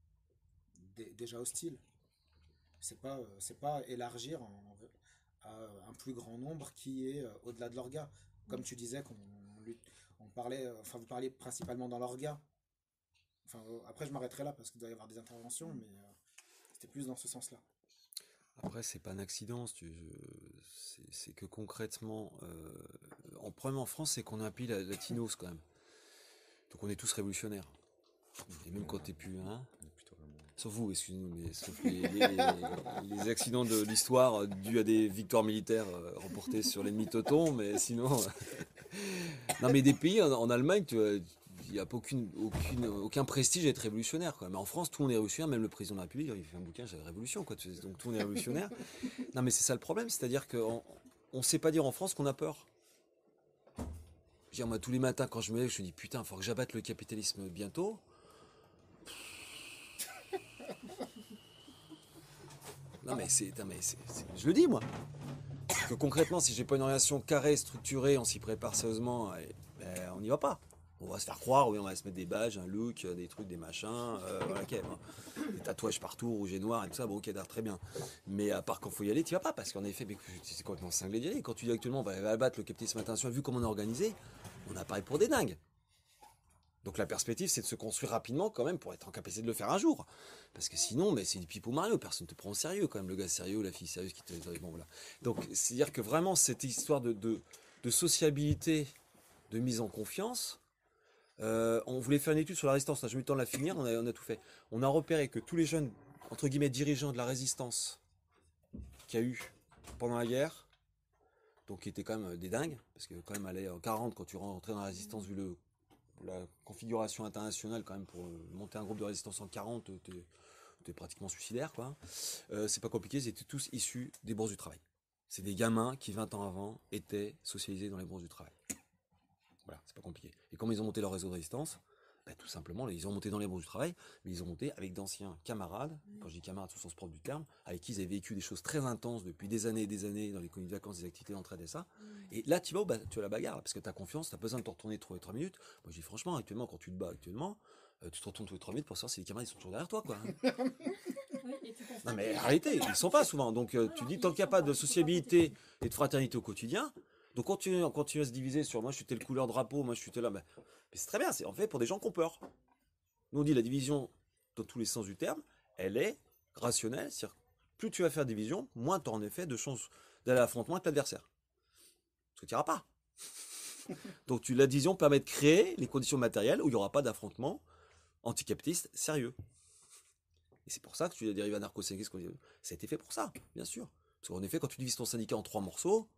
S4: dé- déjà hostile. C'est pas, euh, c'est pas élargir en- à un plus grand nombre qui est euh, au-delà de l'orga. Comme tu disais, qu'on on lutte- on parlait, euh, enfin vous parliez principalement dans l'orga. Enfin, euh, après je m'arrêterai là parce qu'il doit y avoir des interventions, mais euh, c'était plus dans ce sens-là.
S2: Après, c'est pas un accident. si tu- C'est, c'est que concrètement, euh, en problème en France, c'est qu'on a un pays la- latinos quand même. Donc on est tous révolutionnaires. Et même quand t'es plus, hein,
S3: Plutôt vraiment.
S2: sauf vous, excusez-nous, mais sauf les, les- les accidents de l'histoire euh, dus à des victoires militaires euh, remportées sur l'ennemi teuton, mais sinon. euh, Non, mais des pays en, en Allemagne, tu vois, il n'y a pas aucune, aucune, aucun prestige à être révolutionnaire, quoi. Mais en France, tout le monde est révolutionnaire, même le président de la République, il fait un bouquin, j'ai la révolution, quoi. Donc tout le monde est révolutionnaire. Non, mais c'est ça le problème, c'est-à-dire qu'on ne sait pas dire en France qu'on a peur. Je veux dire, moi, tous les matins, quand je me lève, je me dis, putain, il faut que j'abatte le capitalisme bientôt. Non, mais c'est, non, mais c'est, c'est- je le dis, moi. Que concrètement, si j'ai pas une orientation carrée, structurée, on s'y prépare sérieusement, et, ben, on n'y va pas. On va se faire croire, oui, on va se mettre des badges, un look, euh, des trucs, des machins, euh, voilà, ok, bon. Des tatouages partout, rouge et noir et tout ça, bon, ok, d'accord, très bien. Mais à part quand faut y aller, tu vas pas, parce qu'en effet, mais c'est complètement cinglé d'y aller. Quand tu dis actuellement, on va abattre le capitalisme international, vu comment on est organisé, on apparaît pour des dingues. Donc la perspective, c'est de se construire rapidement quand même pour être en capacité de le faire un jour. Parce que sinon, mais c'est du Pipo Mario, personne ne te prend au sérieux quand même, le gars sérieux, la fille sérieuse qui te... Bon, voilà. Donc c'est-à-dire que vraiment, cette histoire de, de, de sociabilité, de mise en confiance, euh, on voulait faire une étude sur la résistance, on n'a jamais eu le temps de la finir, on a, on a tout fait. On a repéré que tous les jeunes, entre guillemets, dirigeants de la résistance qu'il y a eu pendant la guerre, donc qui étaient quand même des dingues, parce que quand même aller en quarante, quand tu rentrais dans la résistance, vu le la configuration internationale quand même pour monter un groupe de résistance en quarante, t'es, t'es pratiquement suicidaire, quoi. Euh, c'est pas compliqué, ils étaient tous issus des bourses du travail. C'est des gamins qui vingt ans avant étaient socialisés dans les bourses du travail. Voilà, c'est pas compliqué. Et comment ils ont monté leur réseau de résistance? Ben, tout simplement, ils ont monté dans les bourses du travail, mais ils ont monté avec d'anciens camarades, quand je dis camarades sous sens propre du terme, avec qui ils avaient vécu des choses très intenses depuis des années et des années dans les colonies de vacances, des activités d'entraide et ça. Et là, tu vas, bah, tu as la bagarre, là, parce que tu as confiance, tu as besoin de te retourner tous les trois minutes. Moi, je dis franchement, actuellement, quand tu te bats actuellement, euh, tu te retournes tous les trois minutes pour savoir si les camarades ils sont toujours derrière toi, quoi.
S7: Oui, et tu constates
S2: Non, mais
S7: que-
S2: en réalité, ils ne sont pas souvent. Donc, euh,
S7: Non,
S2: tu
S7: non,
S2: dis,
S7: ils
S2: tant qu'il n'y a
S7: sont
S2: pas
S7: pas-
S2: de
S7: ils sont pas
S2: sociabilité et de fraternité au quotidien, donc continue, on continue à se diviser sur moi, je suis tel couleur drapeau, moi, je suis tel là. Mais, mais c'est très bien, c'est en fait pour des gens qui ont peur. Nous, on dit la division, dans tous les sens du terme, elle est rationnelle. C'est-à-dire, plus tu vas faire division, moins tu as en effet de chances d'aller à l'affrontement avec l'adversaire. Parce que tu n'iras pas. Donc, tu, la division permet de créer les conditions matérielles où il n'y aura pas d'affrontement anticapitaliste sérieux. Et c'est pour ça que tu as dérivé anarcho-syndicalistes, ça a été fait pour ça, bien sûr. Parce qu'en effet, quand tu divises ton syndicat en trois morceaux,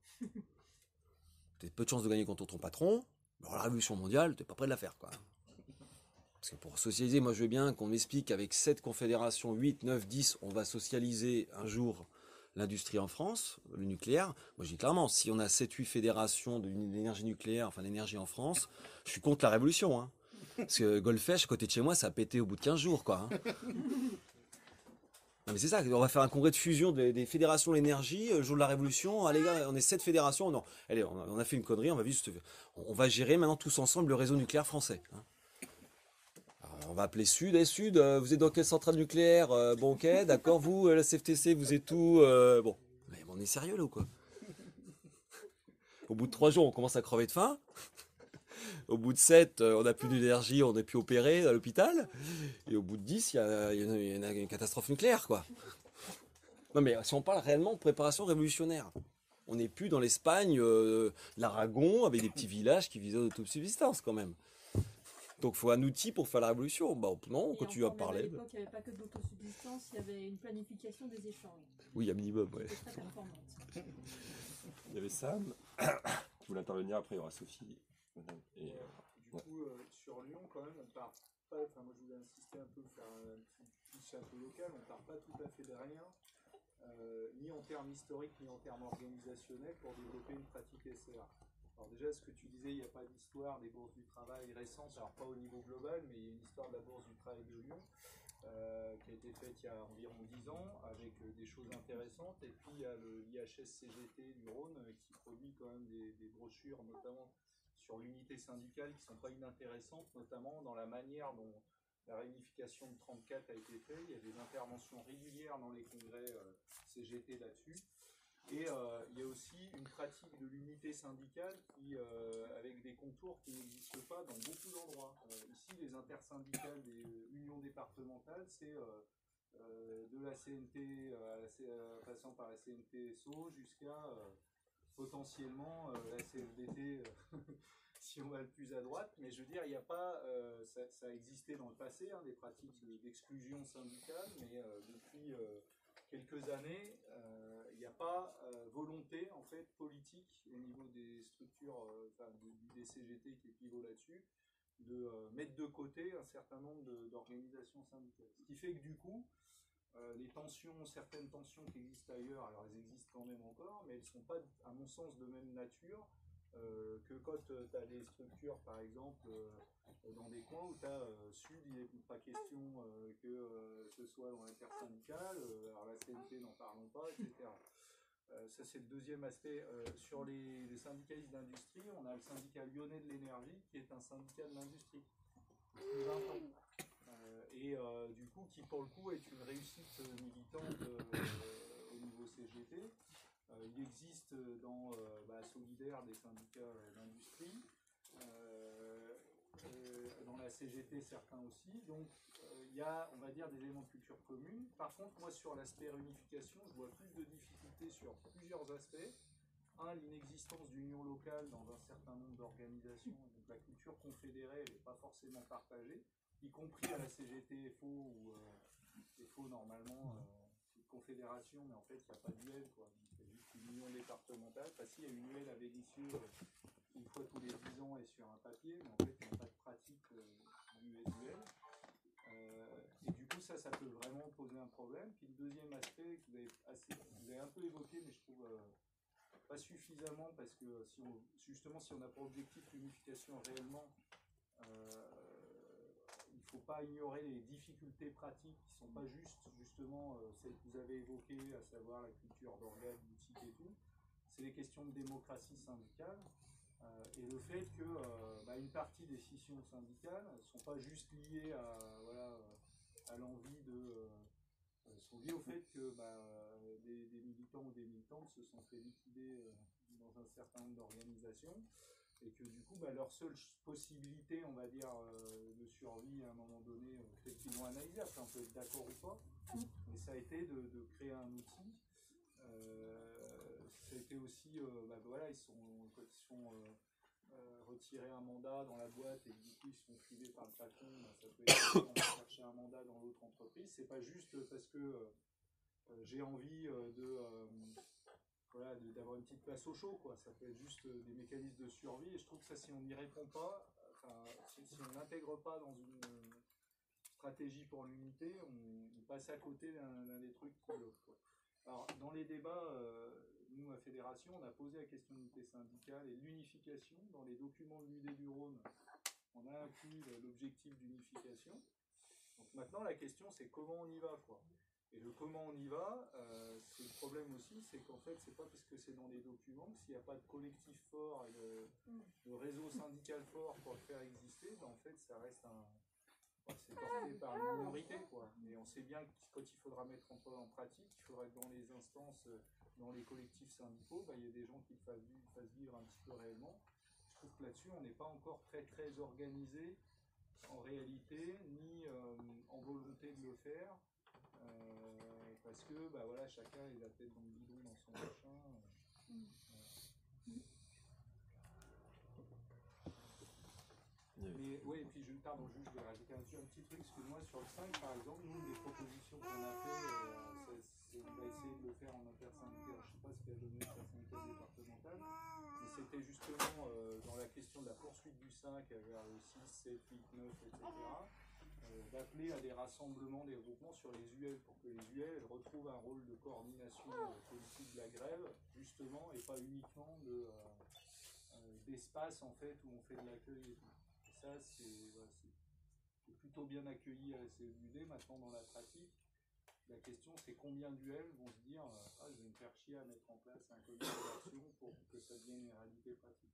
S2: tu as peu de chances de gagner contre ton patron. Alors, la révolution mondiale, tu n'es pas prêt de la faire, quoi. Parce que pour socialiser, moi je veux bien qu'on m'explique qu'avec sept confédérations, huit, neuf, dix, on va socialiser un jour l'industrie en France, le nucléaire. Moi je dis clairement, si on a sept, huit fédérations d'énergie nucléaire, enfin d'énergie en France, je suis contre la révolution. Hein. Parce que Golfech, à côté de chez moi, ça a pété au bout de quinze jours, quoi. Hein. Non mais c'est ça, on va faire un congrès de fusion des, des fédérations de l'énergie, euh, jour de la révolution, allez gars, on est sept fédérations, non, allez, on a, on a fait une connerie, on va juste, on va gérer maintenant tous ensemble le réseau nucléaire français. Hein. On va appeler Sud, et Sud, euh, vous êtes dans quelle centrale nucléaire? euh, Bon, ok, d'accord, vous, euh, la C F T C, vous êtes où euh, Bon, mais on est sérieux là ou quoi? Au bout de trois jours, on commence à crever de faim. Au bout de sept, euh, on n'a plus d'énergie, on n'est plus opéré à l'hôpital. Et au bout de dix, il y a, y a une, y a une catastrophe nucléaire, quoi. Non, mais si on parle réellement de préparation révolutionnaire, on n'est plus dans l'Espagne, euh, l'Aragon, avec des petits villages qui visaient l'autosubsistance quand même. Donc il faut un outil pour faire la révolution. Bah, non,
S7: Et
S2: quand tu vas
S7: encore, même
S2: parler.
S7: À l'époque, il n'y avait pas que de l'autosubsistance, il y avait une planification des échanges.
S1: Oui, un minimum, ouais.
S7: C'était très performante.
S1: Il y avait Sam qui voulait intervenir, après il y aura Sophie. Et, euh,
S5: Du coup, euh, sur Lyon, quand même, on part pas. Enfin, moi, je voulais insister un peu, faire un petit pitch un peu local. On part pas tout à fait de rien, euh, ni en termes historiques, ni en termes organisationnels, pour développer une pratique S R. Alors déjà, ce que tu disais, il n'y a pas d'histoire des bourses du travail récentes, alors pas au niveau global, mais il y a une histoire de la bourse du travail de Lyon, euh, qui a été faite il y a environ dix ans, avec euh, des choses intéressantes. Et puis il y a le I H S C G T du Rhône, euh, qui produit quand même des, des brochures, notamment sur l'unité syndicale, qui ne sont pas inintéressantes, notamment dans la manière dont la réunification de trente-quatre a été faite. Il y a des interventions régulières dans les congrès euh, C G T là-dessus. Et euh, il y a aussi une pratique de l'unité syndicale qui, euh, avec des contours qui n'existent pas dans beaucoup d'endroits. Euh, ici, les intersyndicales des euh, unions départementales, c'est euh, euh, de la C N T, euh, à la C, euh, passant par la C N T S O jusqu'à euh, potentiellement euh, la C F D T, euh, si on va le plus à droite. Mais je veux dire, il n'y a pas, euh, ça, ça a existé dans le passé, hein, des pratiques de, d'exclusion syndicale, mais euh, depuis euh, quelques années, euh, il n'y a pas euh, volonté en fait politique au niveau des structures, euh, enfin, du, du D C G T qui est pivot là-dessus, de euh, mettre de côté un certain nombre de- d'organisations syndicales. Ce qui fait que du coup, euh, les tensions, certaines tensions qui existent ailleurs, alors elles existent quand même encore, mais elles ne sont pas, à mon sens, de même nature euh, que quand tu as des structures, par exemple, euh, dans des coins où tu as euh, Sud, il n'est pas question euh, que euh, ce soit dans l'intersyndicale, euh, alors la C N T n'en parlons pas, et cetera. Euh, ça, c'est le deuxième aspect. Euh, sur les, les syndicalistes d'industrie, on a le syndicat lyonnais de l'énergie, qui est un syndicat de l'industrie, depuis vingt ans. Euh, et euh, du coup, qui pour le coup est une réussite militante euh, au niveau C G T. Euh, il existe dans euh, bah, Solidaire des syndicats d'industrie, euh, euh, dans la C G T certains aussi. Donc euh, il y a, on va dire, des éléments de culture commune. Par contre, moi sur l'aspect réunification, je vois plus de difficultés sur plusieurs aspects. Un, l'inexistence d'union locale dans un certain nombre d'organisations. Donc la culture confédérée n'est pas forcément partagée, y compris à la C G T F O où euh, F O normalement euh, c'est une confédération, mais en fait il n'y a pas d'U L, quoi. C'est juste une union départementale. Enfin, si, il y a une U L à Vénissieux euh, une fois tous les dix ans et sur un papier, mais en fait il n'y a pas de pratique euh, du S U L. Euh, et du coup ça, ça peut vraiment poser un problème. Puis le deuxième aspect que vous avez, assez, vous avez un peu évoqué, mais je trouve euh, pas suffisamment, parce que si on, justement si on n'a pas objectif l'unification réellement, euh, il ne faut pas ignorer les difficultés pratiques qui ne sont pas juste justement euh, celles que vous avez évoquées, à savoir la culture d'organes, boutiques et tout. C'est les questions de démocratie syndicale euh, et le fait que euh, bah, une partie des scissions syndicales ne sont pas juste liées à, voilà, à l'envie de... Euh, sont liées au fait que bah, des, des militants ou des militantes se sont fait liquider euh, dans un certain nombre d'organisations et que du coup bah, leur seule possibilité, on va dire, euh, de survie à un moment donné, euh, peut-être qu'ils l'ont analysé, après on peut être d'accord ou pas, mais ça a été de, de créer un outil. Euh, ça a été aussi, euh, bah, voilà, ils sont, quand ils sont euh, euh, retirés un mandat dans la boîte et du coup ils sont filés par le patron, bah, ça peut être on va chercher un mandat dans l'autre entreprise. C'est pas juste parce que euh, j'ai envie euh, de euh, voilà, d'avoir une petite place au chaud, quoi. Ça peut être juste euh, des mécanismes de survie, et je trouve que ça, si on n'y répond pas, enfin, si, si on n'intègre pas dans une euh, stratégie pour l'unité, on, on passe à côté d'un des trucs qui bloquent, quoi. Alors, dans les débats, euh, nous, à Fédération, on a posé la question de l'unité syndicale et l'unification. Dans les documents de l'U D du Rhône, on a inclus l'objectif d'unification. Donc maintenant, la question, c'est comment on y va, quoi. Et le comment on y va, euh, c'est le problème aussi, c'est qu'en fait, c'est pas parce que c'est dans les documents, s'il n'y a pas de collectif fort et de, de réseau syndical fort pour le faire exister, ben en fait, ça reste un... Enfin, c'est porté par une minorité, quoi. Et on sait bien que quand il faudra mettre en, en pratique, il faudra que dans les instances, dans les collectifs syndicaux, ben, il y ait des gens qui le fassent vivre, fassent vivre un petit peu réellement. Je trouve que là-dessus, on n'est pas encore très, très organisé en réalité, ni euh, en volonté de le faire. Euh, parce que bah voilà, chacun est la tête dans le guidon dans son machin. Euh,
S7: Mm.
S5: voilà. Mais oui, et puis je, pardon, juste je vais rajouter un, un petit truc, excuse-moi, sur le cinq par exemple, nous, les propositions qu'on a fait, euh, c'est on va essayer de le faire en intersyndical, je ne sais pas ce qu'il y a donné l'intersyndical départemental, mais c'était justement euh, dans la question de la poursuite du cinq vers le six, sept, huit, neuf, et cetera. Euh, d'appeler à des rassemblements, des groupements sur les U L pour que les U L retrouvent un rôle de coordination euh, politique de la grève, justement, et pas uniquement de, euh, euh, d'espace en fait où on fait de l'accueil et tout. Et ça, c'est voilà, plutôt bien accueilli à la C F U D. Maintenant, dans la pratique, la question c'est combien d'U L vont se dire ah, je vais me faire chier à mettre en place un comité d'action pour que ça devienne une réalité pratique.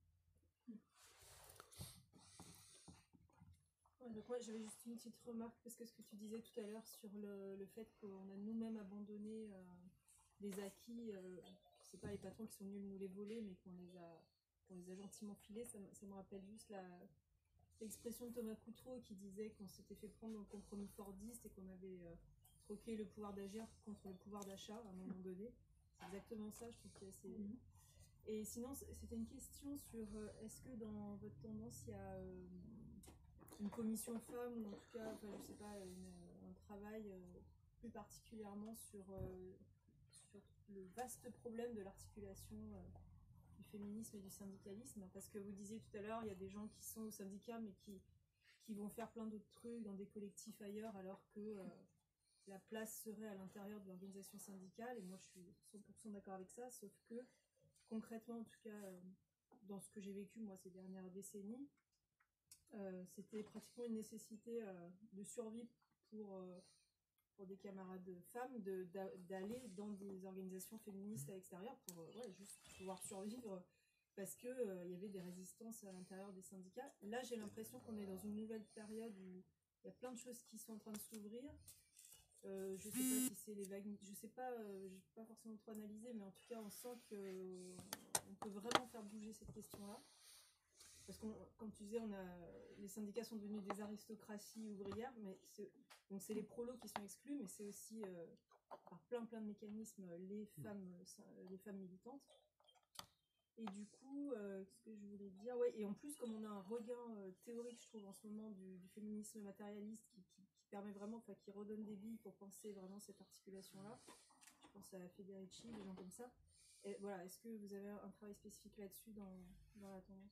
S7: Ouais, donc moi j'avais juste une petite remarque parce que ce que tu disais tout à l'heure sur le, le fait qu'on a nous-mêmes abandonné euh, des acquis, euh, c'est pas les patrons qui sont venus nous les voler mais qu'on les a, qu'on les a gentiment filés, ça, ça me rappelle juste la, l'expression de Thomas Coutreau qui disait qu'on s'était fait prendre dans le compromis fordiste et qu'on avait euh, troqué le pouvoir d'agir contre le pouvoir d'achat à un moment donné. C'est exactement ça, je trouve que c'est... Mm-hmm. Et sinon, c'était une question sur euh, est-ce que dans votre tendance, il y a euh, une commission femmes, ou en tout cas, enfin, je sais pas, une, un travail euh, plus particulièrement sur, euh, sur le vaste problème de l'articulation euh, du féminisme et du syndicalisme, parce que vous disiez tout à l'heure, il y a des gens qui sont au syndicat mais qui qui vont faire plein d'autres trucs dans des collectifs ailleurs, alors que euh, la place serait à l'intérieur de l'organisation syndicale. Et moi, je suis cent pour cent d'accord avec ça, sauf que concrètement, en tout cas, euh, dans ce que j'ai vécu moi ces dernières décennies, euh, c'était pratiquement une nécessité euh, de survie pour, euh, pour des camarades femmes de, d'a, d'aller dans des organisations féministes à l'extérieur pour euh, ouais, juste pouvoir survivre, parce qu'il euh, y avait des résistances à l'intérieur des syndicats. Là, j'ai l'impression qu'on est dans une nouvelle période où il y a plein de choses qui sont en train de s'ouvrir. Euh, je sais pas si c'est les vagues, je sais pas, euh, j'ai pas forcément trop analysé, mais en tout cas, on sent que euh, on peut vraiment faire bouger cette question-là. Parce que, comme tu disais, on a, les syndicats sont devenus des aristocraties ouvrières, mais c'est, donc c'est les prolos qui sont exclus, mais c'est aussi euh, par plein plein de mécanismes les femmes, les femmes militantes. Et du coup, euh, qu'est-ce que je voulais dire, ouais, et en plus, comme on a un regain euh, théorique, je trouve, en ce moment, du, du féminisme matérialiste qui, qui, qui permet vraiment, enfin, qui redonne des billes pour penser vraiment cette articulation-là. Je pense à Federici, des gens comme ça. Et voilà, est-ce que vous avez un travail spécifique là-dessus dans, dans la tendance ?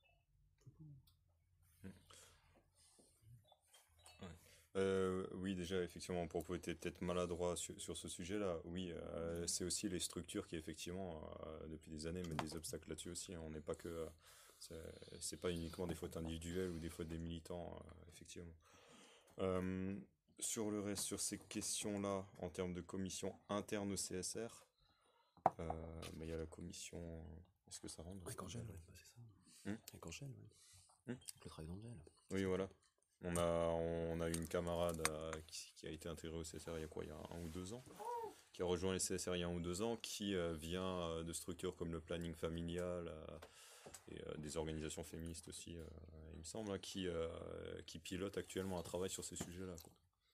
S3: Ouais. Euh, oui, déjà, effectivement, pour pouvoir être peut-être maladroit sur, sur ce sujet-là, oui, euh, c'est aussi les structures qui, effectivement, euh, depuis des années, mettent des obstacles là-dessus aussi. Hein. On n'est pas que. Euh, c'est, c'est pas uniquement des fautes individuelles ou des fautes des militants, euh, effectivement. Euh, sur le reste, sur ces questions-là, en termes de commission interne au C S R, euh, bah, y a la commission. Est-ce que ça rentre?
S2: Avec Angèle, ouais, bah, c'est ça.
S3: Hum
S2: Avec Angèle, ouais. Hum le travail d'Angèle.
S3: Oui, voilà. On a, on a une camarade euh, qui, qui a été intégrée au C S R il y a quoi, il y a un ou deux ans, qui a rejoint les C S R il y a un ou deux ans, qui euh, vient euh, de structures comme le planning familial euh, et euh, des organisations féministes aussi, euh, il me semble, hein, qui, euh, qui pilote actuellement un travail sur ces sujets-là, quoi.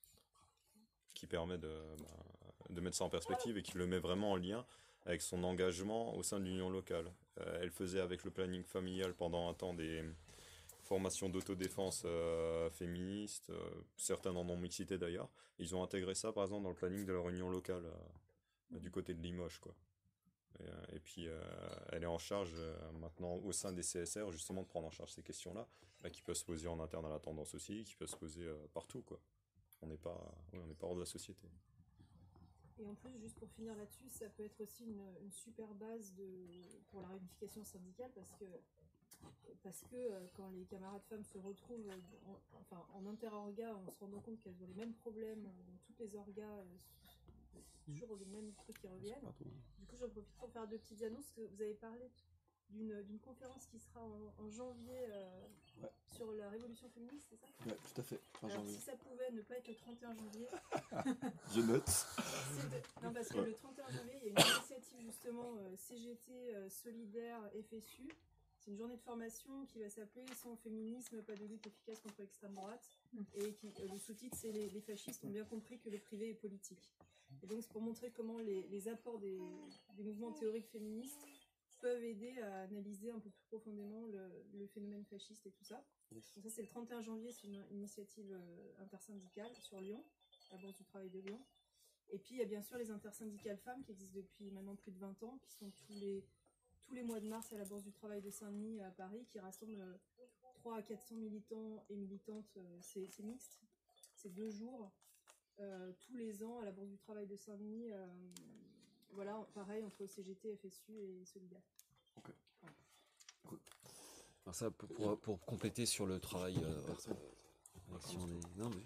S3: Qui permet de, bah, de mettre ça en perspective et qui le met vraiment en lien avec son engagement au sein de l'union locale. Euh, elle faisait avec le planning familial pendant un temps des formation d'autodéfense euh, féministe, euh, certains en ont mixité d'ailleurs. Ils ont intégré ça par exemple dans le planning de leur union locale euh, du côté de Limoges, quoi. Et, euh, et puis euh, elle est en charge euh, maintenant au sein des C S R justement de prendre en charge ces questions-là, là, qui peuvent se poser en interne à la tendance aussi, qui peuvent se poser euh, partout, quoi. On n'est pas, oui, on n'est pas hors de la société.
S7: Et en plus, juste pour finir là-dessus, ça peut être aussi une, une super base de, pour la réunification syndicale, parce que Parce que euh, quand les camarades femmes se retrouvent euh, en, enfin, en inter-orga, on se rend compte qu'elles ont les mêmes problèmes dans toutes les orgas, euh, c'est toujours les mêmes trucs qui reviennent. Du coup, j'en profite pour faire deux petites annonces. Que vous avez parlé d'une, d'une conférence qui sera en, en janvier euh, ouais. sur la révolution féministe, c'est ça ?
S1: Ouais, tout à fait. En
S7: Alors,
S1: janvier.
S7: si ça pouvait ne pas être le trente et un janvier.
S1: Je note.
S7: De... Non, parce que ouais. le trente et un janvier, il y a une initiative justement euh, C G T, euh, Solidaire, F S U. C'est une journée de formation qui va s'appeler « Sans féminisme, pas de lutte efficace contre l'extrême droite ». Et qui, euh, le sous-titre, c'est les, « Les fascistes ont bien compris que le privé est politique ». Et donc, c'est pour montrer comment les, les apports des, des mouvements théoriques féministes peuvent aider à analyser un peu plus profondément le, le phénomène fasciste et tout ça. Yes. Donc ça, c'est le trente et un janvier, c'est une, une initiative euh, intersyndicale sur Lyon, à la Bourse du Travail de Lyon. Et puis, il y a bien sûr les intersyndicales femmes qui existent depuis maintenant plus de vingt ans, qui sont tous les... tous les mois de mars à la Bourse du Travail de Saint-Denis à Paris, qui rassemble trois à quatre cents militants et militantes, c'est, c'est mixte, c'est deux jours, euh, tous les ans à la Bourse du Travail de Saint-Denis, euh, voilà, pareil, entre C G T, F S U et Solidaire.
S2: Ok. Voilà. Cool. Alors ça, pour, pour, pour compléter sur le travail... Euh, euh, si on est... Non, mais...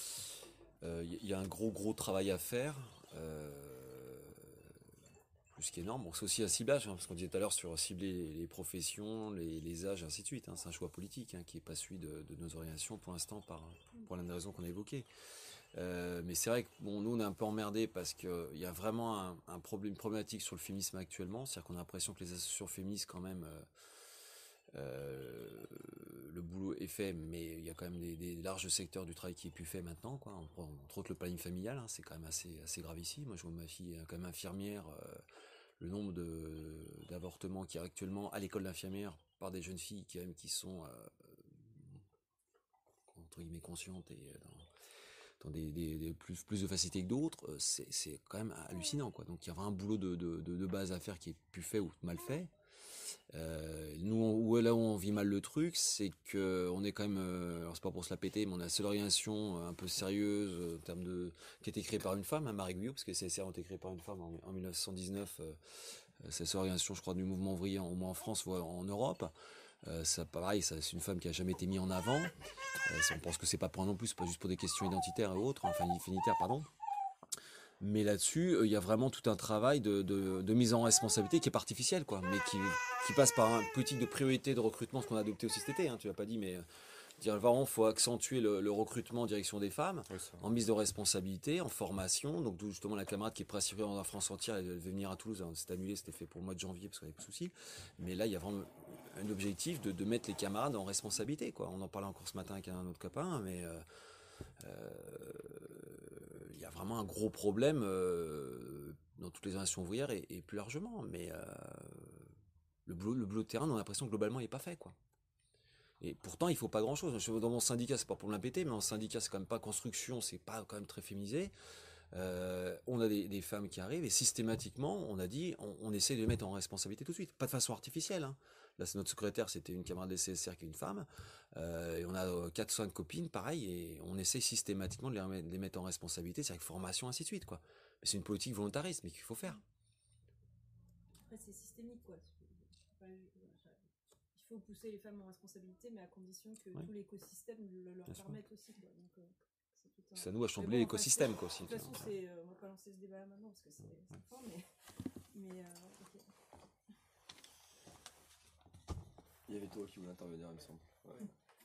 S2: Il euh, y, y a un gros, gros travail à faire. Euh... plus qu'énorme. Bon, c'est aussi un ciblage, hein, parce qu'on disait tout à l'heure sur cibler les, les professions, les, les âges, ainsi de suite. Hein. C'est un choix politique hein, qui n'est pas celui de, de nos orientations pour l'instant, par, pour l'une des raisons qu'on a évoquées. Euh, mais c'est vrai que bon, nous, on est un peu emmerdés parce qu'il y a vraiment un, un problème, une problématique sur le féminisme actuellement. C'est-à-dire qu'on a l'impression que les associations féministes, quand même, euh, euh, le boulot est fait, mais il y a quand même des, des larges secteurs du travail qui est plus fait maintenant, quoi. Entre, entre autres, le planning familial, hein, c'est quand même assez, assez grave ici. Moi, je vois ma fille quand même infirmière. Euh, le nombre de, d'avortements qu'il y a actuellement à l'école d'infirmière par des jeunes filles qui, qui sont euh, entre guillemets conscientes et dans, dans des, des, des plus, plus de facilité que d'autres, c'est, c'est quand même hallucinant, quoi. Donc il y a vraiment un boulot de, de, de, de base à faire qui est plus fait ou mal fait. Euh, nous, on- où là où on vit mal le truc, c'est que on est quand même, euh, alors c'est pas pour se la péter, mais on a la seule organisation un peu sérieuse euh, en termes de, qui a été créée par une femme, hein, Marie Guyot, parce que les C S R ont été créés par une femme en, en mille neuf cent dix-neuf. Euh, c'est la seule organisation, je crois, du mouvement ouvrier, au moins en France ou en Europe. Euh, ça, pareil, ça, c'est une femme qui a jamais été mise en avant. Euh, ça, on pense que c'est pas pour non plus, c'est pas juste pour des questions identitaires et autres, enfin infinitaires, pardon. Mais là-dessus, euh, il y a vraiment tout un travail de, de, de mise en responsabilité qui est pas artificiel, quoi, mais qui, qui passe par un politique de priorité de recrutement, ce qu'on a adopté aussi cet été. Hein, tu l'as pas dit, mais euh, dire vraiment, faut accentuer le, le recrutement en direction des femmes,
S3: Oui, ça.
S2: en mise de responsabilité, en formation. Donc d'où justement la camarade qui est pressée dans la France entière, elle devait venir à Toulouse. Hein, c'était annulé, c'était fait pour le mois de janvier parce qu'il y avait pas de soucis. Mais là, il y a vraiment un objectif de, de mettre les camarades en responsabilité, quoi. On en parlait encore ce matin avec un autre copain, mais euh, euh, il y a vraiment un gros problème euh, dans toutes les organisations ouvrières et, et plus largement. Mais euh, le boulot, le boulot de terrain, on a l'impression que globalement, il n'est pas fait, quoi. Et pourtant, il faut pas grand-chose. Dans mon syndicat, c'est pas pour me la péter, mais en syndicat, c'est quand même pas construction, c'est pas quand même très féminisé. Euh, on a des, des femmes qui arrivent et systématiquement, on a dit, on, on essaie de les mettre en responsabilité tout de suite, pas de façon artificielle. Hein. Là, c'est notre secrétaire, c'était une camarade des C S R qui est une femme, euh, et on a quatre cinq copines, pareil, et on essaie systématiquement de les, remettre- de les mettre en responsabilité, c'est avec formation, ainsi de suite, quoi. Mais c'est une politique volontariste, mais qu'il faut faire.
S9: Après, c'est systémique, quoi. Enfin, je- il faut pousser les femmes en responsabilité, mais à condition que
S2: Oui.
S9: tout l'écosystème le leur
S2: Bien sûr.
S9: permette aussi, quoi. Donc, euh, c'est tout un-
S2: Ça nous a
S9: Mais
S2: chambouler
S9: bon, enfin,
S2: l'écosystème,
S9: c'est-
S2: quoi, aussi.
S9: De toute façon, c'est, euh, on va pas lancer ce débat là maintenant parce que c'est c'est fort, mais, mais euh, ok.
S1: Il y avait toi qui voulais intervenir, il me semble. Ouais.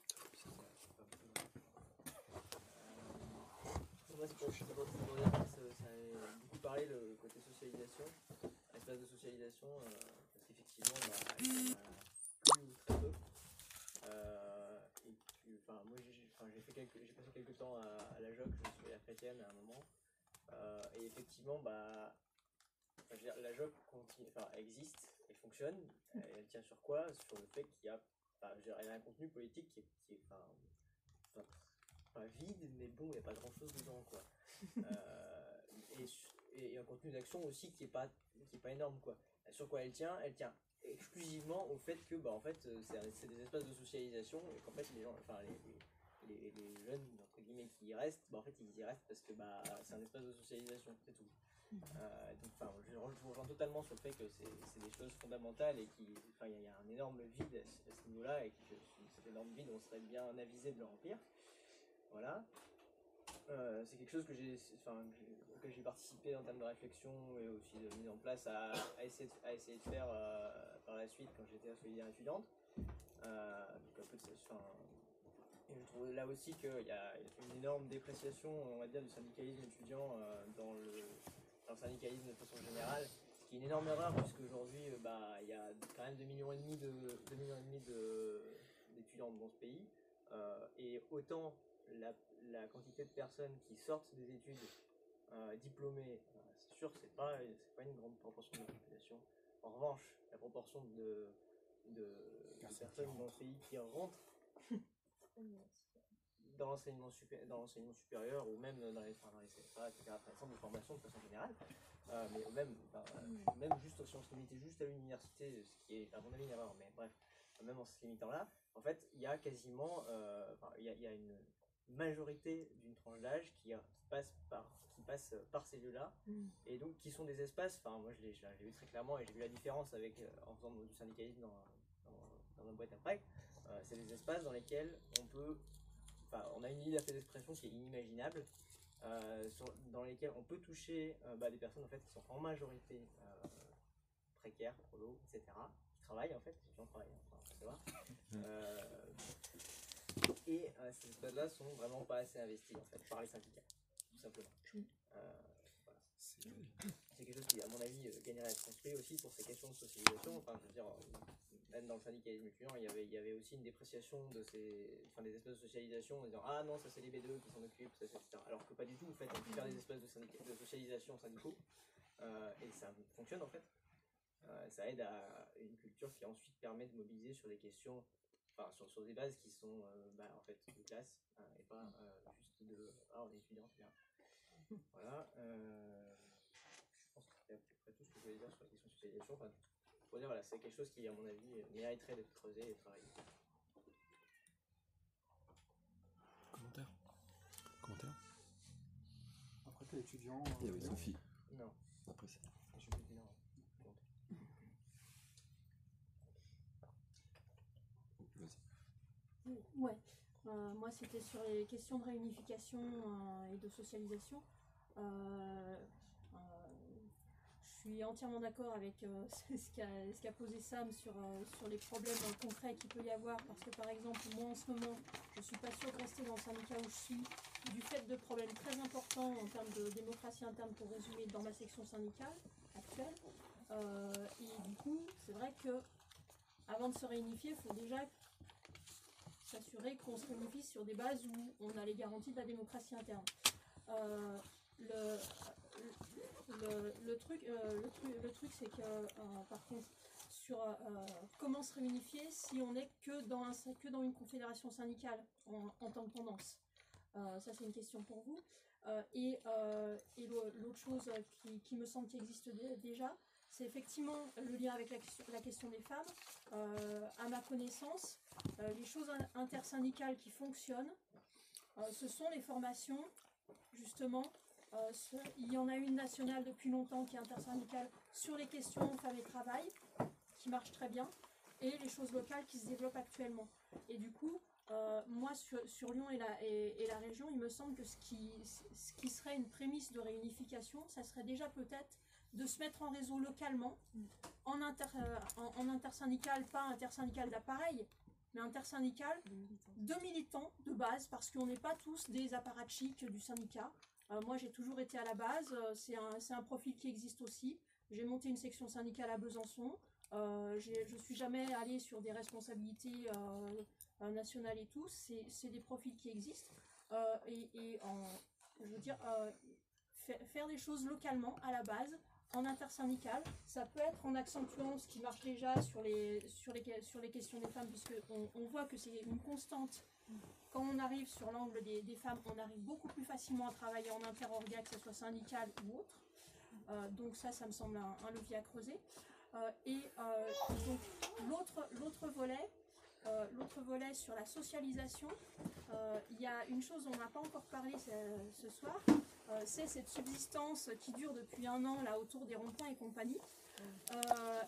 S10: Moi, c'est pour, c'est pour, c'est pour dire que ça, ça a beaucoup parlé le côté socialisation, l'espace de socialisation, euh, parce qu'effectivement, bah, il y en a plus ou très peu. Euh, et puis, enfin, moi, j'ai, enfin, j'ai fait quelques, j'ai passé quelques temps à, à la J O C, je suis à la chrétienne à un moment, euh, et effectivement, bah, enfin, je veux dire, la J O C continue, enfin, existe, elle fonctionne, elle, elle tient sur quoi? Sur le fait qu'il y a, enfin, je veux dire, elle a un contenu politique qui est, qui est enfin, enfin, pas vide, mais bon, il n'y a pas grand chose dedans, quoi. euh, et, et, et un contenu d'action aussi qui est pas, qui est pas énorme, quoi. Sur quoi elle tient? Elle tient exclusivement au fait que, bah, en fait, c'est, c'est des espaces de socialisation et qu'en fait, les gens, enfin, les, les, les, les jeunes, entre guillemets, qui y restent, bah, en fait, ils y restent parce que, bah, c'est un espace de socialisation, c'est tout. Euh, donc, enfin, je, je vous rejoins totalement sur le fait que c'est, c'est des choses fondamentales et qu'il enfin, y, y a un énorme vide à ce, à ce niveau-là et que cet énorme vide, on serait bien avisé de le remplir. Voilà. Euh, c'est quelque chose que j'ai, enfin, auquel j'ai participé en termes de réflexion et aussi de mise en place à, à, essayer, de, à essayer de faire euh, par la suite quand j'étais à Solidaire étudiante. Euh, donc un peu de, enfin, et je trouve là aussi qu'il y a une énorme dépréciation, on va dire, du syndicalisme étudiant euh, dans, le, dans le syndicalisme de façon générale, ce qui est une énorme erreur puisque aujourd'hui, euh, bah, il y a quand même deux millions et demi de deux millions et demi de, d'étudiants dans ce pays, euh, et autant la, la quantité de personnes qui sortent des études euh, diplômées, euh, c'est sûr que c'est pas, c'est pas une grande proportion de la population. En revanche, la proportion de, de, de personnes dans ce pays qui rentrent dans l'enseignement, supé- dans l'enseignement supérieur ou même dans les, enfin, dans les C F A, et cetera, les centres de formation de façon générale, euh, mais même, enfin, euh, même juste si on se limitait juste à l'université, ce qui est à mon avis une erreur, mais bref, même en se limitant là, en fait, il y a quasiment, euh, enfin, il y a, il y a une majorité d'une tranche d'âge qui, qui passe par qui passe par ces lieux-là, mm. et donc qui sont des espaces, enfin moi je l'ai, je l'ai vu très clairement et j'ai vu la différence avec euh, en faisant du syndicalisme dans, dans, dans notre boîte après, euh, c'est des espaces dans lesquels on peut, enfin on a une liberté d'expression qui est inimaginable, euh, sur, dans lesquels on peut toucher euh, bah, des personnes en fait qui sont en majorité euh, précaires, prolos, et cetera, qui travaillent en fait, les gens travaillent, enfin, faut savoir. Euh, Et euh, ces espaces-là sont vraiment pas assez investis en fait par les syndicats, tout simplement. Euh, voilà. C'est quelque chose qui, à mon avis, euh, gagnerait à être construit aussi pour ces questions de socialisation. Enfin, je veux dire, même dans le syndicalisme étudiant, il y avait, il y avait aussi une dépréciation de ces, enfin, des espaces de socialisation en disant ah non, ça c'est les B deux qui s'en occupent, ça, et cetera. Alors que pas du tout. En fait, on peut faire des espaces de, syndic- de socialisation syndicaux euh, et ça fonctionne en fait. Euh, ça aide à une culture qui ensuite permet de mobiliser sur des questions. Enfin, sur, sur des bases qui sont euh, bah, en fait de classe euh, et pas euh, juste de ah on est étudiant, c'est bien. Voilà. Euh, je pense que c'était à peu près tout ce que je voulais dire sur la question de socialisation. Enfin, pour dire, voilà, c'est quelque chose qui, à mon avis, mériterait d'être creusé et travaillé.
S2: Commentaire Commentaire
S5: Après, t'es étudiant.
S1: Il y
S5: euh,
S1: avait Sophie.
S10: Non,
S1: Après ça.
S10: je suis plus non.
S1: Vas-y.
S7: Ouais, Euh, moi c'était sur les questions de réunification euh, et de socialisation. Euh, euh, je suis entièrement d'accord avec euh, ce qu'a ce qu'a posé Sam sur, euh, sur les problèmes euh, concrets qu'il peut y avoir, parce que par exemple moi en ce moment je suis pas sûre de rester dans le syndicat où je suis du fait de problèmes très importants en termes de démocratie interne, pour résumer, dans ma section syndicale actuelle. Euh, et du coup c'est vrai que avant de se réunifier, il faut déjà s'assurer qu'on se réunifie sur des bases où on a les garanties de la démocratie interne. Euh, le, le, le truc, euh, le truc, le truc c'est que, euh, par contre, sur euh, comment se réunifier si on n'est que dans, un, que dans une confédération syndicale en, en tant que tendance. Euh, ça, c'est une question pour vous. Euh, et euh, et l'autre chose qui, qui me semble qui existe déjà, c'est effectivement le lien avec la question, la question des femmes. Euh, à ma connaissance, euh, les choses intersyndicales qui fonctionnent, euh, ce sont les formations, justement. Euh, ce, il y en a une nationale depuis longtemps qui est intersyndicale sur les questions femmes et travail, qui marche très bien, et les choses locales qui se développent actuellement. Et du coup, euh, moi sur, sur Lyon et la, et, et la région, il me semble que ce qui, ce qui serait une prémisse de réunification, ça serait déjà peut-être de se mettre en réseau localement, en, inter, euh, en, en intersyndical, pas intersyndical d'appareil, mais intersyndical de militants de base, parce qu'on n'est pas tous des apparatchiks du syndicat. Euh, moi j'ai toujours été à la base, euh, c'est un, c'est un profil qui existe aussi. J'ai monté une section syndicale à Besançon, euh, je ne suis jamais allée sur des responsabilités euh, euh, nationales et tout, c'est des profils qui existent. Euh, et, et en, je veux dire, euh, faire des choses localement à la base, en intersyndical, ça peut être en accentuant ce qui marche déjà sur les, sur les, sur les questions des femmes, puisqu'on on voit que c'est une constante. Quand on arrive sur l'angle des, des femmes, on arrive beaucoup plus facilement à travailler en interorga, que ce soit syndical ou autre. Euh, donc ça, ça me semble un, un levier à creuser. Euh, et euh, donc l'autre l'autre volet, euh, l'autre volet sur la socialisation, euh, il y a une chose dont on n'a pas encore parlé ce, ce soir. Euh, c'est cette subsistance qui dure depuis un an là autour des ronds-points et compagnie, euh,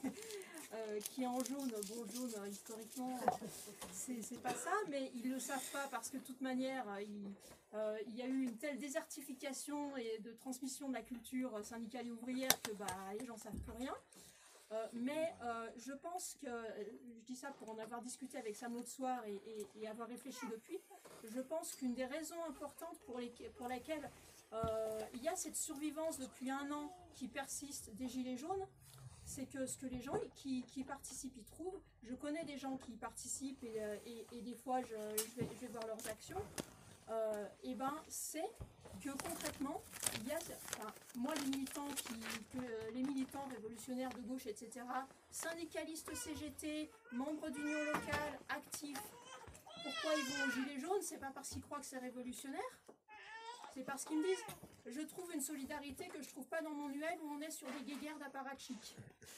S7: euh, qui est en jaune. Bon, jaune euh, historiquement, c'est pas ça, mais ils le savent pas parce que de toute manière, euh, il, euh, il y a eu une telle désertification et de transmission de la culture syndicale et ouvrière que bah, les gens savent plus rien. Euh, mais euh, je pense que, je dis ça pour en avoir discuté avec Sam l'autre soir et, et, et avoir réfléchi depuis, je pense qu'une des raisons importantes pour, les, pour lesquelles euh, il y a cette survivance depuis un an qui persiste des Gilets jaunes, c'est que ce que les gens qui, qui participent y trouvent, je connais des gens qui y participent et, et, et des fois je, je, vais, je vais voir leurs actions, euh, et ben c'est que concrètement, il y a, enfin, moi les militants, qui, que, les militants révolutionnaires de gauche, et cetera, syndicalistes C G T, membres d'union locale, actifs, pourquoi ils vont aux Gilets jaunes? C'est pas parce qu'ils croient que c'est révolutionnaire, c'est parce qu'ils me disent je trouve une solidarité que je trouve pas dans mon U L où on est sur des guéguerres d'apparatchiks.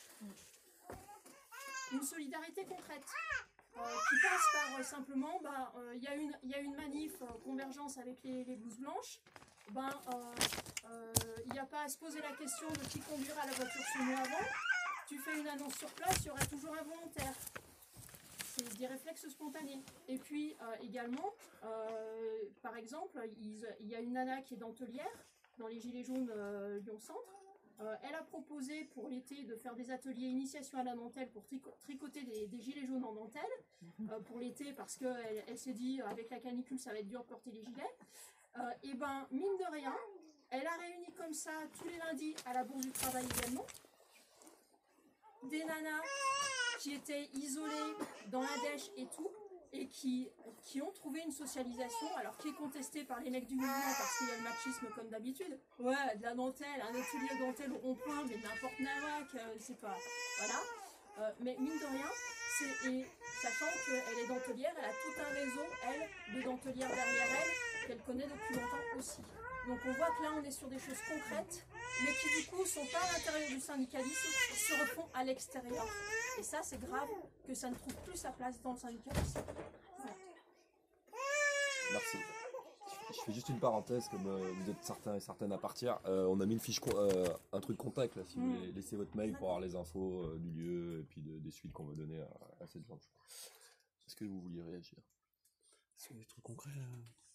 S7: Une solidarité concrète. Euh, qui passe par euh, simplement, il bah, euh, y, y a une manif euh, convergence avec les, les blouses blanches, ben, il euh, n'y euh, a pas à se poser la question de qui conduira la voiture sous nous avant, tu fais une annonce sur place, il y aura toujours un volontaire. C'est des réflexes spontanés. Et puis euh, également, euh, par exemple, il y a une nana qui est dentelière, dans les Gilets jaunes euh, Lyon-Centre. Euh, elle a proposé pour l'été de faire des ateliers initiation à la dentelle pour trico tricoter des, des gilets jaunes en dentelle euh, pour l'été parce qu'elle elle, s'est dit avec la canicule ça va être dur de porter les gilets. Euh, et ben mine de rien, elle a réuni comme ça tous les lundis à la Bourse du Travail également des nanas qui étaient isolées dans la dèche et tout et qui, qui ont trouvé une socialisation, alors qui est contestée par les mecs du mouvement parce qu'il y a le machisme comme d'habitude. Ouais, de la dentelle, un atelier de dentelle au rond-point, mais n'importe nawak, euh, c'est pas... Voilà. Euh, mais mine de rien, c'est, et sachant qu'elle est dentelière, elle a tout un réseau, elle, de dentelières derrière elle, qu'elle connaît depuis longtemps aussi. Donc on voit que là, on est sur des choses concrètes, mais qui du coup ne sont pas à l'intérieur du syndicalisme, se refont à l'extérieur. Et ça, c'est grave que ça ne trouve plus sa place dans le syndicalisme. Voilà.
S1: Merci. Je fais juste une parenthèse, comme euh, vous êtes certains et certaines à partir. Euh, on a mis une fiche, con- euh, un truc contact là, si vous
S7: Mm.
S1: voulez laisser votre mail pour avoir les infos euh, du lieu et puis de- des suites qu'on va donner à, à cette blanche. Est-ce que vous vouliez réagir
S2: Sur des trucs concrets là.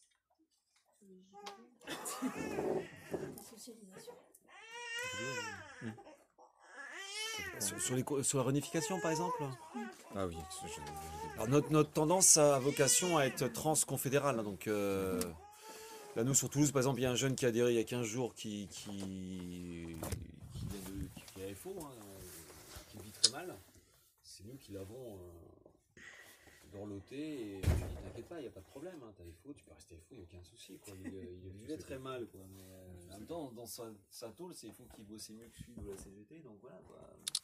S7: La socialisation.
S2: Sur, sur les, co- sur la réunification par exemple.
S3: Ah oui, je- je-
S2: Alors notre, notre tendance a vocation à être transconfédérale. Hein, donc euh, là, nous sur Toulouse, par exemple, il y a un jeune qui a adhéré il y a quinze jours qui, qui, qui vient de qui, qui est A F O, hein, qui vit très mal. C'est nous qui l'avons euh, dorloté et on lui dit t'inquiète pas, il n'y a pas de problème, hein, t'as F O, tu peux rester F O, il n'y a aucun souci. Quoi. Il, euh, il vivait très mal. Quoi, mais euh, en même temps, dans sa, sa tôle, c'est F O qui bossait mieux que celui de la C G T. Donc voilà. Quoi.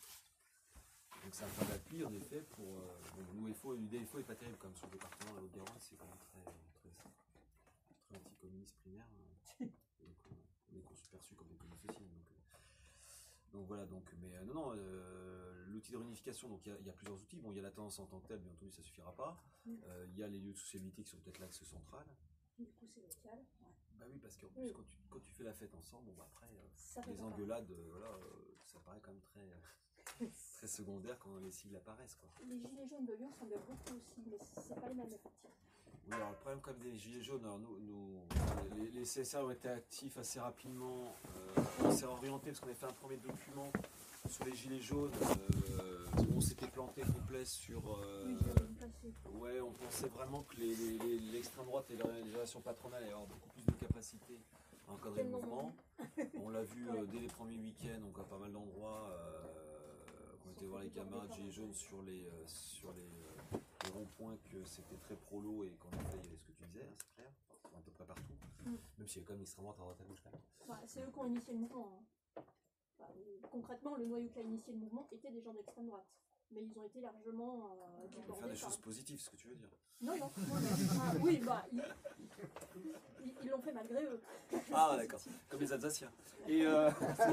S2: Donc c'est un point d'appui en effet pour euh, donc nous F O, l'idée F O est pas terrible comme sur le département la Haute-Garonne, c'est quand même très très, très anti-communiste primaire. euh, donc euh, on est conçu- perçu comme des communistes aussi. Donc, euh, donc voilà, donc mais euh, non non euh, l'outil de réunification, donc il y a- il y, a plusieurs outils. Bon, il y a la tendance en tant que telle, bien entendu ça suffira pas. Euh, Il y a les lieux de sociabilité qui sont peut-être l'axe central.
S7: Du coup, c'est local. Ouais.
S2: Bah oui, parce qu'en plus
S7: Oui.
S2: quand tu, quand tu fais la fête ensemble, bon bah après euh,
S7: Ça fait
S2: les
S7: pas
S2: engueulades, euh, voilà, euh, ça paraît quand même très euh, très secondaire quand les sigles apparaissent quoi.
S7: Les gilets jaunes de Lyon s'en beaucoup aussi, mais c'est pas les mêmes effectivement.
S2: Oui, alors le problème quand même des gilets jaunes, alors nous, nous- les, les C S R ont été actifs assez rapidement, euh, on s'est orienté parce qu'on avait fait un premier document sur les gilets jaunes, euh, où on s'était planté complet sur... euh,
S7: Oui, j'avais vu passer.
S2: ouais, on pensait vraiment que les- les- les- l'extrême droite et les, les relations patronales allaient avoir beaucoup plus de capacité à encadrer le
S7: Tellement
S2: mouvement. On l'a vu
S7: Ouais.
S2: euh, dès les premiers week-ends, donc à pas mal d'endroits, euh, on était voir les camarades gilets jaunes sur les, euh, sur les, euh, les ronds-points que c'était très prolo et qu'en effet il y avait ce que tu disais, hein, c'est clair, à peu près partout,
S7: Mm.
S2: même s'il y a quand même l'extrême droite à droite à gauche quand même.
S7: Enfin, c'est eux qui ont initié le mouvement. Hein. Enfin, euh, concrètement, le noyau qui a initié le mouvement était des gens d'extrême droite. Mais ils ont été largement euh,
S2: On peut
S7: débordés
S2: faire des
S7: par-
S2: choses positives, ce que tu veux dire.
S7: Non, non, non, non. Ah, oui, bah, ils ils- ils l'ont fait malgré eux.
S2: Ah d'accord, comme les Alsaciens. Et euh...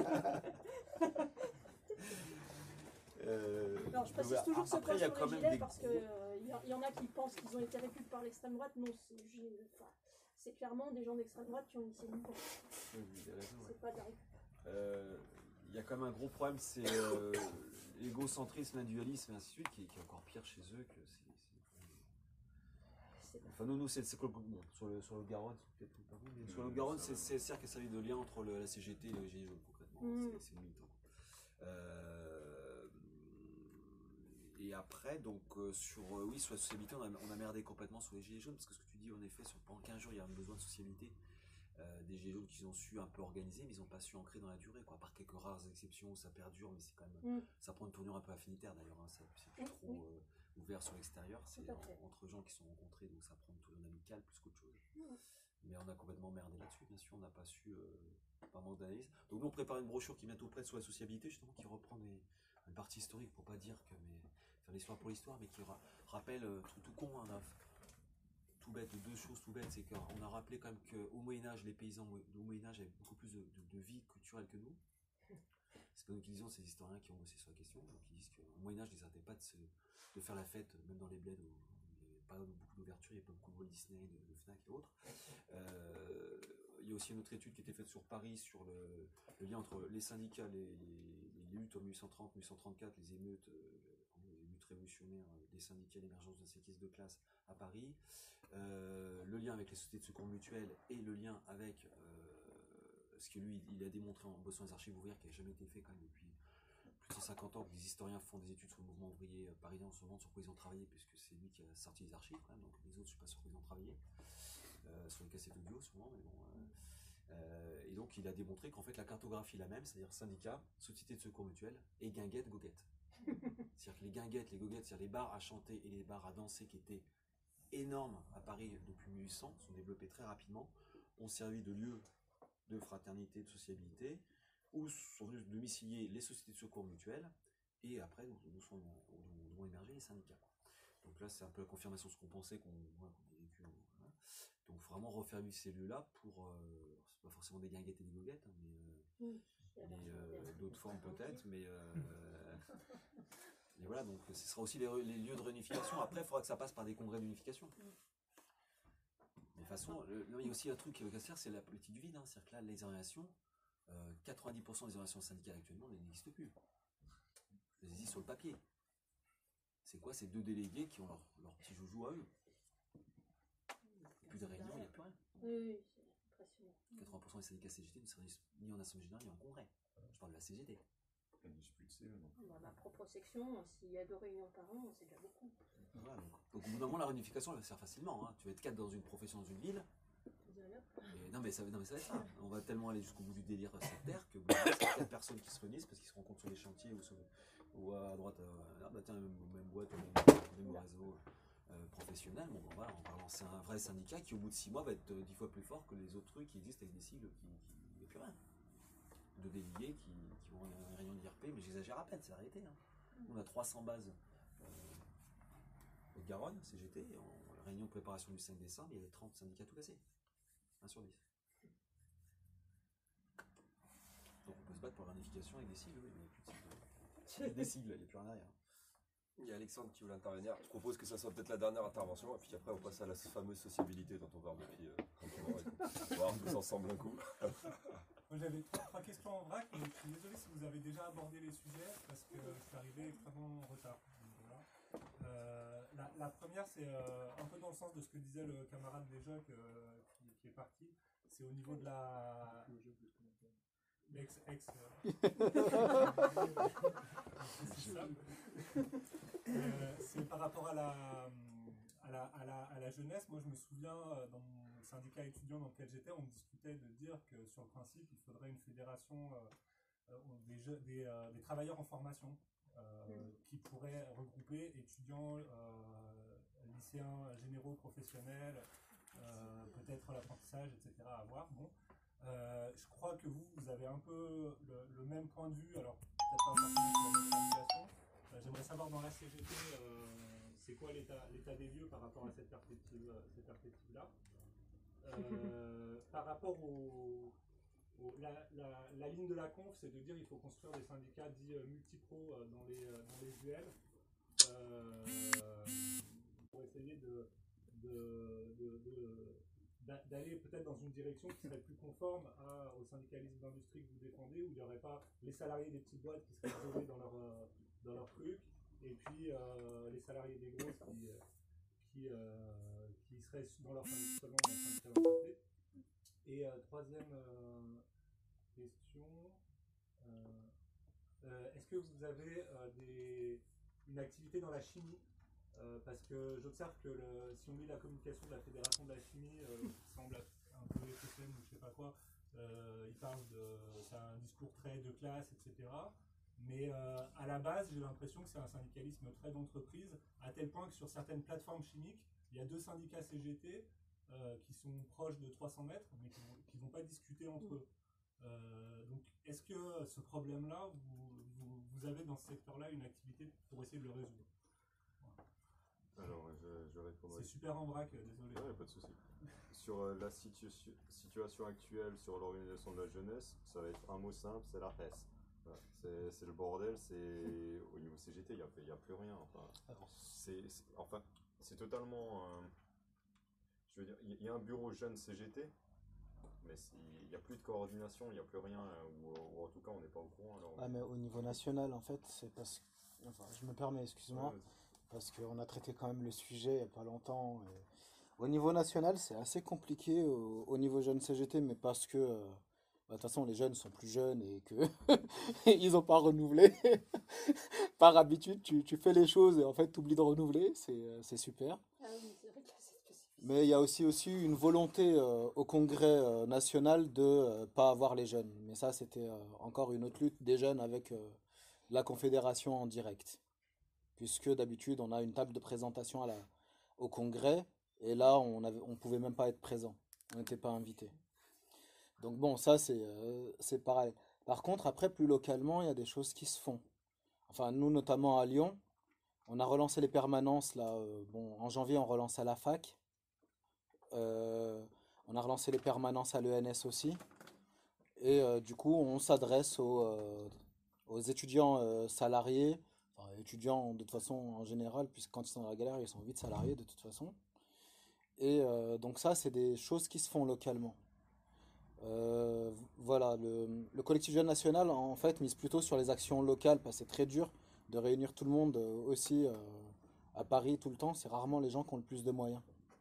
S2: euh,
S7: Alors, je précise
S2: ouais,
S7: toujours ce
S2: après,
S7: point
S2: il y a
S7: sur
S2: quand
S7: les
S2: même
S7: gilets
S2: des
S7: parce qu'il
S2: gros-
S7: y, y en a qui pensent qu'ils ont été récupérés par l'extrême droite. Non, c'est j'ai- enfin, c'est clairement des gens d'extrême droite qui ont initié le mouvement.
S2: Oui, vous avez raison, ouais.
S7: C'est pas de la récup.
S2: Euh, Il y a quand même un gros problème, c'est euh, l'égocentrisme, l'individualisme et ainsi de suite, qui, qui est encore pire chez eux que c'est.
S7: C'est-
S2: Enfin, nous, nous c'est c'est quoi le- bon, sur le sur le Garonne, c'est peut-être pas vous, mais sur le Garonne, c'est c'est C S R qui a servi de lien entre le- la C G T et les Gilets jaunes concrètement.
S7: Mm.
S2: C'est- C'est militant. Euh, et après, donc euh, sur euh, oui, sur la sociabilité, on a, on a merdé complètement sur les Gilets jaunes parce que ce que tu dis, en effet, sur pendant quinze jours, il y a un besoin de sociabilité. Euh, des Gilets jaunes qu'ils ont su un peu organiser, mais ils n'ont pas su ancrer dans la durée, quoi. À part quelques rares exceptions où ça perdure, mais c'est quand même.
S7: Mm.
S2: Ça prend une tournure un peu affinitaire d'ailleurs, hein. C'est c'est plus
S7: Oui,
S2: trop
S7: oui.
S2: euh, ouvert sur l'extérieur, c'est
S7: Tout à fait.
S2: en- entre gens qui sont rencontrés, donc ça prend une tournure amicale plus qu'autre chose.
S7: Mm.
S2: Mais on a complètement merdé là-dessus, bien sûr, on n'a pas su, euh, par manque d'analyse. Donc nous on prépare une brochure qui est bientôt prête sur la sociabilité, justement, qui reprend des, une partie historique pour pas dire que, mais faire l'histoire pour l'histoire, mais qui ra- rappelle, euh, tout, tout con, hein, on a tout bête, deux choses tout bêtes, c'est qu'on a rappelé quand même qu'au Moyen-Âge, les paysans au Moyen-Âge avaient beaucoup plus de, de- de vie culturelle que nous. C'est pas nous qui disons, c'est les historiens qui ont bossé sur la question, donc ils disent qu'au Moyen-Âge, ils n'arrêtaient pas de, se- de faire la fête, même dans les bleds où il n'y avait pas beaucoup d'ouverture, il n'y avait pas beaucoup de Walt Disney, de, de Fnac et autres. Euh, il y a aussi une autre étude qui a été faite sur Paris, sur le, le lien entre les syndicats, les, les, les luttes en mille huit cent trente, mille huit cent trente-quatre, les émeutes, euh, les luttes révolutionnaires, euh, des syndicats, l'émergence de ces caisses de classe à Paris. Euh, le lien avec les sociétés de secours mutuels et le lien avec euh, ce que lui il a démontré en bossant les archives ouvrières qui n'a jamais été fait quand même depuis plus de cent cinquante ans, que des historiens font des études sur le mouvement ouvrier parisien en ce moment, sur quoi ils ont travaillé, puisque c'est lui qui a sorti les archives quand même, donc les autres je ne sais pas sur quoi ils ont travaillé, euh, sur les cassettes audio souvent, mais bon. Euh, euh, et donc il a démontré qu'en fait la cartographie est la même, c'est-à-dire syndicat, société de secours mutuels et guinguettes, goguettes. C'est-à-dire que les guinguettes, les goguettes, c'est-à-dire les bars à chanter et les bars à danser qui étaient énormes à Paris depuis mille huit cents, sont développés très rapidement, ont servi de lieu de fraternité, de sociabilité, où sont venus domicilier les sociétés de secours mutuels et après, donc, nous sont, vont, vont émerger les syndicats. Donc là, c'est un peu la confirmation de ce qu'on pensait qu'on voilà, qu'on a vécu. Voilà. Donc vraiment refaire vivre ces lieux-là pour, euh, c'est pas forcément des guinguettes et des goguettes, hein, mais, euh,
S7: Oui.
S2: mais euh, d'autres formes peut-être, mais, euh, mais voilà, donc ce sera aussi les, les lieux de réunification. Après, il faudra que ça passe par des congrès d'unification. De toute façon, le, non, il y a aussi un truc qui va se faire, c'est la politique du vide. Hein. C'est-à-dire que là, les organisations, euh, quatre-vingt-dix pour cent des organisations syndicales actuellement n'existent plus. Elles existent sur le papier. C'est quoi ces deux délégués qui ont leur, leur petit joujou à eux? Plus de réunions, il n'y a plus rien.
S7: Oui, oui, c'est impressionnant.
S2: quatre-vingts pour cent des syndicats C G T ne se réunissent ni en assemblée générale ni en congrès. Je parle de la C G T.
S3: Il n'y a plus de C E, non.
S7: Dans ma propre section, s'il y a deux réunions par an, c'est déjà beaucoup.
S2: Voilà, donc, donc au bout d'un moment, la réunification, elle va se faire facilement. Hein. Tu vas être quatre dans une profession, dans une ville. Et, non, mais ça, non mais ça va être ça. On va tellement aller jusqu'au bout du délire sectaire que bon, c'est quatre personnes qui se réunissent parce qu'ils se rencontrent sur les chantiers ou, sur, ou à droite, euh, ah bah tiens, même, même boîte, même, même réseau euh, professionnel. Bon, ben voilà, on va lancer un vrai syndicat qui, au bout de six mois, va être dix fois plus fort que les autres trucs qui existent avec des sigles qui n'y a plus rien. De délégués qui, qui vont à une réunion d'I R P, mais j'exagère à peine, c'est la réalité. Hein. On a trois cents bases euh, au Garonne, C G T, en la réunion de préparation du cinq décembre, il y avait trente syndicats tout cassés. un sur dix. Donc on peut se battre pour la réunification avec des sigles, oui, mais il n'y a plus de sigles. Il y a des sigles, il n'y a plus rien derrière.
S1: Il y a Alexandre qui voulait intervenir. Je propose que ça soit peut-être la dernière intervention, et puis après on passe à la fameuse sociabilité dont on parle depuis euh, tranquillement. On va voir tous ensemble un coup.
S5: Moi j'avais trois, trois questions en vrac, mais je suis désolé si vous avez déjà abordé les sujets, parce que je suis arrivé extrêmement en retard. Donc, voilà. euh, la, la première, c'est euh, un peu dans le sens de ce que disait le camarade déjà que, qui, qui est parti. C'est au niveau de la... L'ex... ex. euh, c'est par rapport à la, à, la, à, la, à la jeunesse. Moi je me souviens, dans mon syndicat étudiant dans lequel j'étais, on discutait de dire que sur le principe, il faudrait une fédération euh, des, jeux, des, euh, des travailleurs en formation euh, mmh. qui pourrait regrouper étudiants, euh, lycéens, généraux, professionnels, euh, peut-être l'apprentissage, et cetera à voir. Bon. Euh, je crois que vous, vous avez un peu le, le même point de vue, alors peut-être pas forcément sur la même situation. Euh, J'aimerais savoir dans la C G T, euh, c'est quoi l'état des lieux par rapport à cette perspective, cette perspective-là. Euh, par rapport au, au la, la, la ligne de la conf, c'est de dire qu'il faut construire des syndicats dits euh, multipro euh, dans les euh, dans les U L euh, pour essayer de, de, de, de d'aller peut-être dans une direction qui serait plus conforme à, au syndicalisme d'industrie que vous défendez, où il n'y aurait pas les salariés des petites boîtes qui seraient isolés dans leur, euh, dans leur truc, et puis euh, les salariés des grosses qui, qui, euh, qui seraient dans leur syndicat seulement dans le syndicat d'entreprise. Et euh, troisième euh, question, euh, euh, est-ce que vous avez euh, des, une activité dans la chimie? Euh, parce que j'observe que le, si on lit la communication de la Fédération de la chimie, euh, qui semble un peu F S M ou je sais pas quoi, euh, ils parlent de, c'est un discours très de classe, et cetera. Mais euh, à la base, j'ai l'impression que c'est un syndicalisme très d'entreprise, à tel point que sur certaines plateformes chimiques, il y a deux syndicats C G T euh, qui sont proches de trois cents mètres, mais qui ne vont pas discuter entre eux. Euh, donc, est-ce que ce problème-là, vous, vous, vous avez dans ce secteur-là une activité pour essayer de le résoudre?
S3: Alors, je, je répondrai.
S5: C'est super en vrac, désolé.
S3: Ouais, pas de souci. Sur euh, la situ situation actuelle sur l'organisation de la jeunesse, ça va être un mot simple, c'est la P E S. Voilà. C'est le bordel, c'est au niveau C G T, il n'y a, a plus rien. Enfin, c'est enfin, totalement. Euh, je veux dire, il y, y a un bureau jeune C G T, mais il n'y a plus de coordination, il n'y a plus rien, ou, ou en tout cas, on n'est pas au courant. Alors,
S4: ah, mais au niveau national, en fait, c'est parce que. Enfin, je me permets, excuse-moi.
S3: Ouais,
S4: parce qu'on a traité quand même le sujet il n'y a pas longtemps. Et au niveau national, c'est assez compliqué au, au niveau jeune C G T, mais parce que, euh, bah, de toute façon, les jeunes sont plus jeunes et qu'ils n'ont pas renouvelé. Par habitude, tu, tu fais les choses et en fait, tu oublies de renouveler, c'est super.
S7: Ah oui, c'est vrai que c'est spécifique.
S4: Mais il y a aussi, aussi une volonté euh, au Congrès euh, national de ne euh, pas avoir les jeunes. Mais ça, c'était euh, encore une autre lutte des jeunes avec euh, la Confédération en direct. Puisque d'habitude, on a une table de présentation à la, au congrès, et là, on ne on pouvait même pas être présent. On n'était pas invité. Donc bon, ça, c'est euh, pareil. Par contre, après, plus localement, il y a des choses qui se font.
S11: enfin nous notamment à Lyon, on a relancé les permanences là. Euh, bon, en janvier, on relance à la fac. Euh, on a relancé les permanences à l'E N S aussi. Et euh, du coup, on s'adresse aux, euh, aux étudiants euh, salariés, enfin étudiants de toute façon en général, puisque quand ils sont dans la galère, ils sont vite salariés de toute façon. Et euh, donc ça, c'est des choses qui se font localement. Euh, voilà, le, le collectif jeune national en fait mise plutôt sur les actions locales, parce que c'est très dur de réunir tout le monde euh, aussi euh, à Paris tout le temps. C'est rarement les gens qui ont le plus de moyens.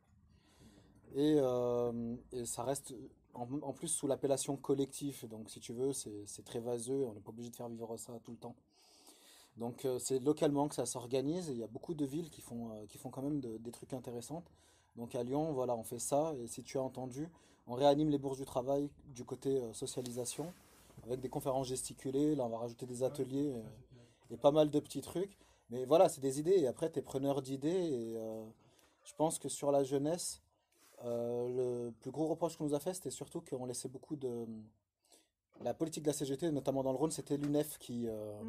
S11: Et, euh, et ça reste en, en plus sous l'appellation collectif, donc si tu veux, c'est c'est très vaseux, on n'est pas obligé de faire vivre ça tout le temps. Donc euh, c'est localement que ça s'organise, et il y a beaucoup de villes qui font, euh, qui font quand même de- des trucs intéressants. Donc à Lyon, voilà, on fait ça, et si tu as entendu, on réanime les bourses du travail du côté euh, socialisation, avec des conférences gesticulées, là on va rajouter des ateliers euh, et pas mal de petits trucs. Mais voilà, c'est des idées, et après tu es preneur d'idées, et euh, je pense que sur la jeunesse, euh, le plus gros reproche qu'on nous a fait, c'était surtout qu'on laissait beaucoup de... La politique de la C G T, notamment dans le Rhône, c'était l'U N E F qui... euh,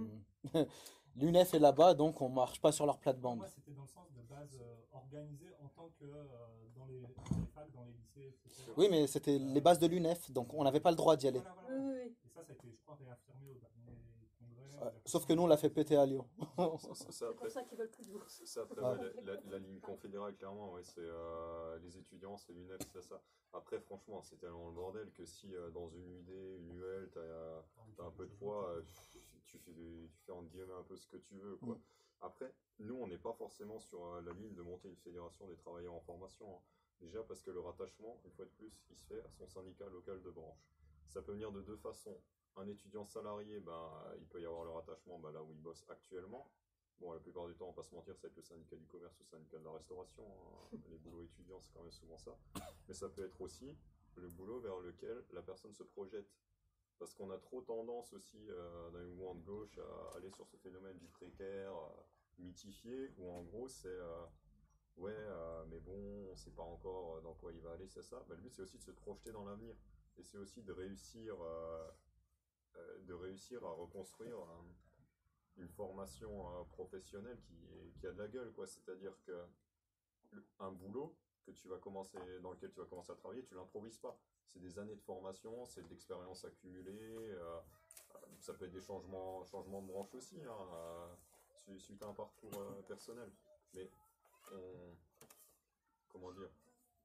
S11: l'U N E F est là-bas, donc on marche pas sur leur plate-bande.
S5: Moi, c'était dans le sens de base euh, organisée en tant que euh, dans, les, dans les facs, dans les lycées, et cetera.
S11: Oui, mais c'était les bases de l'U N E F, donc on n'avait pas le droit d'y aller.
S5: Voilà, voilà.
S9: Oui, oui, oui.
S5: Et ça, ça a été, je crois, réaffirmé au dernier congrès.
S11: Ouais, sauf que nous, on l'a fait péter à Lyon.
S3: C'est- c'est- c'est
S9: C'est
S3: après-
S9: pour ça qu'ils veulent plus de vous.
S3: C'est ça, après,
S11: Ouais.
S3: ouais, la, la- la ligne confédérale, clairement, ouais, c'est euh, les étudiants, c'est l'U N E F, c'est ça. Après, franchement, c'est tellement le bordel que si euh, dans une U D, une U L, t'as euh, t'as un peu de poids, euh, tu fais, tu fais entre guillemets un peu ce que tu veux, quoi.
S11: Mm.
S3: Après, nous, on n'est pas forcément sur euh, la ligne de monter une fédération des travailleurs en formation, hein. Déjà parce que le rattachement, une fois de plus, il se fait à son syndicat local de branche. Ça peut venir de deux façons. Un étudiant salarié, ben, il peut y avoir le rattachement ben, là où il bosse actuellement. Bon, la plupart du temps, on va pas se mentir, ça va être le syndicat du commerce ou le syndicat de la restauration, hein. Les boulots étudiants, c'est quand même souvent ça. Mais ça peut être aussi le boulot vers lequel la personne se projette. Parce qu'on a trop tendance aussi, euh, dans les mouvements de gauche, à aller sur ce phénomène du précaire, euh, mythifié, où en gros, c'est euh, ouais, euh, mais bon, on sait pas encore dans quoi il va aller, c'est ça. Bah, le but, c'est aussi de se projeter dans l'avenir. Et c'est aussi de réussir, euh, euh, de réussir à reconstruire euh, une formation euh, professionnelle qui, qui a de la gueule, quoi. C'est-à-dire que le- un boulot que tu vas commencer, dans lequel tu vas commencer à travailler, tu l'improvises pas. C'est des années de formation, c'est de l'expérience accumulée, euh, euh, ça peut être des changements, changements de branche aussi, hein, euh, su- suite à un parcours euh, personnel. Mais on, comment dire,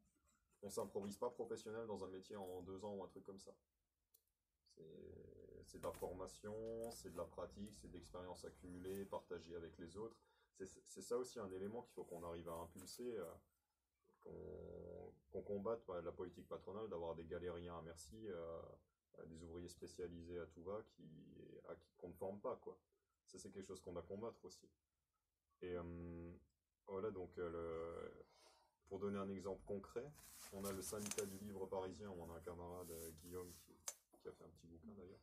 S3: on s'improvise pas professionnel dans un métier en deux ans ou un truc comme ça. C'est c'est de la formation, c'est de la pratique, c'est de l'expérience accumulée, partagée avec les autres. C'est c'est ça aussi un élément qu'il faut qu'on arrive à impulser, euh, qu'on qu'on combatte bah, la politique patronale, d'avoir des galériens à merci, euh, euh, des ouvriers spécialisés à tout va, qui, à qui qu'on ne forme pas, quoi. Ça, c'est quelque chose qu'on doit combattre aussi. Et euh, voilà, donc, euh, le, pour donner un exemple concret, on a le syndicat du livre parisien, on a un camarade, euh, Guillaume, qui, qui a fait un petit bouquin d'ailleurs.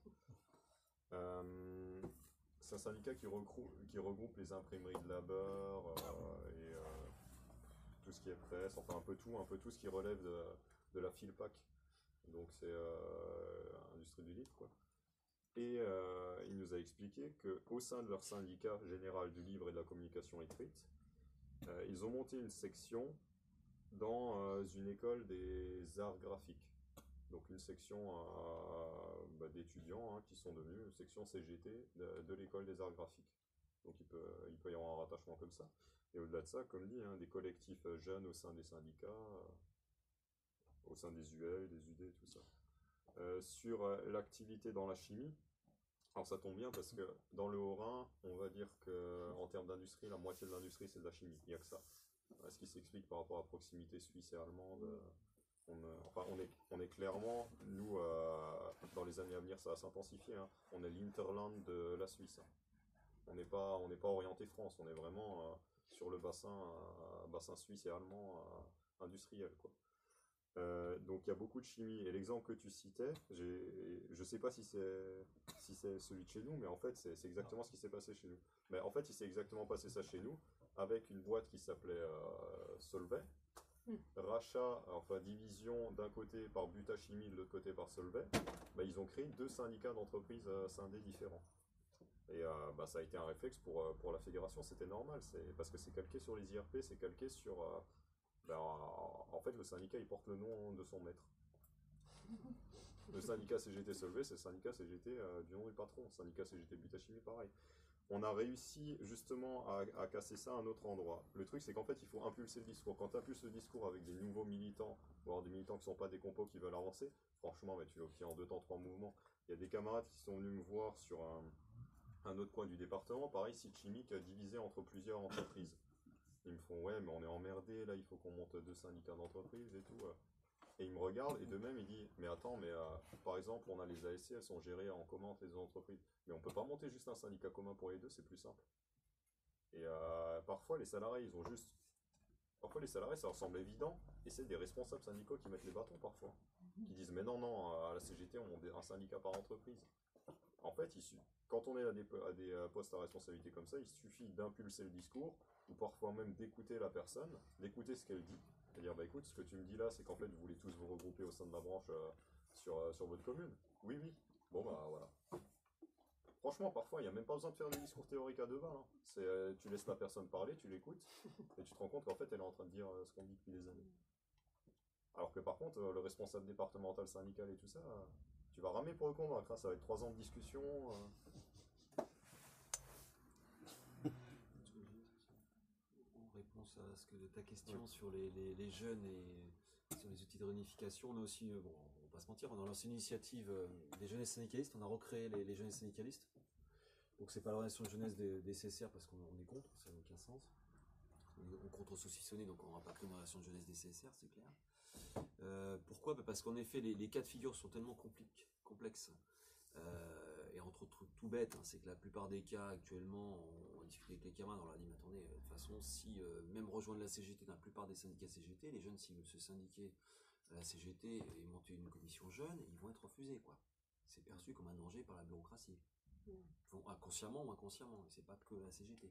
S3: Euh, c'est un syndicat qui regroupe, qui regroupe les imprimeries de labeur euh, et euh, tout ce qui est presse, enfin un peu tout, un peu tout ce qui relève de, de la Philpac. Donc c'est euh, industrie du livre, quoi. Et euh, il nous a expliqué qu'au sein de leur syndicat général du livre et de la communication écrite, euh, ils ont monté une section dans euh, une école des arts graphiques. Donc une section euh, bah, d'étudiants hein, qui sont devenus une section C G T de, de l'école des arts graphiques. Donc il peut, il peut y avoir un rattachement comme ça. Et au-delà de ça, comme dit, hein, des collectifs jeunes au sein des syndicats, euh, au sein des U L, des U D, tout ça. Euh, sur euh, l'activité dans la chimie, alors ça tombe bien parce que dans le Haut-Rhin, on va dire qu'en termes d'industrie, la moitié de l'industrie c'est de la chimie, il n'y a que ça. Euh, ce qui s'explique par rapport à la proximité suisse et allemande. Euh, on, euh, enfin, on est, on est clairement, nous, euh, dans les années à venir, ça va s'intensifier. Hein, on est l'Interland de la Suisse. Hein. On n'est pas, on n'est pas orienté France, on est vraiment euh, sur le bassin, euh, bassin suisse et allemand euh, industriel, quoi. Euh, donc il y a beaucoup de chimie. Et l'exemple que tu citais, j'ai, je sais pas si c'est si c'est celui de chez nous, mais en fait c'est c'est exactement ce qui s'est passé chez nous. Mais en fait il s'est exactement passé ça chez nous avec une boîte qui s'appelait euh, Solvay.
S9: Mm.
S3: Rachat, enfin division d'un côté par Buta Chimie, de l'autre côté par Solvay. Bah, ils ont créé deux syndicats d'entreprises euh, scindés différents. Et euh, bah, ça a été un réflexe pour, euh, pour la fédération, c'était normal, c'est parce que c'est calqué sur les I R P, c'est calqué sur... euh, bah, en fait, le syndicat, il porte le nom de son maître. Le syndicat C G T Solvay, c'est le syndicat C G T euh, du nom du patron. Le syndicat C G T Butachimie, pareil. On a réussi justement à, à casser ça à un autre endroit. Le truc, c'est qu'en fait, il faut impulser le discours. Quand tu impulses le discours avec des nouveaux militants, voire des militants qui ne sont pas des compos qui veulent avancer, franchement, bah, tu l'obtiens en deux temps, trois mouvements. Il y a des camarades qui sont venus me voir sur un, un autre coin du département, pareil, site chimique divisé entre plusieurs entreprises. Ils me font, ouais, mais on est emmerdé, là, il faut qu'on monte deux syndicats d'entreprise et tout. Et ils me regardent, et de même, ils disent, mais attends, mais euh, par exemple, on a les A S C, elles sont gérées en commun entre les deux entreprises. Mais on peut pas monter juste un syndicat commun pour les deux, c'est plus simple. Et euh, parfois, les salariés, ils ont juste... Parfois, les salariés, ça leur semble évident, et c'est des responsables syndicaux qui mettent les bâtons parfois. Qui disent, mais non, non, à la C G T, on monte un syndicat par entreprise. En fait, il su... quand on est à des, à des postes à responsabilité comme ça, il suffit d'impulser le discours, ou parfois même d'écouter la personne, d'écouter ce qu'elle dit, et dire, bah écoute, ce que tu me dis là, c'est qu'en fait, vous voulez tous vous regrouper au sein de la branche euh, sur, euh, sur votre commune. Oui, oui. Bon, bah voilà. Franchement, parfois, il n'y a même pas besoin de faire des discours théoriques à deux balles. Hein. C'est, euh, tu laisses la personne parler, tu l'écoutes, et tu te rends compte qu'en fait, elle est en train de dire euh, ce qu'on dit depuis des années. Alors que par contre, euh, le responsable départemental, syndical et tout ça, euh, tu vas ramer pour le convaincre. Hein. Ça va être trois ans de discussion. Euh...
S2: En réponse à ce que ta question ouais. sur les, les, les jeunes et sur les outils de réunification, on a aussi, bon, on va pas se mentir, on a lancé une initiative euh, des jeunesses syndicalistes, on a recréé les, les jeunesses syndicalistes. Donc c'est pas l'organisation de jeunesse des, des C S R parce qu'on on est contre, ça n'a aucun sens. On est contre saucissonner, donc on n'aura pas créé une organisation de jeunesse des C S R, c'est clair. Euh, pourquoi? Parce qu'en effet, les, les cas de figure sont tellement complexes. Euh, et entre autres, tout bête, hein, c'est que la plupart des cas actuellement, on, on discute avec les camarades, on leur dit, mais attendez, de toute façon, si euh, même rejoindre la C G T, dans la plupart des syndicats C G T, les jeunes, s'ils veulent se syndiquer à la C G T et monter une commission jeune, ils vont être refusés, quoi. C'est perçu comme un danger par la bureaucratie. Bon, inconsciemment ou inconsciemment, c'est pas que la C G T.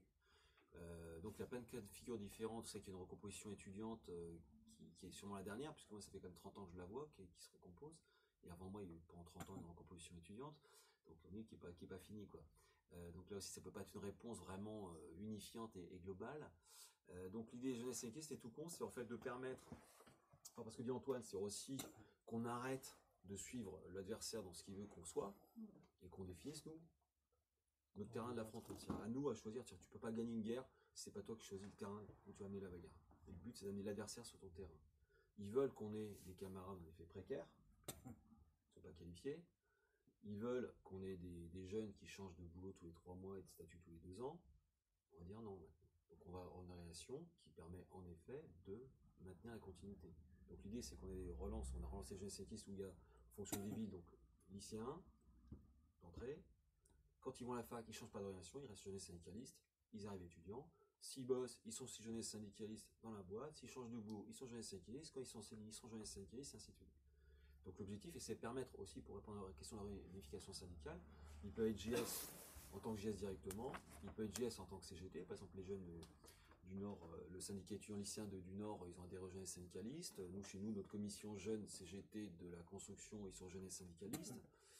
S2: Euh, donc il y a plein de cas de figure différents. Vous savez qu'il y a une recomposition étudiante euh, qui, qui est sûrement la dernière, puisque moi ça fait quand même trente ans que je la vois, qui, qui se recompose. Et avant moi, il y a eu pendant trente ans une recomposition étudiante, donc on est qui n'est pas, qui est pas fini, quoi. Euh, donc là aussi, ça peut pas être une réponse vraiment euh, unifiante et, et globale. Euh, donc l'idée des jeunesses syndicalistes, c'est tout con, c'est en fait de permettre, enfin, parce que dit Antoine, c'est aussi qu'on arrête de suivre l'adversaire dans ce qu'il veut qu'on soit, et qu'on définisse, nous, notre terrain de l'affrontement. C'est à nous à choisir. Tu peux pas gagner une guerre si c'est pas toi qui choisis le terrain où tu vas amener la bagarre. Et le but, c'est d'amener l'adversaire sur ton terrain. Ils veulent qu'on ait des camarades en effet précaires, qui ne sont pas qualifiés. Ils veulent qu'on ait des, des jeunes qui changent de boulot tous les trois mois et de statut tous les deux ans. On va dire non maintenant. Donc on va avoir une relation qui permet en effet de maintenir la continuité. Donc l'idée, c'est qu'on ait des relances. On a relancé les jeunes syndicalistes où il y a fonction des villes, donc lycéens, d'entrée. Quand ils vont à la fac, ils ne changent pas d'orientation, ils restent jeunesse syndicalistes, ils arrivent étudiants. S'ils bossent, ils sont jeunesse syndicalistes dans la boîte. S'ils changent de boulot, ils sont jeunesse syndicalistes. Quand ils sont en C D I, ils sont jeunesse syndicalistes, et ainsi de suite. Donc l'objectif, c'est de permettre aussi, pour répondre à la question de la réunification syndicale, il peut être J S en tant que J S directement, il peut être J S en tant que C G T. Par exemple, les jeunes de, du Nord, le syndicat étudiant lycéen de, du Nord, ils ont adhéré aux jeunesses syndicalistes. Nous, chez nous, notre commission jeune C G T de la construction, ils sont jeunesse syndicalistes.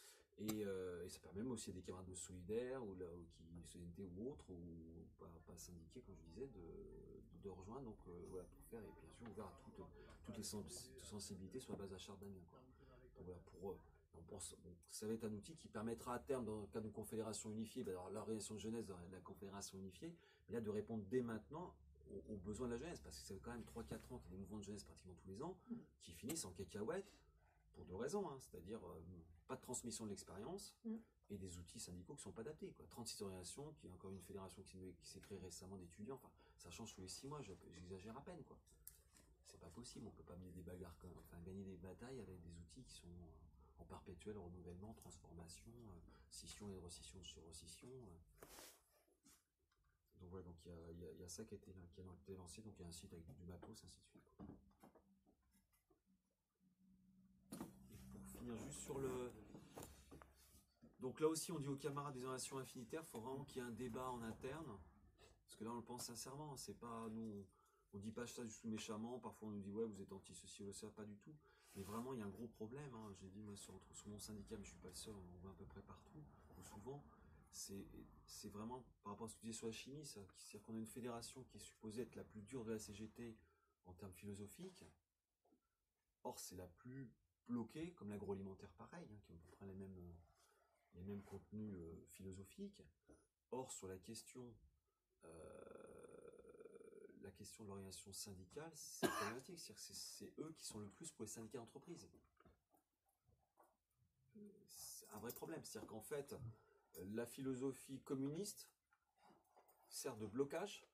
S2: Et, euh, et ça permet même aussi à des camarades de solidaires ou là ou qui S N T ou autres ou pas, pas syndiqués comme je disais de, de, de rejoindre, donc euh, voilà, pour faire, et bien sûr ouvert à toutes, toutes les sens, sensibilités sur la base d'achat d'Amiens, quoi. Donc voilà, pour eux, on pense, bon, ça va être un outil qui permettra à terme, dans le cadre d'une confédération unifiée, ben alors l'organisation de jeunesse dans la confédération unifiée, mais là de répondre dès maintenant aux, aux besoins de la jeunesse, parce que c'est quand même trois quatre ans qu'il y a des mouvements de jeunesse pratiquement tous les ans qui finissent en cacahuètes pour deux raisons, hein, c'est-à-dire euh, pas de transmission de l'expérience mm. et des outils syndicaux qui ne sont pas adaptés, quoi. trente-six organisations, qui est encore une fédération qui, qui s'est créée récemment d'étudiants, enfin, ça change tous les six mois, j'exagère à peine, quoi. C'est pas possible, on peut pas mener des bagarres, enfin, gagner des batailles avec des outils qui sont en perpétuel renouvellement, transformation, euh, scission et rescission sur rescission. Euh. Donc voilà, donc il y, y, y a ça qui a été, qui a été lancé, donc il y a un site avec du matos, ainsi de suite, quoi. Juste sur le... Donc là aussi, on dit aux camarades des organisations infinitaires, il faut vraiment qu'il y ait un débat en interne, parce que là, on le pense sincèrement, c'est pas, nous, on, on dit pas ça du tout méchamment, parfois on nous dit, ouais, vous êtes anti-ceci ou ça, pas du tout, mais vraiment, il y a un gros problème, hein. J'ai dit, moi, sur, sur mon syndicat, mais je suis pas le seul, on voit à peu près partout, ou souvent, c'est c'est vraiment par rapport à ce que tu disais sur la chimie, ça. C'est-à-dire qu'on a une fédération qui est supposée être la plus dure de la C G T en termes philosophiques. Or, c'est la plus bloquée, comme l'agroalimentaire pareil, hein, qui ont à peu près les mêmes, les mêmes contenus euh, philosophiques. Or, sur la question, euh, la question de l'organisation syndicale, c'est problématique. C'est-à-dire que c'est, c'est eux qui sont le plus pour les syndicats d'entreprise. C'est un vrai problème. C'est-à-dire qu'en fait, la philosophie communiste sert de blocage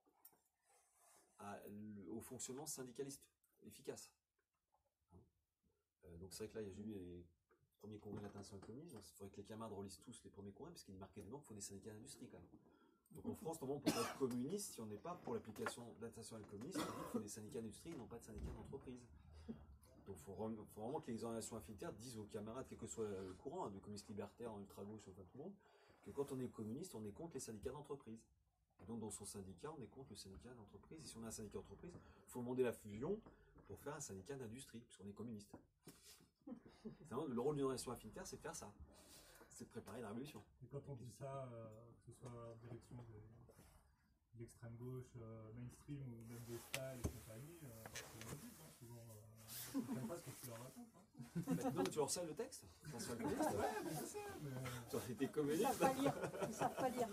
S2: à, le, au fonctionnement syndicaliste efficace. Euh, donc c'est vrai que là, j'ai vu les premiers congrès de l'international communiste, donc il faudrait que les camarades relisent tous les premiers congrès, parce qu'il est marqué dedans qu'il faut des syndicats d'industrie quand même. Donc en France, normalement, on peut pas être communiste si on n'est pas pour l'application de l'international communiste, on dit qu'il faut des syndicats d'industrie, non pas de syndicats d'entreprise. Donc il faut, faut vraiment que les organisations affinitaires disent aux camarades, quel que soit le courant, hein, de communistes libertaires, en ultra-gauche, enfin tout le monde, que quand on est communiste, on est contre les syndicats d'entreprise. Et donc dans son syndicat, on est contre le syndicat d'entreprise. Et si on a un syndicat d'entreprise, il faut demander la fusion pour faire un syndicat d'industrie, puisqu'on est communiste. Vraiment, le rôle d'une organisation affinitaire, c'est de faire ça. C'est de préparer la révolution.
S5: Et quand on dit ça, euh, que ce soit en direction de l'extrême gauche, euh, mainstream ou même des styles et compagnie, euh, c'est logique, hein, souvent. Euh, ils ne comprennent pas ce que tu leur racontes. Hein.
S2: Maintenant, tu leur sais le texte. Ça soit le communiste.
S5: Ouais, mais je sais, mais...
S2: Tu aurais été
S7: Ils
S2: communiste.
S7: savent pas lire. Ils savent pas lire.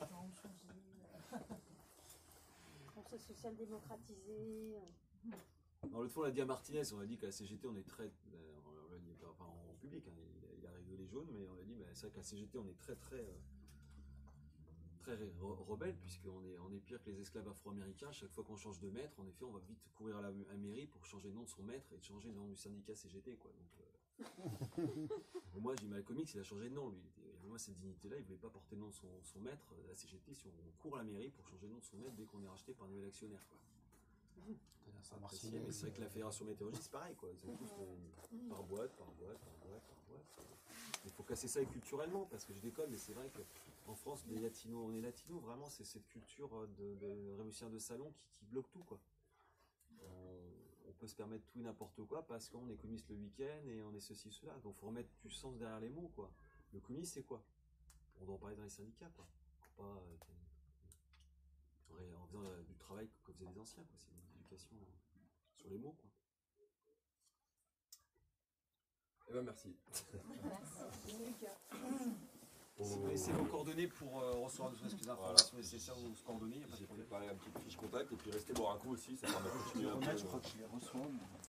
S7: On s'est social-démocratisé.
S2: Non, l'autre fois, on l'a dit à Martinez, on a dit qu'à la C G T, on est très. On l'a dit, enfin, en public, hein, il, a, il a rigolé jaune, mais on a dit, bah, c'est vrai qu'à la C G T, on est très, très. Euh, très re rebelle, puisqu'on est, on est pire que les esclaves afro-américains. Chaque fois qu'on change de maître, en effet, on va vite courir à la, à la mairie pour changer le nom de son maître et de changer le nom du syndicat C G T, quoi. Donc, euh... moi, j'ai Malcolm X, il a changé de nom, lui. Et moi, cette dignité-là, il voulait pas porter le nom de son, son maître, la C G T, si on court à la mairie pour changer le nom de son maître dès qu'on est racheté par un nouvel actionnaire, quoi. C'est vrai que la fédération météorologique, c'est pareil, quoi. Ils ont tous les... par boîte, par boîte, par boîte, par boîte. Il faut casser ça culturellement, parce que je déconne, mais c'est vrai qu'en France, les latinos, on est latinos, vraiment, c'est cette culture de, de révolutionnaire de salon qui, qui bloque tout, quoi. On, on peut se permettre tout et n'importe quoi parce qu'on est communiste le week-end et on est ceci, cela. Donc il faut remettre du sens derrière les mots, quoi. Le communiste, c'est quoi? On doit en parler dans les syndicats, quoi. Faut pas, euh, en faisant euh, du travail que faisaient les anciens, quoi. C'est une éducation euh, sur les mots, quoi.
S1: Eh ben merci.
S2: Merci. Laissez vos coordonnées pour euh, recevoir de toutes les informations voilà. nécessaires, vos coordonnées.
S1: J'ai préparé un petit fiche contact et puis restez boire un coup aussi, ça permet de continuer un peu.
S4: Je crois que je les reçois.